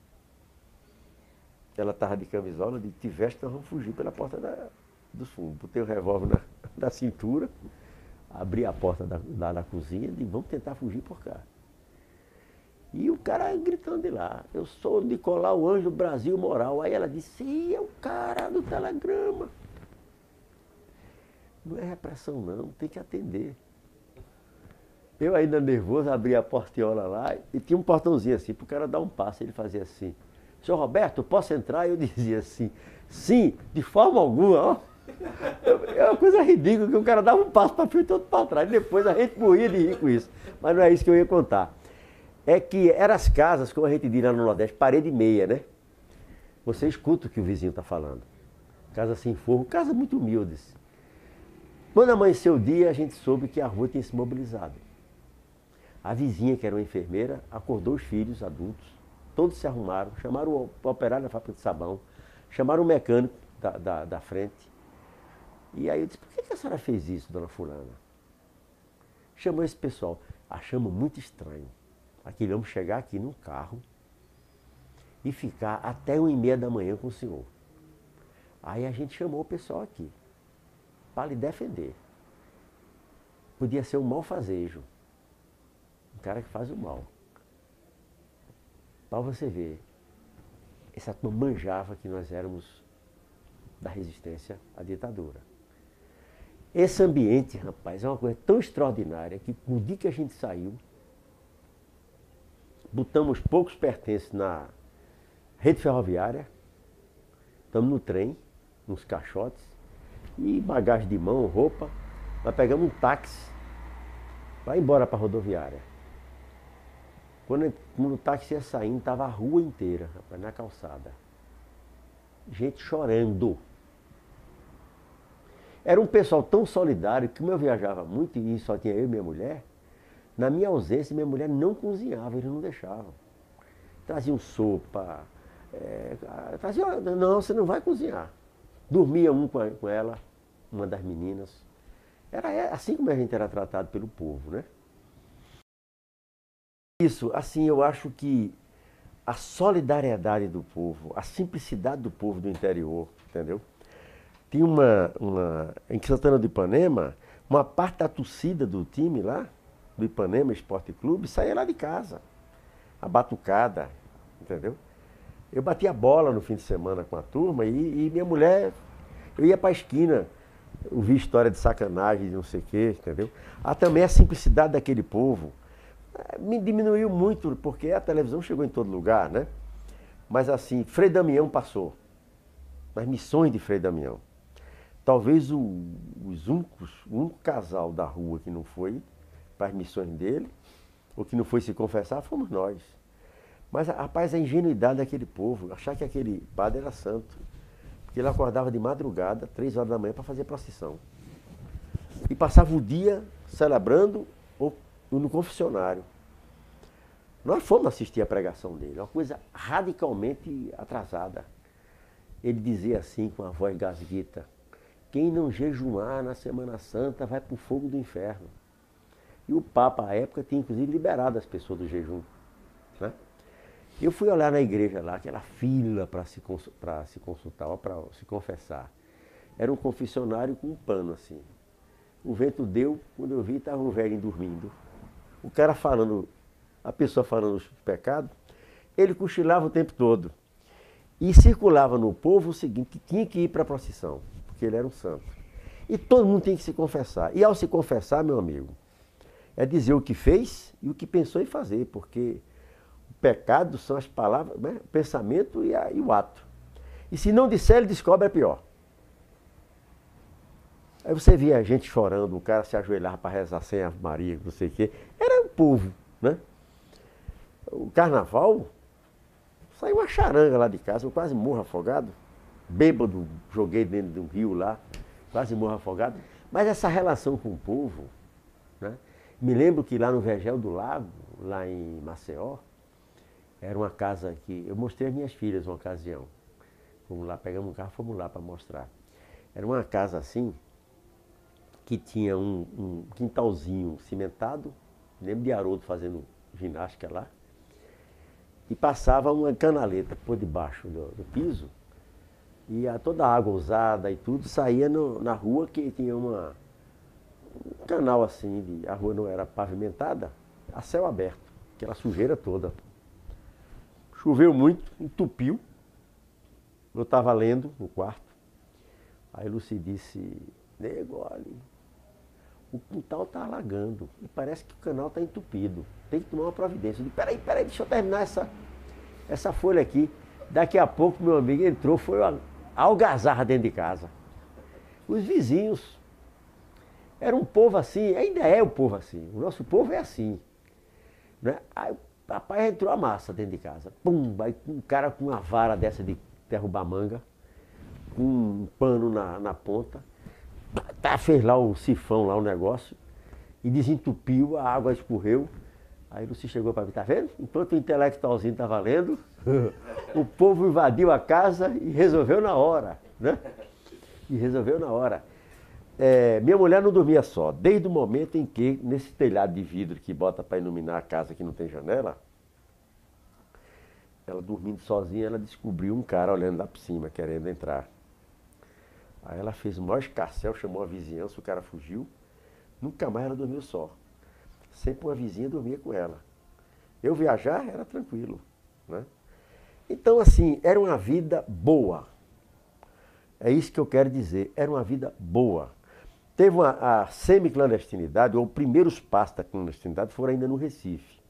Ela estava de camisola, de tiveste, nós vamos fugir pela porta da, do fundo. Botei o revólver na, na cintura, abri a porta da, da, da cozinha e disse, vamos tentar fugir por cá. E o cara gritando de lá, eu sou o Nicolau Ângelo Brasil Moral. Aí ela disse, ih, é o cara do telegrama. Não é repressão não, tem que atender. Eu ainda nervoso, abri a portiola lá e tinha um portãozinho assim, para o cara dar um passo, ele fazia assim, senhor Roberto, posso entrar? Eu dizia assim, sim, de forma alguma, ó. É uma coisa ridícula, que o cara dava um passo para frente e outro para trás, e depois a gente morria de rir com isso. Mas não é isso que eu ia contar. É que eram as casas, como a gente diz lá no Nordeste, parede meia, né? Você escuta o que o vizinho está falando. Casa sem forro, casas muito humildes. Quando amanheceu o dia, a gente soube que a rua tinha se mobilizado. A vizinha, que era uma enfermeira, acordou os filhos adultos, todos se arrumaram, chamaram o operário da fábrica de sabão, chamaram o mecânico da, da, da frente. E aí eu disse, por que a senhora fez isso, dona fulana? Chamou esse pessoal. Achamos muito estranho aquele homem chegar aqui num carro e ficar até uma e meia da manhã com o senhor. Aí a gente chamou o pessoal aqui para lhe defender. Podia ser um malfazejo. Um cara que faz o mal. Para você ver, essa turma manjava que nós éramos da resistência à ditadura. Esse ambiente, rapaz, é uma coisa tão extraordinária que no dia que a gente saiu, botamos poucos pertences na rede ferroviária, estamos no trem, nos caixotes, e bagagem de mão, roupa, nós pegamos um táxi para ir embora para a rodoviária. Quando, quando o táxi ia saindo, estava a rua inteira, rapaz, na calçada. Gente chorando. Era um pessoal tão solidário que, como eu viajava muito e só tinha eu e minha mulher, na minha ausência, minha mulher não cozinhava, eles não deixavam. Traziam sopa, é, traziam, não, você não vai cozinhar. Dormia um com, a, com ela, uma das meninas. Era assim como a gente era tratado pelo povo, né? Isso, assim, eu acho que a solidariedade do povo, a simplicidade do povo do interior, entendeu? Tinha uma, uma, em Santana do Ipanema, uma parte da torcida do time lá, do Ipanema Esporte Clube, saía lá de casa, a batucada, entendeu? Eu batia bola no fim de semana com a turma e, e minha mulher, eu ia para a esquina ouvir história de sacanagem, de não sei o quê, entendeu? Há também a simplicidade daquele povo. Me diminuiu muito, porque a televisão chegou em todo lugar, né? Mas assim, Frei Damião passou. Nas missões de Frei Damião. Talvez o, os únicos, o único casal da rua que não foi para as missões dele, ou que não foi se confessar, fomos nós. Mas, rapaz, a ingenuidade daquele povo, achar que aquele padre era santo. Porque ele acordava de madrugada, três horas da manhã, para fazer procissão. E passava o dia celebrando ou no confessionário. Nós fomos assistir a pregação dele, uma coisa radicalmente atrasada. Ele dizia assim, com a voz gasguita: quem não jejuar na Semana Santa vai para o fogo do inferno. E o Papa, à época, tinha inclusive liberado as pessoas do jejum, né? Eu fui olhar na igreja lá, aquela fila para se, para se consultar, para se confessar. Era um confessionário com um pano assim. O vento deu, quando eu vi, estava um velho dormindo. O cara falando, a pessoa falando os pecados, ele cochilava o tempo todo. E circulava no povo o seguinte, que tinha que ir para a procissão, porque ele era um santo. E todo mundo tem que se confessar. E ao se confessar, meu amigo, é dizer o que fez e o que pensou em fazer, porque o pecado são as palavras, né? O pensamento e, a, e o ato. E se não disser, ele descobre é pior. Aí você via a gente chorando, o cara se ajoelhava para rezar sem Ave Maria, não sei o quê. Era o povo, né? O carnaval, saiu uma charanga lá de casa, eu quase morro afogado. Bêbado, joguei dentro de um rio lá, quase morro afogado. Mas essa relação com o povo, né? Me lembro que lá no Vergel do Lago, lá em Maceió, era uma casa que... Eu mostrei às minhas filhas uma ocasião. Fomos lá, pegamos um carro, fomos lá para mostrar. Era uma casa assim, que tinha um, um quintalzinho cimentado, lembro de Haroldo fazendo ginástica lá, e passava uma canaleta por debaixo do, do piso, e a, toda a água usada e tudo saía no, na rua, que tinha uma, um canal assim, de, a rua não era pavimentada, a céu aberto, aquela sujeira toda. Choveu muito, entupiu, eu estava lendo no quarto, aí Lucy disse: nego, olha, o quintal está alagando e parece que o canal está entupido, tem que tomar uma providência. Eu disse: peraí, peraí, deixa eu terminar essa, essa folha aqui. Daqui a pouco meu amigo entrou, foi uma algazarra dentro de casa. Os vizinhos, era um povo assim, ainda é o povo assim, o nosso povo é assim, né? Aí o papai entrou a massa dentro de casa, pum, aí um cara com uma vara dessa de derrubar manga, com um pano na, na ponta, tá, fez lá o sifão, lá o negócio, e desentupiu, a água escorreu. Aí você chegou para mim: tá vendo? Enquanto o intelectualzinho estava lendo, o povo invadiu a casa e resolveu na hora, né? E resolveu na hora. É, minha mulher não dormia só, desde o momento em que, nesse telhado de vidro que bota para iluminar a casa que não tem janela, ela dormindo sozinha, ela descobriu um cara olhando lá por cima, querendo entrar. Aí ela fez o maior escarcéu, chamou a vizinhança, o cara fugiu. Nunca mais ela dormiu só. Sempre uma vizinha dormia com ela. Eu viajar era tranquilo, né? Então, assim, era uma vida boa. É isso que eu quero dizer, era uma vida boa. Teve uma, a semi-clandestinidade, ou os primeiros passos da clandestinidade foram ainda no Recife.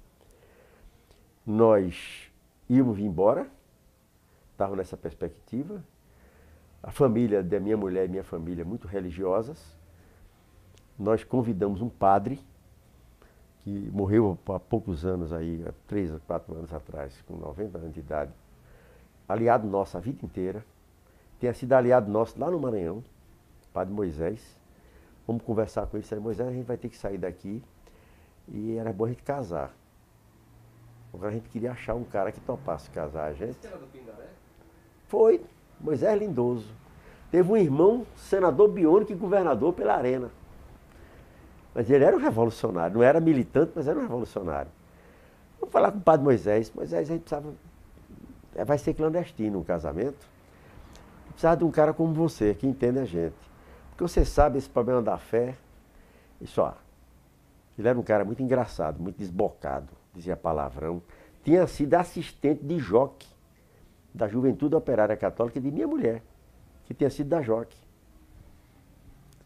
Nós íamos vir embora, estava nessa perspectiva. A família da minha mulher e minha família muito religiosas. Nós convidamos um padre que morreu há poucos anos, aí, há três ou quatro anos atrás, com noventa anos de idade, aliado nosso a vida inteira. Tinha sido aliado nosso lá no Maranhão, padre Moisés. Vamos conversar com ele, disse: Moisés, a gente vai ter que sair daqui e era bom a gente casar. Agora a gente queria achar um cara que topasse casar a gente. Você era do Pindaré? Foi. Moisés Lindoso. Teve um irmão, senador biônico e governador pela Arena. Mas ele era um revolucionário, não era militante, mas era um revolucionário. Vamos falar com o padre Moisés. Moisés, a gente precisava... Vai ser clandestino um casamento. Precisava de um cara como você, que entende a gente. Porque você sabe esse problema da fé. E só, ele era um cara muito engraçado, muito desbocado, dizia palavrão. Tinha sido assistente de jockey da Juventude Operária Católica de minha mulher, que tinha sido da Jockey.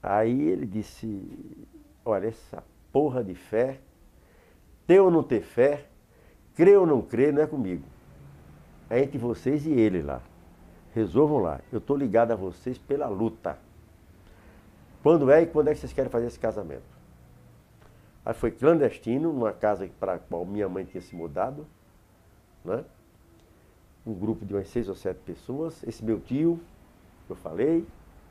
Aí ele disse, olha, essa porra de fé, ter ou não ter fé, crer ou não crer, não é comigo. É entre vocês e ele lá. Resolvam lá. Eu estou ligado a vocês pela luta. Quando é e quando é que vocês querem fazer esse casamento? Aí foi clandestino, numa casa para a qual minha mãe tinha se mudado, né? Um grupo de umas seis ou sete pessoas, esse meu tio, que eu falei,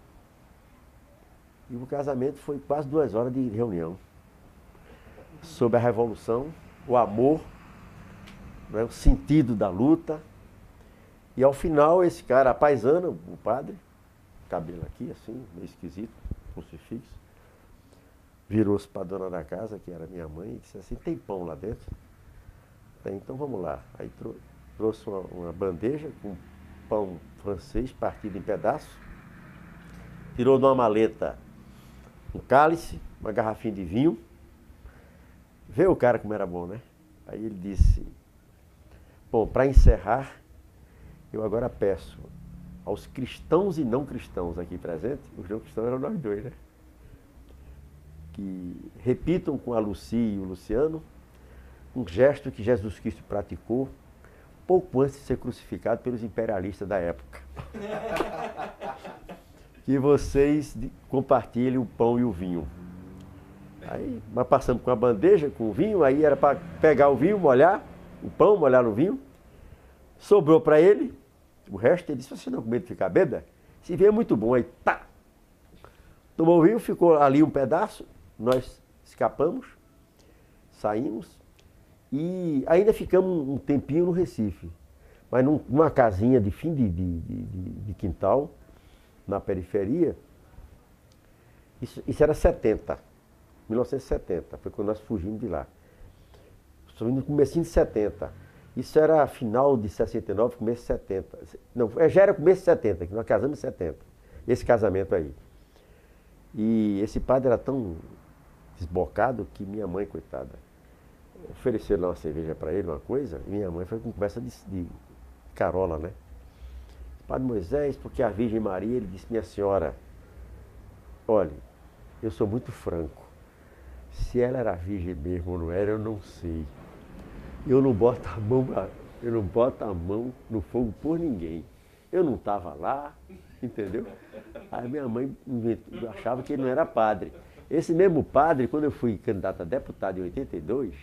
e o casamento foi quase duas horas de reunião, sobre a revolução, o amor, né, o sentido da luta, e ao final esse cara, a paisana, o padre, cabelo aqui assim, meio esquisito, crucifixo, virou-se para a dona da casa, que era minha mãe, e disse assim, tem pão lá dentro? Tem, então vamos lá. Aí trouxe. Trouxe uma, uma bandeja com pão francês partido em pedaços, tirou de uma maleta um cálice, uma garrafinha de vinho, vê o cara como era bom, né? Aí ele disse, bom, para encerrar, eu agora peço aos cristãos e não cristãos aqui presentes, os não cristãos eram nós dois, né? Que repitam com a Lucy e o Luciano um gesto que Jesus Cristo praticou pouco antes de ser crucificado pelos imperialistas da época. Que vocês compartilhem o pão e o vinho. Aí nós passamos com a bandeja, com o vinho, aí era para pegar o vinho, molhar, o pão, molhar no vinho. Sobrou para ele, o resto ele disse, você não com medo de ficar bêbada? Se vier muito bom, aí tá! Tomou o vinho, ficou ali um pedaço, nós escapamos, saímos. E ainda ficamos um tempinho no Recife, mas numa casinha de fim de, de, de, de quintal, na periferia. Isso, isso era setenta, mil novecentos e setenta, foi quando nós fugimos de lá. Estamos no comecinho de setenta. Isso era final de sessenta e nove, começo de setenta. Não, já era começo de setenta, que nós casamos em setenta. Esse casamento aí. E esse padre era tão desbocado que minha mãe, coitada, ofereceram lá uma cerveja para ele, uma coisa, e minha mãe foi com conversa de, de carola, né? Padre Moisés, porque a Virgem Maria, ele disse, minha senhora, olha, eu sou muito franco, se ela era virgem mesmo ou não era, eu não sei. Eu não boto a mão, eu não boto a mão no fogo por ninguém. Eu não estava lá, entendeu? Aí minha mãe inventou, achava que ele não era padre. Esse mesmo padre, quando eu fui candidato a deputado em oitenta e dois,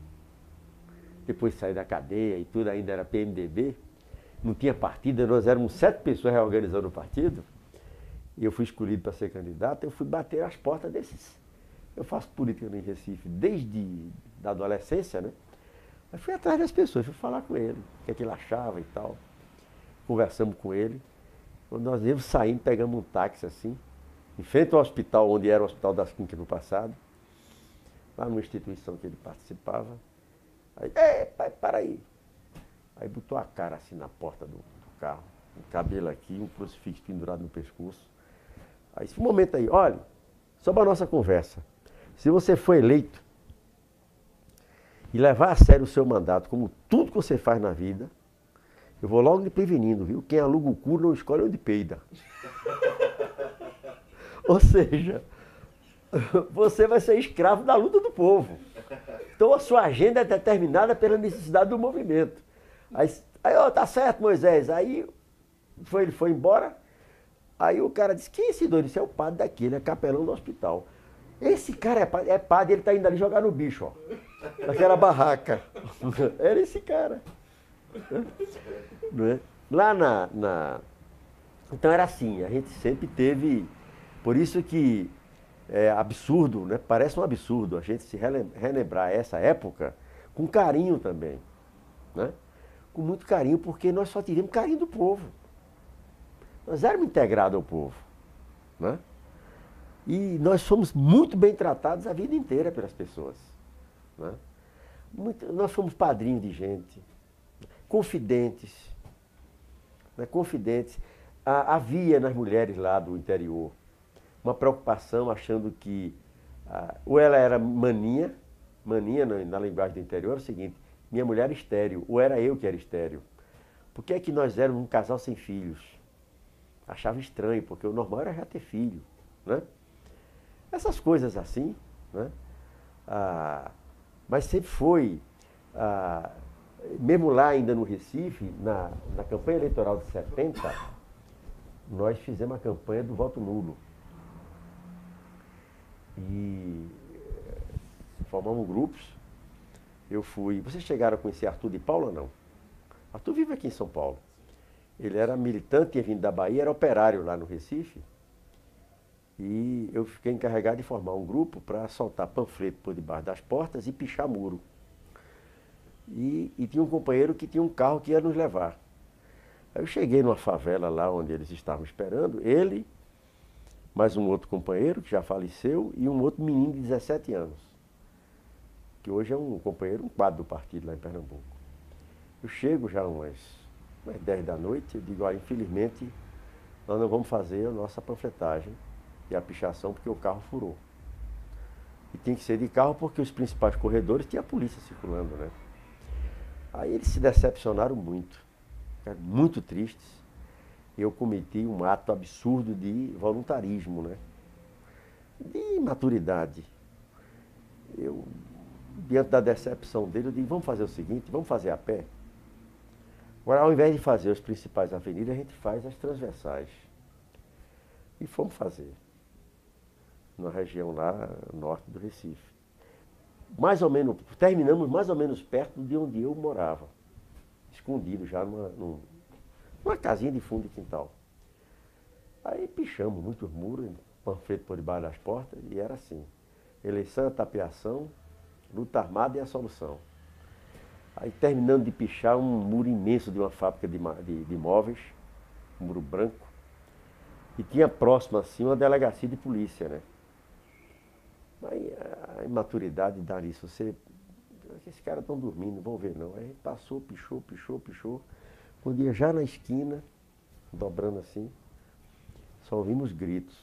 depois de sair da cadeia e tudo, ainda era P M D B, não tinha partido, nós éramos sete pessoas reorganizando o partido, e eu fui escolhido para ser candidato, eu fui bater as portas desses. Eu faço política em Recife desde a adolescência, né? Mas fui atrás das pessoas, fui falar com ele, o que é que ele achava e tal. Conversamos com ele. Quando nós íamos saindo, pegamos um táxi assim, em frente ao hospital, onde era o Hospital das Clínicas no passado, lá numa instituição que ele participava. Aí, é, pai, para aí. Aí botou a cara assim na porta do, do carro, um cabelo aqui, um crucifixo pendurado no pescoço. Aí, esse momento aí, olha, sobre a nossa conversa, se você for eleito e levar a sério o seu mandato, como tudo que você faz na vida, eu vou logo lhe prevenindo, viu? Quem aluga o cu não escolhe onde peida. Ou seja, você vai ser escravo da luta do povo. Então a sua agenda é determinada pela necessidade do movimento. Aí, aí ó, tá certo, Moisés. Aí foi, ele foi embora. Aí o cara disse, quem é esse doido? Esse é o padre daqui, ele é capelão do hospital. Esse cara é padre, é padre, ele tá indo ali jogar no bicho, ó. Naquela barraca. Era esse cara. Não é? Lá na, na... Então era assim, a gente sempre teve... Por isso que é absurdo, né? Parece um absurdo a gente se relembrar essa época com carinho também, né? Com muito carinho, porque nós só tivemos carinho do povo. Nós éramos integrados ao povo, né? E nós fomos muito bem tratados a vida inteira pelas pessoas, né? Muito, nós fomos padrinhos de gente, confidentes, né? Confidentes. Ah, havia nas mulheres lá do interior uma preocupação, achando que ah, ou ela era maninha, maninha na, na linguagem do interior, era o seguinte, minha mulher era estéril, ou era eu que era estéril. Por que é que nós éramos um casal sem filhos? Achava estranho, porque o normal era já ter filho, né? Essas coisas assim, né? Ah, mas sempre foi, ah, mesmo lá ainda no Recife, na, na campanha eleitoral de setenta, nós fizemos a campanha do voto nulo. E formamos grupos. Eu fui. Vocês chegaram a conhecer Arthur de Paula ou não? Arthur vive aqui em São Paulo. Ele era militante, tinha vindo da Bahia, era operário lá no Recife. E eu fiquei encarregado de formar um grupo para soltar panfleto por debaixo das portas e pichar muro. E, e tinha um companheiro que tinha um carro que ia nos levar. Aí eu cheguei numa favela lá onde eles estavam esperando, ele, mais um outro companheiro que já faleceu e um outro menino de dezessete anos, que hoje é um companheiro, um quadro do partido lá em Pernambuco. Eu chego já umas, umas dez da noite, eu digo, olha, infelizmente nós não vamos fazer a nossa panfletagem e a pichação porque o carro furou. E tem que ser de carro porque os principais corredores tinha a polícia circulando, né? Aí eles se decepcionaram muito, ficaram muito tristes. Eu cometi um ato absurdo de voluntarismo, né? De imaturidade. Eu, diante da decepção dele, eu disse, vamos fazer o seguinte, vamos fazer a pé. Agora, ao invés de fazer as principais avenidas, a gente faz as transversais. E fomos fazer. Na região lá, norte do Recife. Mais ou menos, terminamos mais ou menos perto de onde eu morava. Escondido já numa, numa, numa casinha de fundo de quintal. Aí pichamos muitos muros, panfleto por debaixo das portas, e era assim. Eleição é tapeação, luta armada e a solução. Aí terminando de pichar um muro imenso de uma fábrica de, de, de móveis, um muro branco, e tinha próximo assim uma delegacia de polícia, né? Aí a imaturidade dá isso, você, esses caras estão dormindo, não vão ver não. Aí passou, pichou, pichou, pichou. Quando ia já na esquina, dobrando assim, só ouvimos gritos.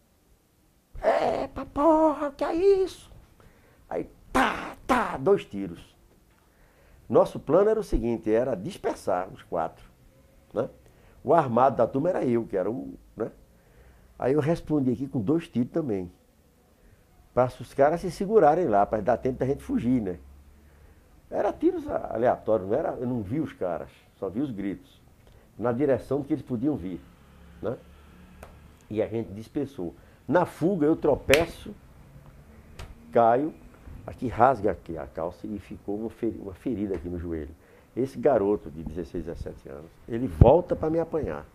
Epa porra, que é isso? Aí tá, tá, dois tiros. Nosso plano era o seguinte, era dispersar os quatro, né? O armado da turma era eu, que era o, né? Aí eu respondi aqui com dois tiros também. Para os caras se segurarem lá, para dar tempo da gente fugir, né? Era tiros aleatórios, não era, eu não vi os caras, só vi os gritos. Na direção que eles podiam vir, né? E a gente dispersou. Na fuga eu tropeço, caio, aqui rasga aqui a calça e ficou uma ferida, uma ferida aqui no joelho. Esse garoto de dezesseis, dezessete anos, ele volta para me apanhar.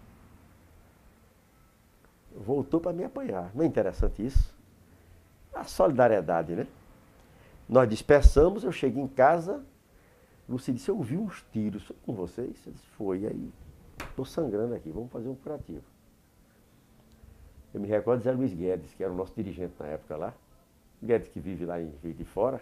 Voltou para me apanhar. Não é interessante isso? A solidariedade, né? Nós dispersamos, eu cheguei em casa, Lúcia disse, eu ouvi uns tiros, foi com vocês? Eu disse, foi, aí, estou sangrando aqui, vamos fazer um curativo. Eu me recordo de Zé Luiz Guedes, que era o nosso dirigente na época lá, Guedes que vive lá em Juiz de Fora.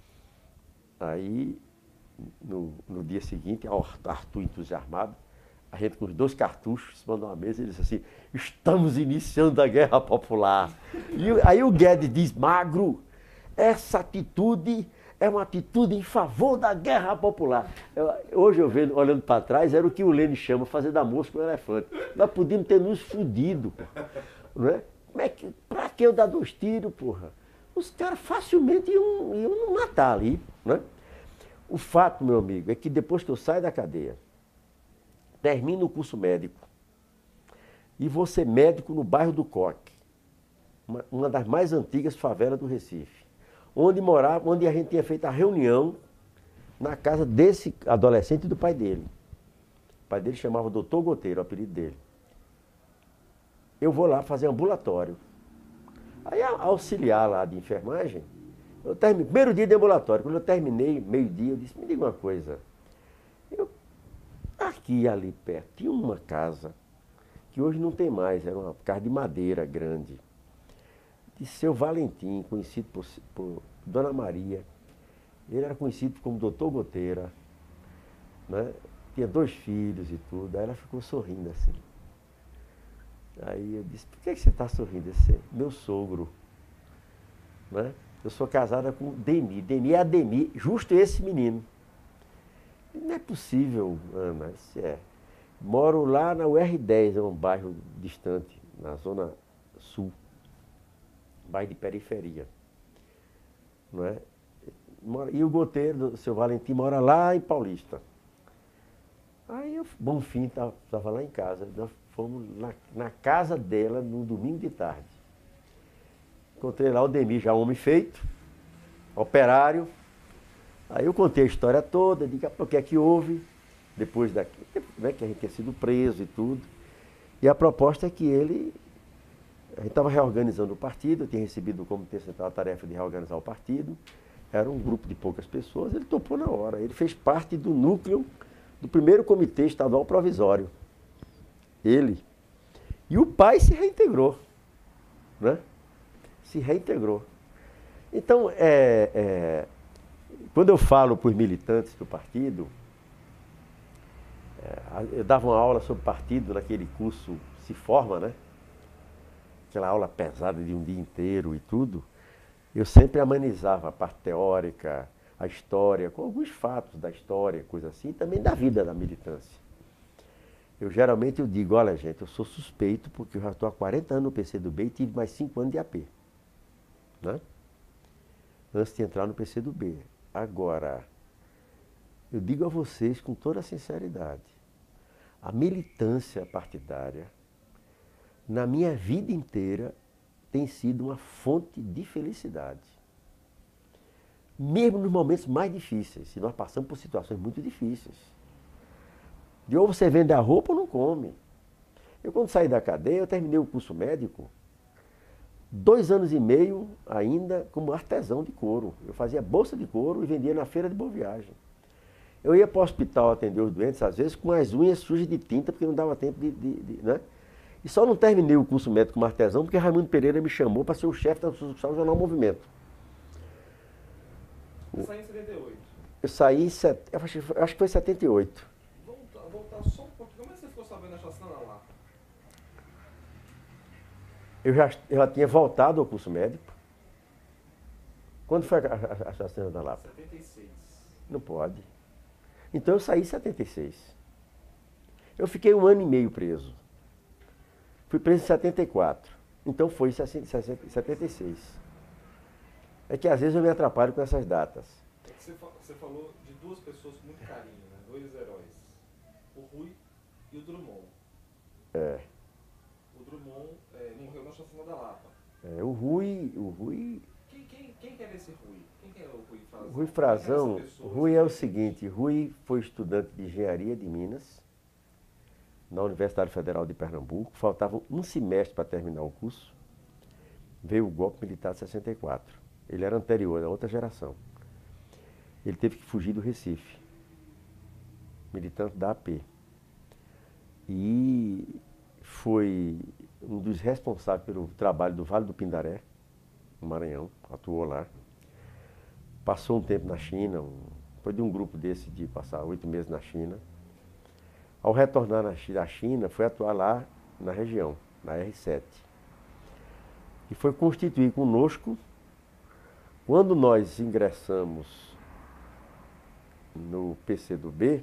Aí, no, no dia seguinte, Arthur entusiasmado, a gente com os dois cartuchos, se mandou uma mesa e ele disse assim, estamos iniciando a guerra popular. E aí o Guedes diz, Magro, essa atitude é uma atitude em favor da guerra popular. Eu, hoje eu vejo, olhando para trás, era o que o Lênin chama fazer da mosca um elefante. Nós podíamos ter nos fudido, não é? Como é que, pra que eu dar dois tiros, porra? Os caras facilmente iam, iam nos matar ali, né? O fato, meu amigo, é que depois que eu saio da cadeia, termino o curso médico e vou ser médico no bairro do Coque, uma, uma das mais antigas favelas do Recife, onde morava, onde a gente tinha feito a reunião na casa desse adolescente e do pai dele. O pai dele chamava doutor Goteiro, o apelido dele. Eu vou lá fazer ambulatório. Aí, auxiliar lá de enfermagem, eu terminei, primeiro dia de ambulatório, quando eu terminei, meio-dia, eu disse, me diga uma coisa, eu aqui ali perto tinha uma casa, que hoje não tem mais, era uma casa de madeira grande, de seu Valentim, conhecido por, por Dona Maria. Ele era conhecido como doutor Goteira, né? Tinha dois filhos e tudo. Aí ela ficou sorrindo assim. Aí eu disse, por que você está sorrindo? Esse é meu sogro, né? Eu sou casada com Demi, Demi é Ademir, justo esse menino. Não é possível, Ana, isso é. Moro lá na U R dez, é um bairro distante, na zona sul. bairro de periferia. Não é? E o goteiro, o seu Valentim, mora lá em Paulista. Aí, eu, Bonfim, estava lá em casa. Nós fomos na, na casa dela no domingo de tarde. Encontrei lá o Demir, já homem feito, operário. Aí eu contei a história toda, de o que é que houve, depois daqui, né, que a gente tinha sido preso e tudo. E a proposta é que ele, a gente estava reorganizando o partido, eu tinha recebido do Comitê Central a tarefa de reorganizar o partido, era um grupo de poucas pessoas, ele topou na hora. Ele fez parte do núcleo do primeiro Comitê Estadual Provisório. Ele. E o pai se reintegrou, né? Se reintegrou. Então, é, é, quando eu falo para os militantes do partido, é, eu dava uma aula sobre partido naquele curso Se Forma, né? Aquela aula pesada de um dia inteiro e tudo. Eu sempre amenizava a parte teórica, a história, com alguns fatos da história, coisa assim, e também da vida da militância. Eu geralmente eu digo, olha gente, eu sou suspeito porque eu já estou há quarenta anos no P C do B e tive mais cinco anos de A P. Né? Antes de entrar no P C do B. Agora, eu digo a vocês com toda a sinceridade, a militância partidária, na minha vida inteira, tem sido uma fonte de felicidade. Mesmo nos momentos mais difíceis, se nós passamos por situações muito difíceis. De ou você vende a roupa ou não come. Eu quando saí da cadeia, eu terminei o curso médico, dois anos e meio ainda como artesão de couro. Eu fazia bolsa de couro e vendia na feira de Boa Viagem. Eu ia para o hospital atender os doentes, às vezes, com as unhas sujas de tinta, porque não dava tempo de... de, de né? E só não terminei o curso médico como artesão, porque Raimundo Pereira me chamou para ser o chefe da sucursal do Jornal Movimento. Você saiu em setenta e oito? Eu saí em... Set... Eu acho, eu acho que foi em setenta e oito. Voltar, voltar só um pouquinho. Como é que você ficou sabendo da chacina da Lapa? Eu já, eu já tinha voltado ao curso médico. Quando foi a, a, a chacina da Lapa? setenta e seis. Não pode. Então eu saí em setenta e seis. Eu fiquei um ano e meio preso. Fui preso em setenta e quatro. Então foi em setenta e seis. É que às vezes eu me atrapalho com essas datas. Você, você falou de duas pessoas com muito carinho, né? Dois heróis. O Rui e o Drummond. É. O Drummond é, morreu na chacina da Lapa. É, o Rui... O Rui... Quem, quem, quem que era esse Rui? Quem que é o Rui Frazão? O Rui Frazão, o Rui é o seguinte, Rui foi estudante de engenharia de Minas, na Universidade Federal de Pernambuco, faltava um semestre para terminar o curso, veio o golpe militar de sessenta e quatro. Ele era anterior, era outra geração. Ele teve que fugir do Recife, militante da A P. E foi um dos responsáveis pelo trabalho do Vale do Pindaré, no Maranhão, atuou lá. Passou um tempo na China, um, foi de um grupo desse de passar oito meses na China. Ao retornar da China, foi atuar lá na região, na R sete. E foi constituir conosco, quando nós ingressamos no P C do B,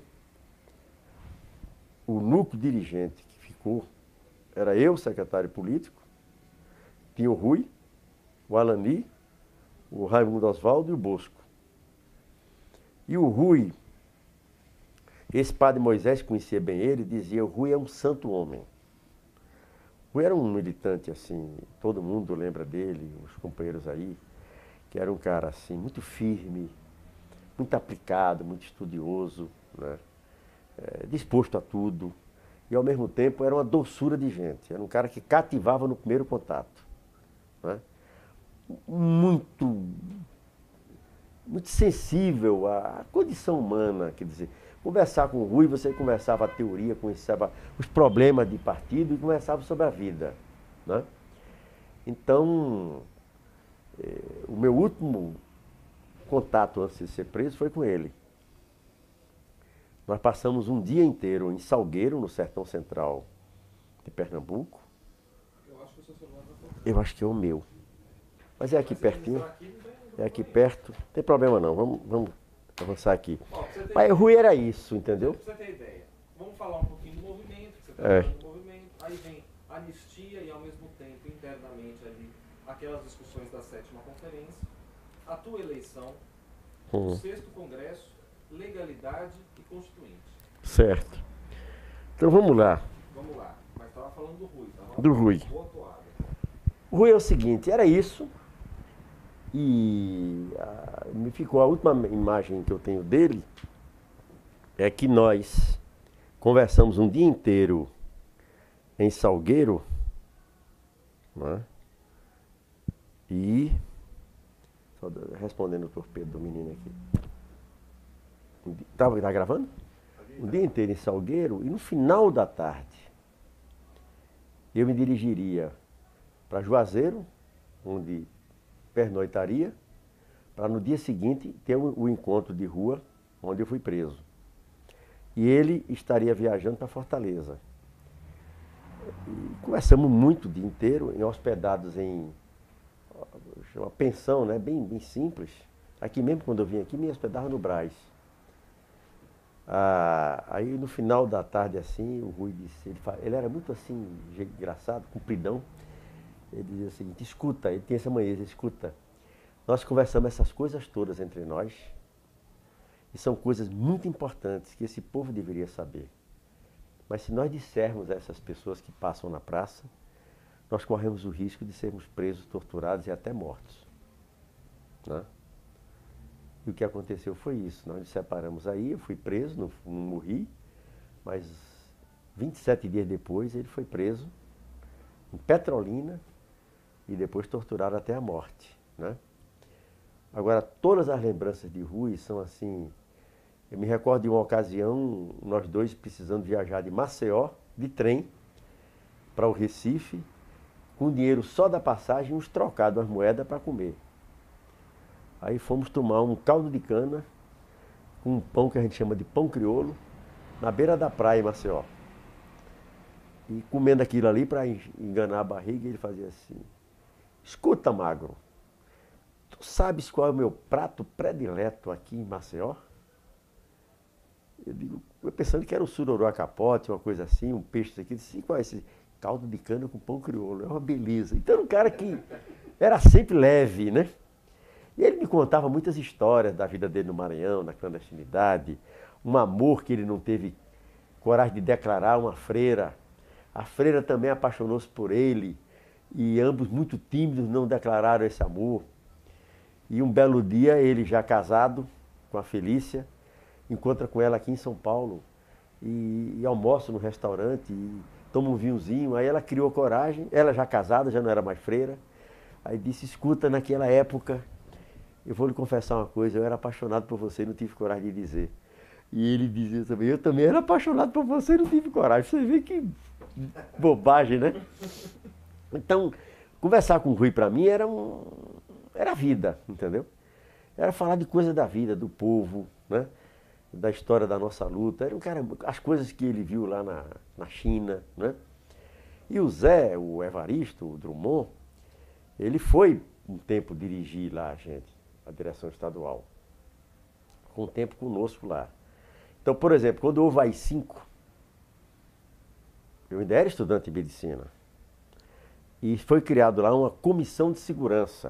o núcleo dirigente que ficou era eu, secretário político, tinha o Rui, o Alani, o Raimundo Oswaldo e o Bosco. E o Rui, esse padre Moisés conhecia bem ele, dizia, o Rui é um santo homem. O Rui era um militante assim, todo mundo lembra dele, os companheiros aí, que era um cara assim, muito firme, muito aplicado, muito estudioso, né? É, disposto a tudo. E ao mesmo tempo era uma doçura de gente, era um cara que cativava no primeiro contato, né? Muito, muito sensível à condição humana, quer dizer, conversar com o Rui, você conversava a teoria, conversava os problemas de partido e conversava sobre a vida, né? Então, eh, o meu último contato antes de ser preso foi com ele. Nós passamos um dia inteiro em Salgueiro, no sertão central de Pernambuco. Eu acho que o seu celular vai tocar. Eu acho que é o meu. Mas é aqui Mas se pertinho. registrar aqui, não tem- não tem É aqui problema. perto. Não tem problema não. Vamos, vamos avançar aqui. Ó, pra você ter- Mas o Rui era isso, entendeu? Pra você ter ideia, vamos falar um pouquinho do movimento, que você está É. falando do movimento, aí vem anistia e ao mesmo tempo, internamente ali, aquelas discussões da sétima conferência, a tua eleição, hum. o sexto congresso, legalidade e constituinte. Certo. Então vamos lá. Vamos lá. Mas estava falando do Rui. Tava do Rui. O Rui é o seguinte, era isso. E a, me ficou a última imagem que eu tenho dele é que nós conversamos um dia inteiro em Salgueiro, né? E só respondendo o torpedo do menino aqui. Um dia, tá, tá gravando? Um dia inteiro em Salgueiro e no final da tarde eu me dirigiria para Juazeiro, onde pernoitaria, para no dia seguinte ter o, o encontro de rua onde eu fui preso. E ele estaria viajando para Fortaleza. E conversamos muito o dia inteiro, em hospedados em uma pensão, né, bem, bem simples. Aqui mesmo, quando eu vim aqui, me hospedava no Brás. Ah, aí no final da tarde, assim, o Rui disse, ele, ele era muito assim, engraçado, compridão. Ele dizia o seguinte, escuta, ele tinha essa mania, ele escuta, nós conversamos essas coisas todas entre nós, e são coisas muito importantes que esse povo deveria saber. Mas se nós dissermos a essas pessoas que passam na praça, nós corremos o risco de sermos presos, torturados e até mortos. Né? E o que aconteceu foi isso, nós nos separamos aí, eu fui preso, não, não morri, mas vinte e sete dias depois ele foi preso em Petrolina e depois torturado até a morte. Né? Agora, todas as lembranças de Rui são assim, eu me recordo de uma ocasião, nós dois precisando viajar de Maceió, de trem, para o Recife, com dinheiro só da passagem, uns trocados, umas moedas para comer. Aí fomos tomar um caldo de cana com um pão que a gente chama de pão crioulo, na beira da praia em Maceió. E comendo aquilo ali para enganar a barriga, ele fazia assim, escuta, magro, tu sabes qual é o meu prato predileto aqui em Maceió? Eu digo, eu pensando que era um sururu a capote, uma coisa assim, um peixe aqui, eu disse, qual é esse? Caldo de cana com pão crioulo, é uma beleza. Então era um cara que era sempre leve, né? E ele me contava muitas histórias da vida dele no Maranhão, na clandestinidade, um amor que ele não teve coragem de declarar, uma freira. A freira também apaixonou-se por ele e ambos muito tímidos não declararam esse amor. E um belo dia ele já casado com a Felícia, encontra com ela aqui em São Paulo e, e almoça no restaurante e toma um vinhozinho. Aí ela criou coragem, ela já casada, já não era mais freira. Aí disse, escuta, naquela época, eu vou lhe confessar uma coisa, eu era apaixonado por você e não tive coragem de dizer. E ele dizia também, eu também era apaixonado por você e não tive coragem. Você vê que bobagem, né? Então, conversar com o Rui para mim era, um, era vida, entendeu? Era falar de coisas da vida, do povo, né? Da história da nossa luta. Era um cara, as coisas que ele viu lá na, na China, né? E o Zé, o Evaristo, o Drummond, ele foi um tempo dirigir lá, gente, a direção estadual. Com um tempo conosco lá. Então, por exemplo, quando houve a A I cinco, eu ainda era estudante de medicina. E foi criado lá uma comissão de segurança.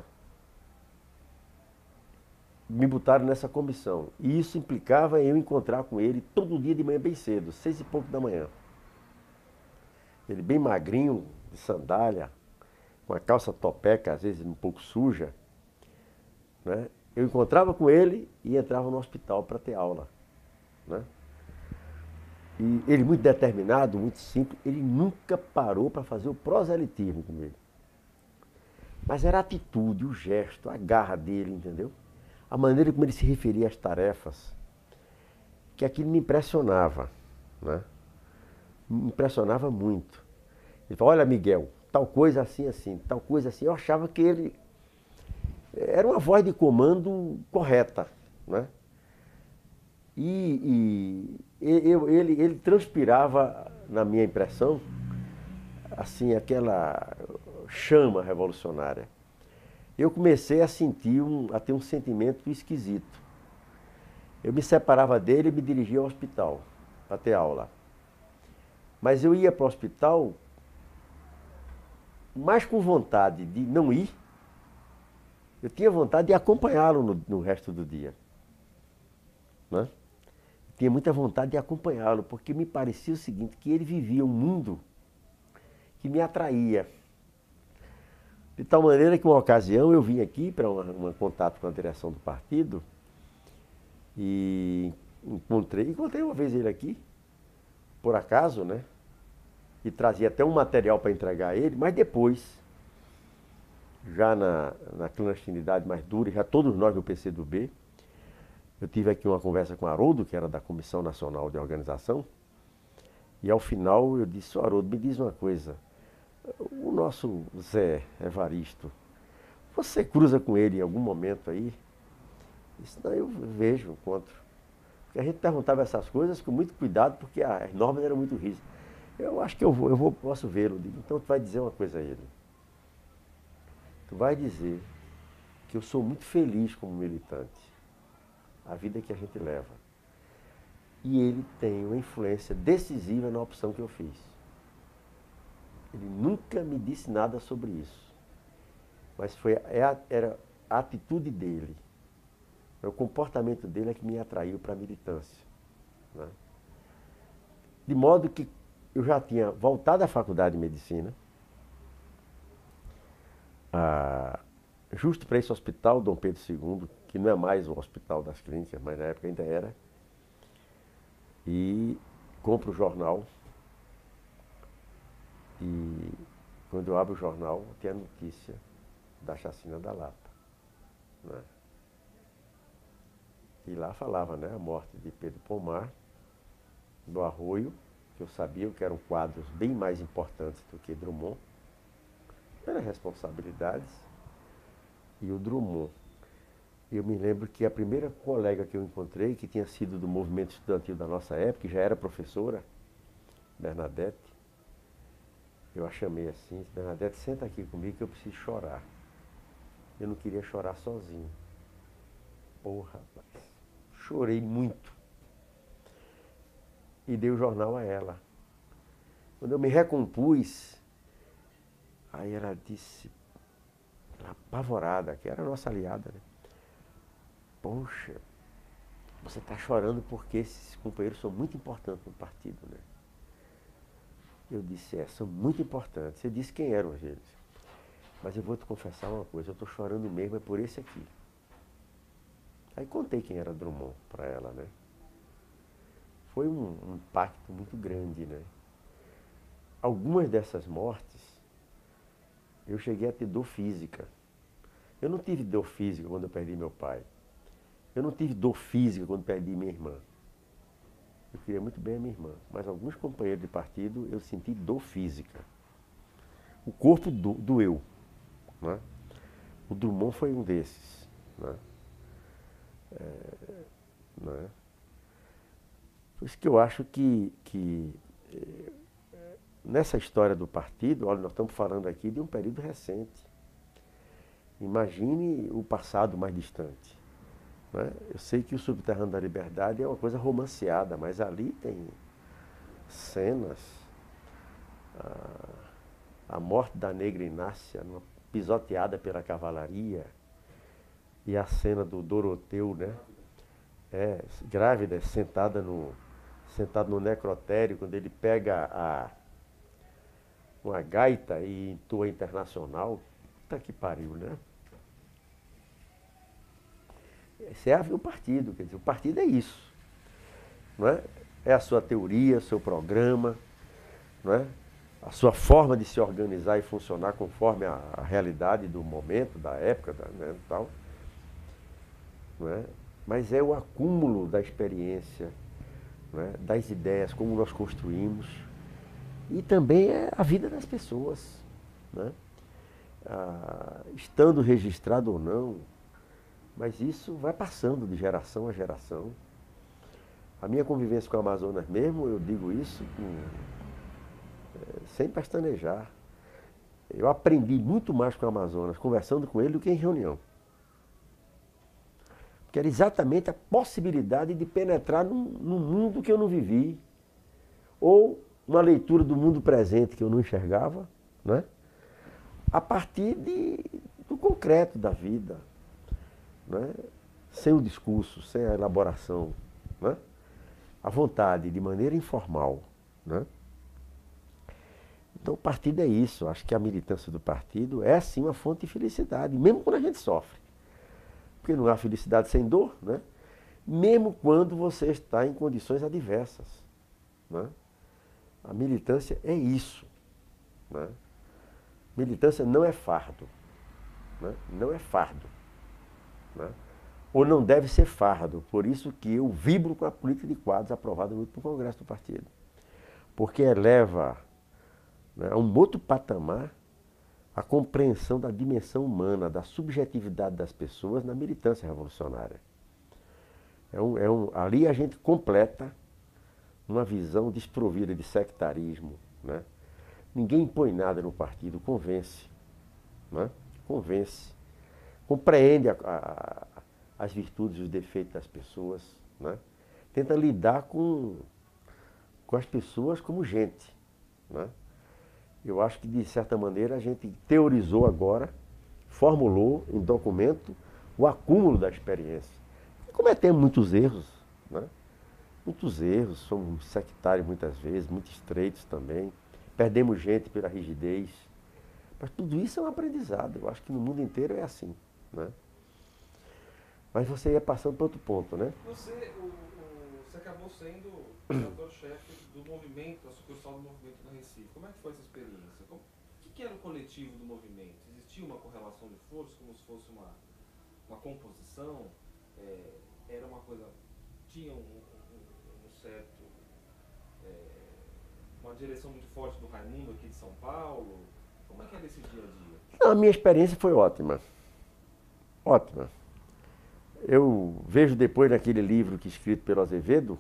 Me botaram nessa comissão. E isso implicava em eu encontrar com ele todo dia de manhã bem cedo, seis e pouco da manhã. Ele bem magrinho, de sandália, com a calça topeca, às vezes um pouco suja. Né? Eu encontrava com ele e entrava no hospital para ter aula. Né? E ele muito determinado, muito simples, ele nunca parou para fazer o proselitismo comigo. Mas era a atitude, o gesto, a garra dele, entendeu? A maneira como ele se referia às tarefas, que aquilo me impressionava, né? Me impressionava muito. Ele falou, olha, Miguel, tal coisa assim, assim, tal coisa assim. Eu achava que ele era uma voz de comando correta, né? E, e eu, ele, ele transpirava, na minha impressão, assim, aquela chama revolucionária. Eu comecei a sentir, um, a ter um sentimento esquisito. Eu me separava dele e me dirigia ao hospital para ter aula. Mas eu ia para o hospital mais com vontade de não ir eu tinha vontade de acompanhá-lo no, no resto do dia. Né? Tinha muita vontade de acompanhá-lo, porque me parecia o seguinte, que ele vivia um mundo que me atraía. De tal maneira que uma ocasião eu vim aqui para um contato com a direção do partido e encontrei, encontrei uma vez ele aqui, por acaso, né? E trazia até um material para entregar a ele, mas depois, já na, na clandestinidade mais dura, já todos nós do P C do B, eu tive aqui uma conversa com o Haroldo, que era da Comissão Nacional de Organização, e ao final eu disse, Haroldo, me diz uma coisa, o nosso Zé Evaristo, você cruza com ele em algum momento aí? Isso não, eu vejo, encontro. Porque a gente perguntava essas coisas com muito cuidado, porque as normas eram muito rígidas. Eu acho que eu vou, eu vou, posso vê-lo. Então tu vai dizer uma coisa a ele. Tu vai dizer que eu sou muito feliz como militante. A vida que a gente leva. E ele tem uma influência decisiva na opção que eu fiz. Ele nunca me disse nada sobre isso. Mas foi, era a atitude dele, o comportamento dele é que me atraiu para a militância. Né? De modo que eu já tinha voltado à faculdade de medicina, a, justo para esse hospital Dom Pedro segundo, que não é mais o Hospital das Clínicas, mas na época ainda era, e compro o jornal, e quando eu abro o jornal, tem a notícia da chacina da Lapa. Né? E lá falava, né, a morte de Pedro Pomar, do Arroio, que eu sabia que eram quadros bem mais importantes do que Drummond, pelas responsabilidades, e o Drummond. Eu me lembro que a primeira colega que eu encontrei, que tinha sido do movimento estudantil da nossa época, que já era professora, Bernadette, eu a chamei assim, Bernadette, senta aqui comigo que eu preciso chorar. Eu não queria chorar sozinho. Porra, rapaz. Chorei muito. E dei o jornal a ela. Quando eu me recompus, aí ela disse, apavorada, que era a nossa aliada, né? Poxa, você está chorando porque esses companheiros são muito importantes no partido, né? Eu disse, é, são muito importantes. Você disse quem eram eles. Mas eu vou te confessar uma coisa, eu estou chorando mesmo, é por esse aqui. Aí contei quem era Drummond para ela, né? Foi um, um impacto muito grande, né? Algumas dessas mortes, eu cheguei a ter dor física. Eu não tive dor física quando eu perdi meu pai. Eu não tive dor física quando perdi minha irmã. Eu queria muito bem a minha irmã, mas alguns companheiros de partido eu senti dor física. O corpo do, doeu. Né? O Drummond foi um desses. Né? É, né? Por isso que eu acho que, que nessa história do partido, olha, nós estamos falando aqui de um período recente. Imagine o passado mais distante. Né? Eu sei que o Subterrâneo da Liberdade é uma coisa romanceada, mas ali tem cenas, a, a morte da negra Inácia, numa, pisoteada pela cavalaria, e a cena do Doroteu, né? É, grávida, sentada no, sentado no necrotério, quando ele pega a, uma gaita e entoa Internacional. Puta que pariu, né? Esse é o partido, quer dizer, o partido é isso. Não é? É a sua teoria, seu programa, não é? A sua forma de se organizar e funcionar conforme a, a realidade do momento, da época, da, né, tal. Não é? Mas é o acúmulo da experiência, não é? Das ideias, como nós construímos, e também é a vida das pessoas. Não é? Ah, estando registrado ou não, mas isso vai passando de geração a geração. A minha convivência com o Amazonas mesmo, eu digo isso com, é, sem pestanejar. Eu aprendi muito mais com o Amazonas conversando com ele do que em reunião. Que era exatamente a possibilidade de penetrar num, num mundo que eu não vivi, ou uma leitura do mundo presente que eu não enxergava, né? A partir de, do concreto da vida. né? Sem o discurso, sem a elaboração, né? A vontade, de maneira informal, né? Então o partido é isso. Acho que a militância do partido é sim uma fonte de felicidade, mesmo quando a gente sofre. Porque não há felicidade sem dor, né? Mesmo quando você está em condições adversas, né? A militância é isso, né? Militância não é fardo, né? Não é fardo, né? Ou não deve ser fardo. Por isso que eu vibro com a política de quadros aprovada no último Congresso do partido. Porque eleva, né, a um outro patamar a compreensão da dimensão humana, da subjetividade das pessoas na militância revolucionária. É um, é um, ali a gente completa uma visão desprovida de sectarismo, né? Ninguém impõe nada no partido, convence, né? Convence, compreende a, a, as virtudes e os defeitos das pessoas, né? Tenta lidar com, com as pessoas como gente, né? Eu acho que, de certa maneira, a gente teorizou agora, formulou em documento o acúmulo da experiência. E cometemos muitos erros, né? Muitos erros, somos sectários muitas vezes, muito estreitos também. Perdemos gente pela rigidez. Mas tudo isso é um aprendizado. Eu acho que no mundo inteiro é assim, né? Mas você ia passando para outro ponto, né? Você, o, o, você acabou sendo o diretor-chefe do movimento, da sucursal do movimento do Recife. Como é que foi essa experiência? Como, o que, que era o coletivo do movimento? Existia uma correlação de força, como se fosse uma, uma composição? É, era uma coisa... Tinha um, um, um certo... É, uma direção muito forte do Raimundo aqui de São Paulo? Como é que era esse dia a dia? A minha experiência foi ótima. Ótima. Eu vejo depois naquele livro que escrito pelo Azevedo,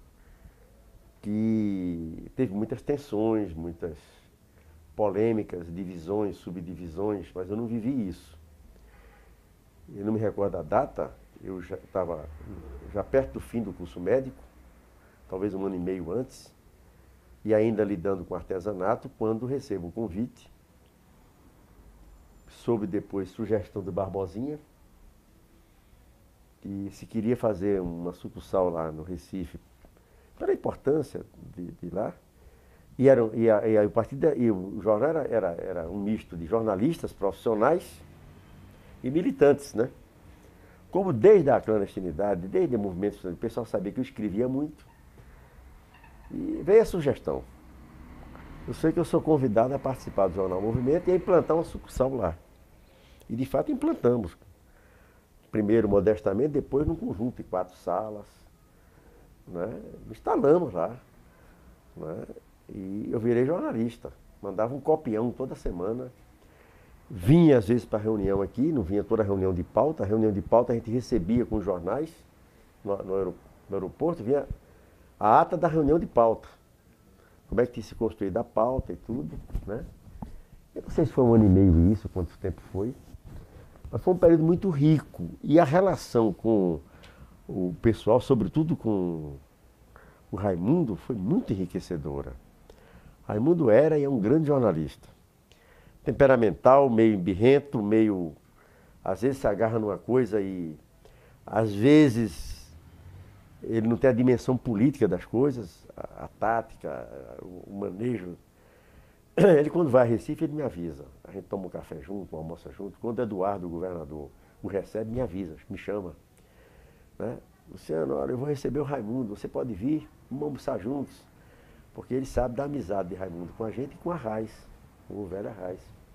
que teve muitas tensões, muitas polêmicas, divisões, subdivisões, mas eu não vivi isso. Eu não me recordo a data, eu já estava já perto do fim do curso médico, talvez um ano e meio antes, e ainda lidando com artesanato, quando recebo o convite, soube depois sugestão do Barbosinha, que se queria fazer uma sucursal lá no Recife, pela importância de, de lá, e, era, e, a, e, a, o partido, e o jornal era, era, era um misto de jornalistas profissionais e militantes, né? Como desde a clandestinidade, desde o movimento, o pessoal sabia que eu escrevia muito, e veio a sugestão. Eu sei que eu sou convidado a participar do Jornal Movimento e a implantar uma sucursal lá. E de fato implantamos. Primeiro modestamente, depois num conjunto de quatro salas, né? Instalamos lá, né? E eu virei jornalista, mandava um copião toda semana, vinha às vezes para reunião aqui, não vinha toda reunião de pauta, a reunião de pauta a gente recebia com os jornais no, no, no aeroporto, vinha a ata da reunião de pauta, como é que tinha se construído a pauta e tudo, né? Eu não sei se foi um ano e meio isso, quanto tempo foi, mas foi um período muito rico. E a relação com o pessoal, sobretudo com o Raimundo, foi muito enriquecedora. Raimundo era e é um grande jornalista. Temperamental, meio birrento, meio... Às vezes se agarra numa coisa e... Às vezes ele não tem a dimensão política das coisas, a, a tática, o manejo. Ele, quando vai a Recife, ele me avisa. A gente toma um café junto, almoça junto. Quando Eduardo, o governador, o recebe, me avisa, me chama. Né? Luciano, olha, eu vou receber o Raimundo, você pode vir, vamos almoçar juntos. Porque ele sabe da amizade de Raimundo com a gente e com a Raiz, com o velho Raiz.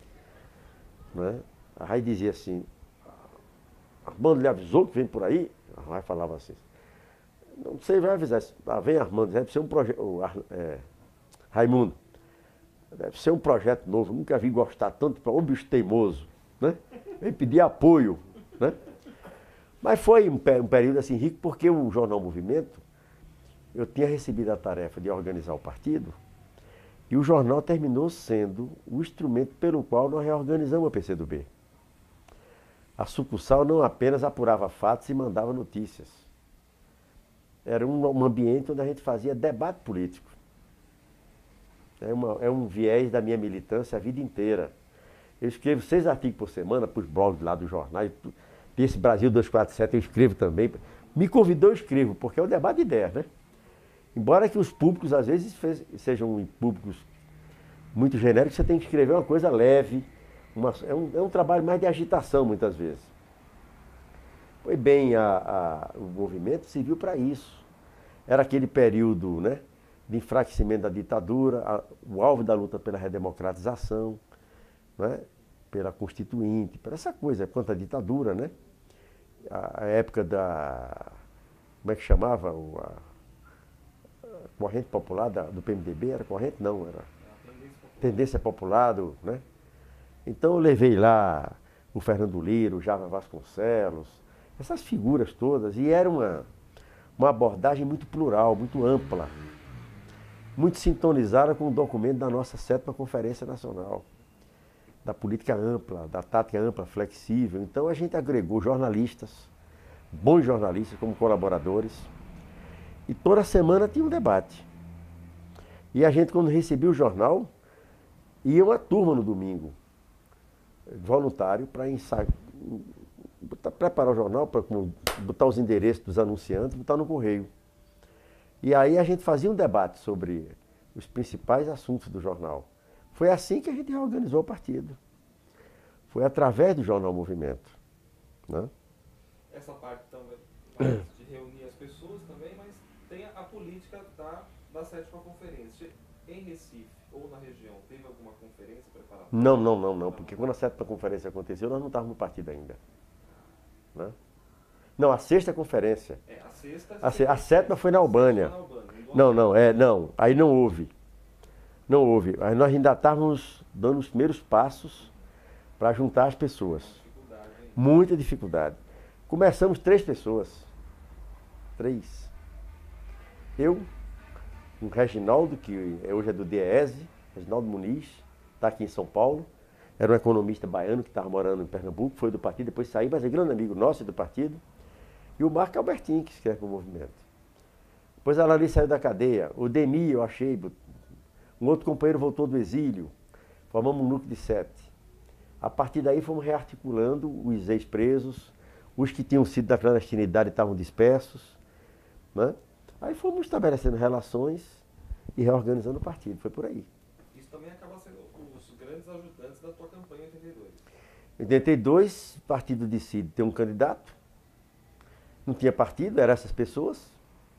Né? A Raiz dizia assim, Armando lhe avisou que vem por aí? A Raiz falava assim, não sei, vai avisar. Ah, vem Armando, deve ser um projeto... É, Raimundo. Deve ser um projeto novo, nunca vi gostar tanto para o bicho teimoso, né? Vem pedir apoio, né? Mas foi um, um período assim rico, porque o Jornal Movimento, eu tinha recebido a tarefa de organizar o partido, e o jornal terminou sendo o instrumento pelo qual nós reorganizamos a P C do B. A sucursal não apenas apurava fatos e mandava notícias. Era um, um ambiente onde a gente fazia debate político. É, uma, é um viés da minha militância a vida inteira. Eu escrevo seis artigos por semana para os blogs lá do jornal. Tem esse Brasil duzentos e quarenta e sete, eu escrevo também. Me convidou, eu escrevo, porque é um debate de ideias, né? Embora que os públicos, às vezes, fez, sejam públicos muito genéricos, você tem que escrever uma coisa leve. Uma, é, um, é um trabalho mais de agitação, muitas vezes. Pois bem, a, a, o movimento serviu para isso. Era aquele período, né, de enfraquecimento da ditadura, a, o alvo da luta pela redemocratização, né, pela Constituinte, por essa coisa, contra a ditadura, né? A, a época da... Como é que chamava? O, a, a corrente popular da, do P M D B? Era corrente? Não, era tendência popular, do, né? Então eu levei lá o Fernando Lira, o Java Vasconcelos, essas figuras todas, e era uma, uma abordagem muito plural, muito ampla, muito sintonizada com o documento da nossa sétima Conferência Nacional, da política ampla, da tática ampla, flexível. Então a gente agregou jornalistas, bons jornalistas como colaboradores, e toda semana tinha um debate. E a gente, quando recebia o jornal, ia uma turma no domingo, voluntário, para ensaiar, preparar o jornal, para botar os endereços dos anunciantes, botar no correio. E aí a gente fazia um debate sobre os principais assuntos do jornal. Foi assim que a gente reorganizou o partido. Foi através do Jornal Movimento, né? Essa parte também, mais de reunir as pessoas também, mas tem a política da, da sétima conferência. Em Recife ou na região, teve alguma conferência preparada? Não, não, não, não, porque quando a sétima conferência aconteceu, nós não estávamos no partido ainda, né? Não, a sexta conferência. É, a sexta... A, se, a sétima foi na Albânia. Na Albânia, não, não, é, não, aí não houve. Não houve. Aí nós ainda estávamos dando os primeiros passos para juntar as pessoas. Dificuldade, hein? Muita dificuldade. Começamos três pessoas. Três. Eu, o Reginaldo, que hoje é do D E S E, Reginaldo Muniz, está aqui em São Paulo. Era um economista baiano que estava morando em Pernambuco, foi do partido, depois saiu, mas é grande amigo nosso do partido. E o Marco Albertin, que escreve o movimento. Depois a Lali saiu da cadeia. O Demi, eu achei. Um outro companheiro voltou do exílio. Formamos um núcleo de sete. A partir daí fomos rearticulando os ex-presos, os que tinham sido da clandestinidade estavam dispersos, né? Aí fomos estabelecendo relações e reorganizando o partido. Foi por aí. Isso também acaba sendo os grandes ajudantes da tua campanha em oitenta e dois. Em oitenta e dois, o partido decide ter um candidato. Não tinha partido, eram essas pessoas.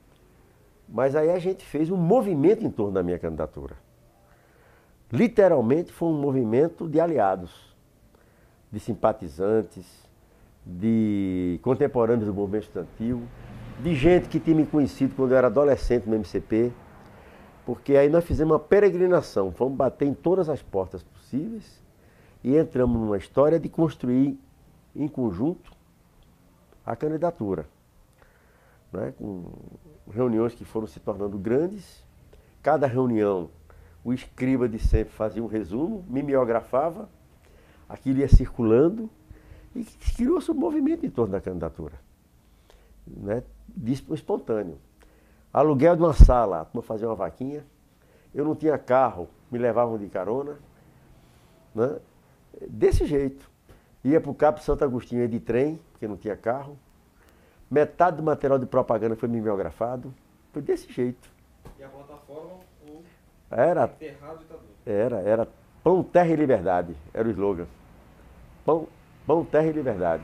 Mas aí a gente fez um movimento em torno da minha candidatura. Literalmente foi um movimento de aliados, de simpatizantes, de contemporâneos do movimento estudantil, de gente que tinha me conhecido quando eu era adolescente no M C P, porque aí nós fizemos uma peregrinação, fomos bater em todas as portas possíveis e entramos numa história de construir em conjunto a candidatura, né? Com reuniões que foram se tornando grandes. Cada reunião, o escriba de sempre fazia um resumo, mimeografava, aquilo ia circulando e criou-se um movimento em torno da candidatura, né? Espontâneo. Aluguel de uma sala, a turma fazia uma vaquinha. Eu não tinha carro, me levavam de carona, né? Desse jeito. Ia para o Cabo Santo Agostinho, ia de trem, porque não tinha carro. Metade do material de propaganda foi mimeografado. Foi desse jeito. E a plataforma, o era, enterrado ditador. Era, era pão, terra e liberdade, era o slogan. Pão, pão terra e liberdade.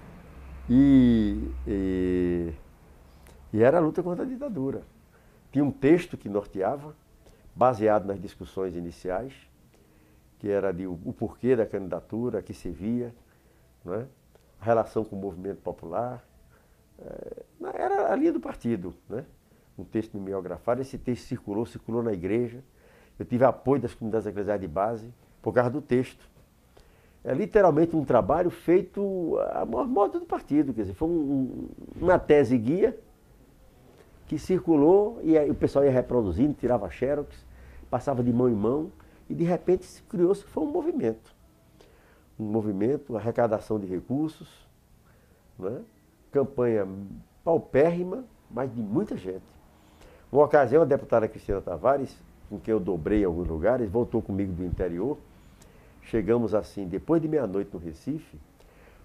E, e, e era a luta contra a ditadura. Tinha um texto que norteava, baseado nas discussões iniciais, que era de o, o porquê da candidatura, a que servia, né? A relação com o movimento popular. É, era a linha do partido, né? Um texto mimeografado, esse texto circulou, circulou na igreja. Eu tive apoio das comunidades eclesiais de base por causa do texto. É literalmente um trabalho feito a modo do partido, quer dizer, foi um, uma tese guia que circulou e aí o pessoal ia reproduzindo, tirava xerox, passava de mão em mão e de repente criou-se, foi um movimento. Um movimento, arrecadação de recursos, né? Campanha paupérrima, mas de muita gente. Uma ocasião, a deputada Cristina Tavares, com quem eu dobrei em alguns lugares, voltou comigo do interior. Chegamos assim, depois de meia-noite no Recife,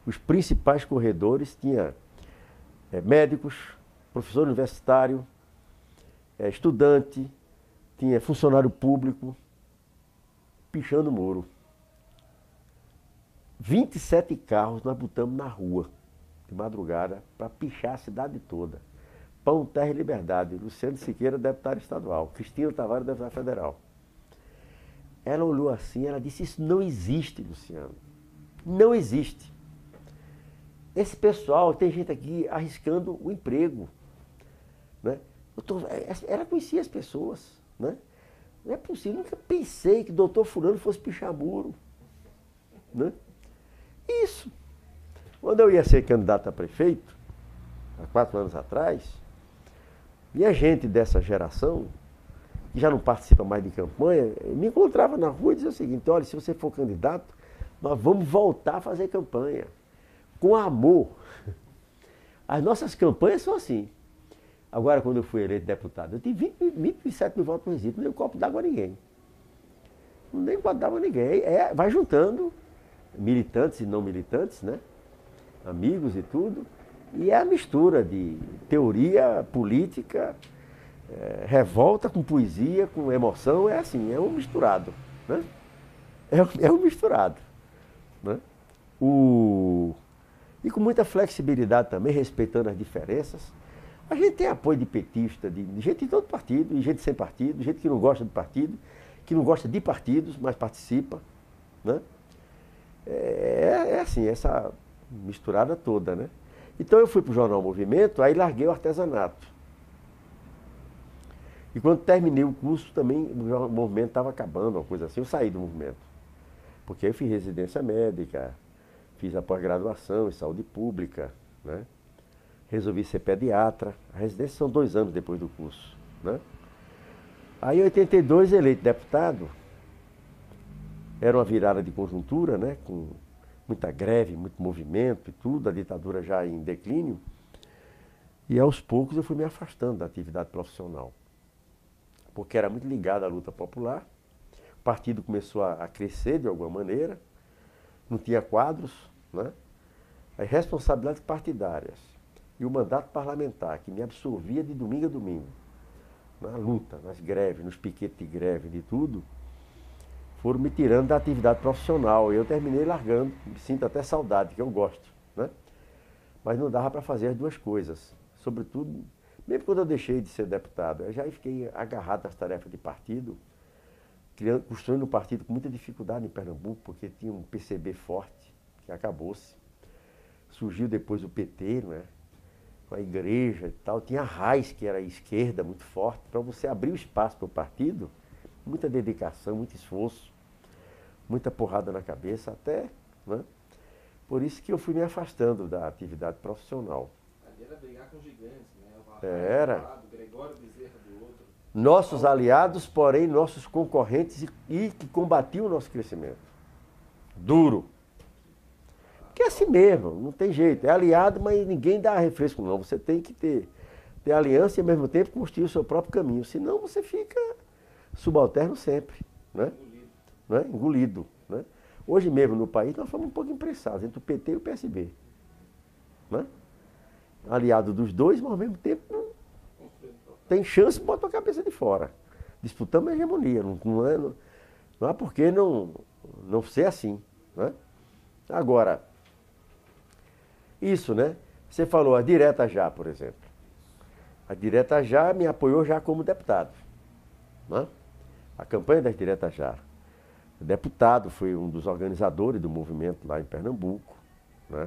os principais corredores, tinha é, médicos, professor universitário, é, estudante, tinha funcionário público, pichando muro. vinte e sete carros nós botamos na rua, de madrugada, para pichar a cidade toda. Pão, Terra e Liberdade. Luciano Siqueira, deputado estadual. Cristina Tavares, deputada federal. Ela olhou assim, ela disse, isso não existe, Luciano. Não existe. Esse pessoal, tem gente aqui arriscando o emprego. Né? Eu tô, ela conhecia as pessoas. Né? Não é possível, nunca pensei que o doutor Fulano fosse pichar muro. Né? Isso. Quando eu ia ser candidato a prefeito, há quatro anos atrás, e a gente dessa geração, que já não participa mais de campanha, me encontrava na rua e dizia o seguinte, olha, se você for candidato, nós vamos voltar a fazer campanha, com amor. As nossas campanhas são assim. Agora, quando eu fui eleito deputado, eu tive vinte e sete mil votos no Recife, não dei um copo d'água a ninguém. Não dei um copo d'água a ninguém. É, vai juntando militantes e não militantes, né? Amigos e tudo. E é a mistura de teoria, política, é, revolta com poesia, com emoção, é assim, é um misturado. Né? É, é um misturado. Né? O... E com muita flexibilidade também, respeitando as diferenças. A gente tem apoio de petista, de, de gente de todo partido, de gente sem partido, de gente que não gosta de partido, que não gosta de partidos, mas participa. Né? É, é assim, essa misturada toda, né? Então eu fui para o Jornal Movimento, aí larguei o artesanato. E quando terminei o curso também, o movimento estava acabando, uma coisa assim, eu saí do movimento. Porque eu fiz residência médica, fiz a pós-graduação em saúde pública, né? Resolvi ser pediatra. A residência são dois anos depois do curso, né? Aí em oitenta e dois, eleito deputado, era uma virada de conjuntura, né? Com muita greve, muito movimento e tudo, a ditadura já em declínio. E aos poucos eu fui me afastando da atividade profissional. Porque era muito ligado à luta popular. O partido começou a, a crescer de alguma maneira. Não tinha quadros, né? As responsabilidades partidárias e o mandato parlamentar, que me absorvia de domingo a domingo, na luta, nas greves, nos piquetes de greve, de tudo, foram me tirando da atividade profissional. E eu terminei largando, me sinto até saudade, que eu gosto, né? Mas não dava para fazer as duas coisas. Sobretudo, mesmo quando eu deixei de ser deputado, eu já fiquei agarrado às tarefas de partido, criando, construindo um partido com muita dificuldade em Pernambuco, porque tinha um P C B forte, que acabou-se. Surgiu depois o P T, né? Com a igreja e tal. Tinha a Raiz, que era a esquerda, muito forte. Para você abrir o espaço para o partido, muita dedicação, muito esforço, muita porrada na cabeça, até, né? Por isso que eu fui me afastando da atividade profissional. Ali era brigar com gigantes, né? Era. Do lado, Gregório Bezerra do outro. Nossos aliados, porém nossos concorrentes, e, e que combatiam o nosso crescimento. Duro. Porque é assim mesmo, não tem jeito. É aliado, mas ninguém dá refresco, não. Você tem que ter, ter aliança e ao mesmo tempo construir o seu próprio caminho. Senão você fica subalterno sempre, né? Engolido. Né? Engolido. Né? Hoje mesmo no país nós fomos um pouco impressados entre o P T e o P S B. Né? Aliado dos dois, mas ao mesmo tempo não tem chance de botar a cabeça de fora. Disputamos a hegemonia. Não, não, é, não, não há por que não, não ser assim. Né? Agora, isso, né? Você falou a Direta Já, por exemplo. A Direta Já me apoiou já como deputado. Né? A campanha das Direta Já. O deputado foi um dos organizadores do movimento lá em Pernambuco. Né?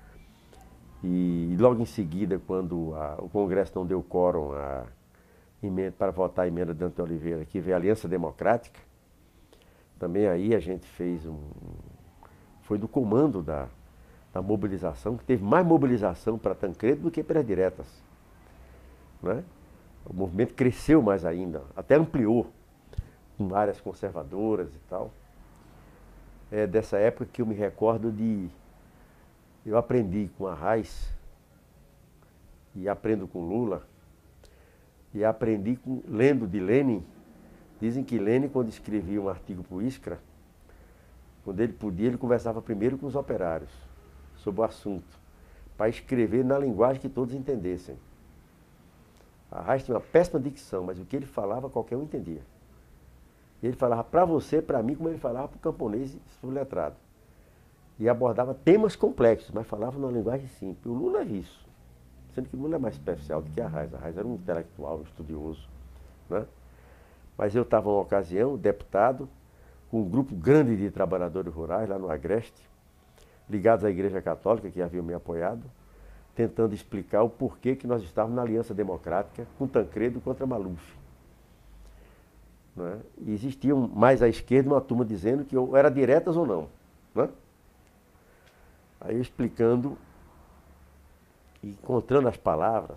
E logo em seguida, quando a, o Congresso não deu quórum a emenda, para votar a emenda de Antônio Oliveira, que veio a Aliança Democrática, também aí a gente fez um... Foi do comando da, da mobilização, que teve mais mobilização para Tancredo do que para as diretas. Né? O movimento cresceu mais ainda, até ampliou com áreas conservadoras e tal. É dessa época que eu me recordo de... Eu aprendi com a Raiz, e aprendo com Lula, e aprendi com, lendo de Lênin. Dizem que Lênin, quando escrevia um artigo para o Iskra, quando ele podia, ele conversava primeiro com os operários, sobre o assunto, para escrever na linguagem que todos entendessem. Arraes tinha uma péssima dicção, mas o que ele falava, qualquer um entendia. Ele falava para você, para mim, como ele falava para o camponês subletrado. E abordava temas complexos, mas falava numa linguagem simples. O Lula é isso. Sendo que o Lula é mais superficial do que Arraes. Arraes era um intelectual, um estudioso, né? Mas eu estava, numa ocasião, deputado, com um grupo grande de trabalhadores rurais lá no Agreste, ligados à Igreja Católica, que haviam me apoiado, tentando explicar o porquê que nós estávamos na Aliança Democrática com Tancredo contra Maluf. Né? E existia mais à esquerda uma turma dizendo que eu era diretas ou não. Né? Aí eu explicando, encontrando as palavras,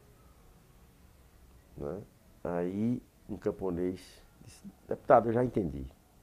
né? Aí um camponês disse, deputado, eu já entendi.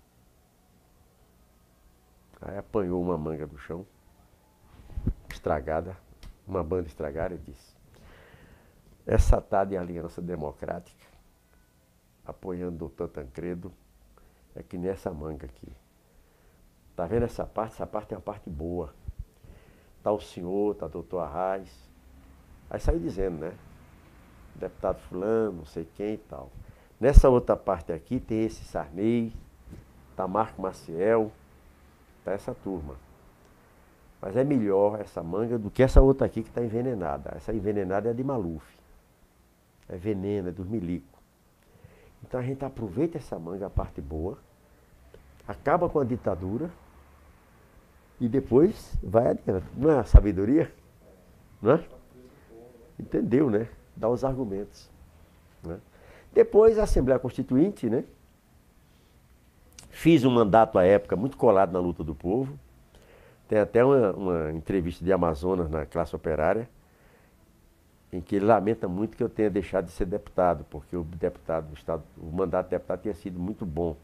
Aí apanhou uma manga do chão, estragada, uma banda estragada, e disse, essa tarde em Aliança Democrática, apoiando o doutor Tancredo, é que nessa manga aqui. Tá vendo essa parte? Essa parte é uma parte boa. Tá o senhor, tá o doutor Arraes. Aí saiu dizendo, né? Deputado fulano, não sei quem e tal. Nessa outra parte aqui tem esse Sarney, tá Marco Maciel, tá essa turma. Mas é melhor essa manga do que essa outra aqui que está envenenada. Essa envenenada é a de Maluf. É veneno, é dos milico. Então a gente aproveita essa manga, a parte boa, acaba com a ditadura e depois vai adiante. Não é a sabedoria? Não é? Entendeu, né? Dá os argumentos. Né? Depois a Assembleia Constituinte, né? Fiz um mandato à época muito colado na luta do povo. Tem até uma, uma entrevista de Amazonas na classe operária, em que ele lamenta muito que eu tenha deixado de ser deputado, porque o deputado do estado, o mandato de deputado tinha sido muito bom.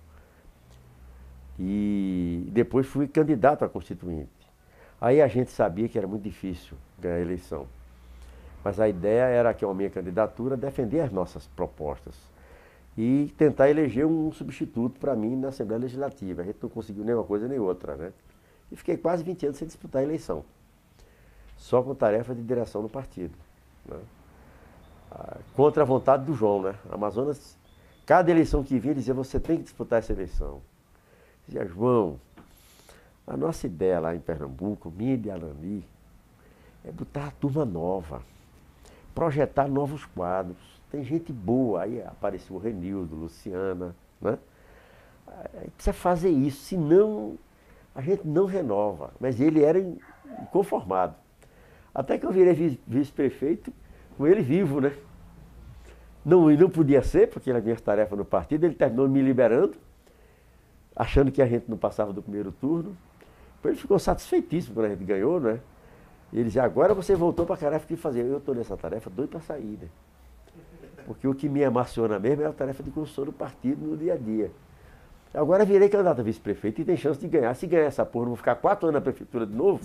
E depois fui candidato a constituinte. Aí a gente sabia que era muito difícil ganhar a eleição. Mas a ideia era que a minha candidatura defender as nossas propostas e tentar eleger um substituto para mim na Assembleia Legislativa. A gente não conseguiu nem uma coisa nem outra, né? E fiquei quase vinte anos sem disputar a eleição, só com tarefa de direção no partido. Né? Contra a vontade do João, né? Amazonas, cada eleição que vinha, dizia, você tem que disputar essa eleição. Dizia, João, a nossa ideia lá em Pernambuco, minha e de Alani, é botar a turma nova, projetar novos quadros. Tem gente boa, aí apareceu o Renildo, Luciana, né? Aí precisa fazer isso, senão a gente não renova. Mas ele era inconformado. Até que eu virei vice-prefeito com ele vivo, né? Não, não podia ser, porque ele tinha as tarefas no partido, ele terminou me liberando, achando que a gente não passava do primeiro turno. Depois ele ficou satisfeitíssimo quando a gente ganhou, né? E ele dizia, agora você voltou para a tarefa que fazer. Eu estou nessa tarefa doido para sair, né? Porque o que me emociona mesmo é a tarefa de construção do partido no dia a dia. Agora virei candidato a vice-prefeito e tem chance de ganhar. Se ganhar essa porra, eu vou ficar quatro anos na prefeitura de novo.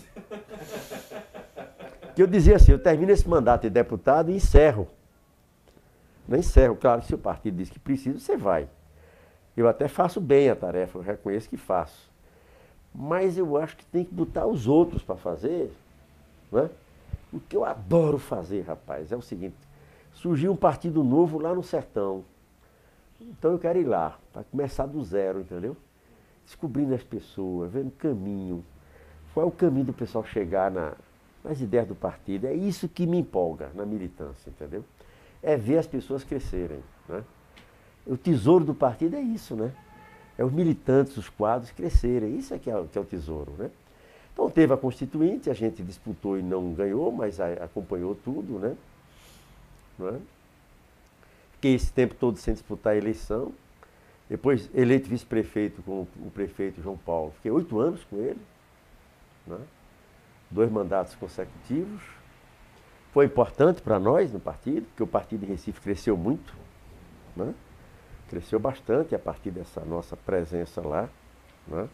Que eu dizia assim, eu termino esse mandato de deputado e encerro. Não encerro, claro, se o partido diz que precisa, você vai. Eu até faço bem a tarefa, eu reconheço que faço. Mas eu acho que tem que botar os outros para fazer, né? O que eu adoro fazer, rapaz, é o seguinte, surgiu um partido novo lá no sertão. Então eu quero ir lá, para começar do zero, entendeu? Descobrindo as pessoas, vendo o caminho. Qual é o caminho do pessoal chegar na, nas ideias do partido? É isso que me empolga na militância, entendeu? É ver as pessoas crescerem, né? O tesouro do partido é isso, né? É os militantes, os quadros crescerem. Isso é que é, que é o tesouro, né? Então teve a Constituinte, a gente disputou e não ganhou, mas a, acompanhou tudo, né? Não é? Fiquei esse tempo todo sem disputar a eleição. Depois eleito vice-prefeito com o prefeito João Paulo. Fiquei oito anos com ele, né? Dois mandatos consecutivos. Foi importante para nós no partido, porque o partido em Recife cresceu muito, né? Cresceu bastante a partir dessa nossa presença lá, né?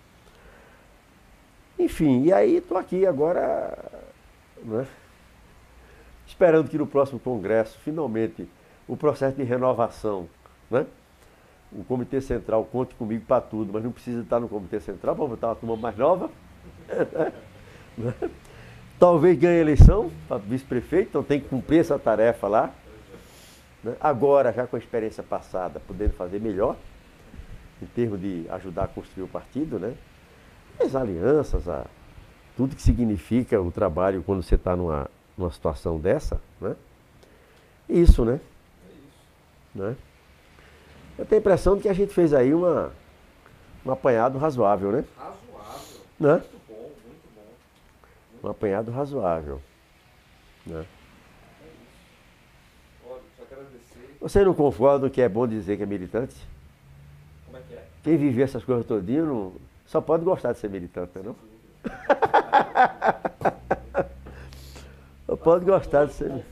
Enfim, e aí estou aqui agora, né? Esperando que no próximo congresso, finalmente, o processo de renovação, né? O Comitê Central conte comigo para tudo, mas não precisa estar no Comitê Central para botar uma turma mais nova. Né? talvez ganhe a eleição para vice-prefeito, então tem que cumprir essa tarefa lá. Né? Agora, já com a experiência passada, podendo fazer melhor, em termos de ajudar a construir o partido, né? As alianças, a, tudo que significa o trabalho quando você está numa, numa situação dessa, né? Isso, né? Né? Eu tenho a impressão de que a gente fez aí uma, um apanhado razoável, né? Razoável. Né? Muito bom, muito bom. Muito Um apanhado razoável. Né? É isso. Olha, só quero agradecer. Você não concorda que é bom dizer que é militante? Como é que é? Quem vive essas coisas todinho não, só pode gostar de ser militante, não? Só pode gostar de ser militante.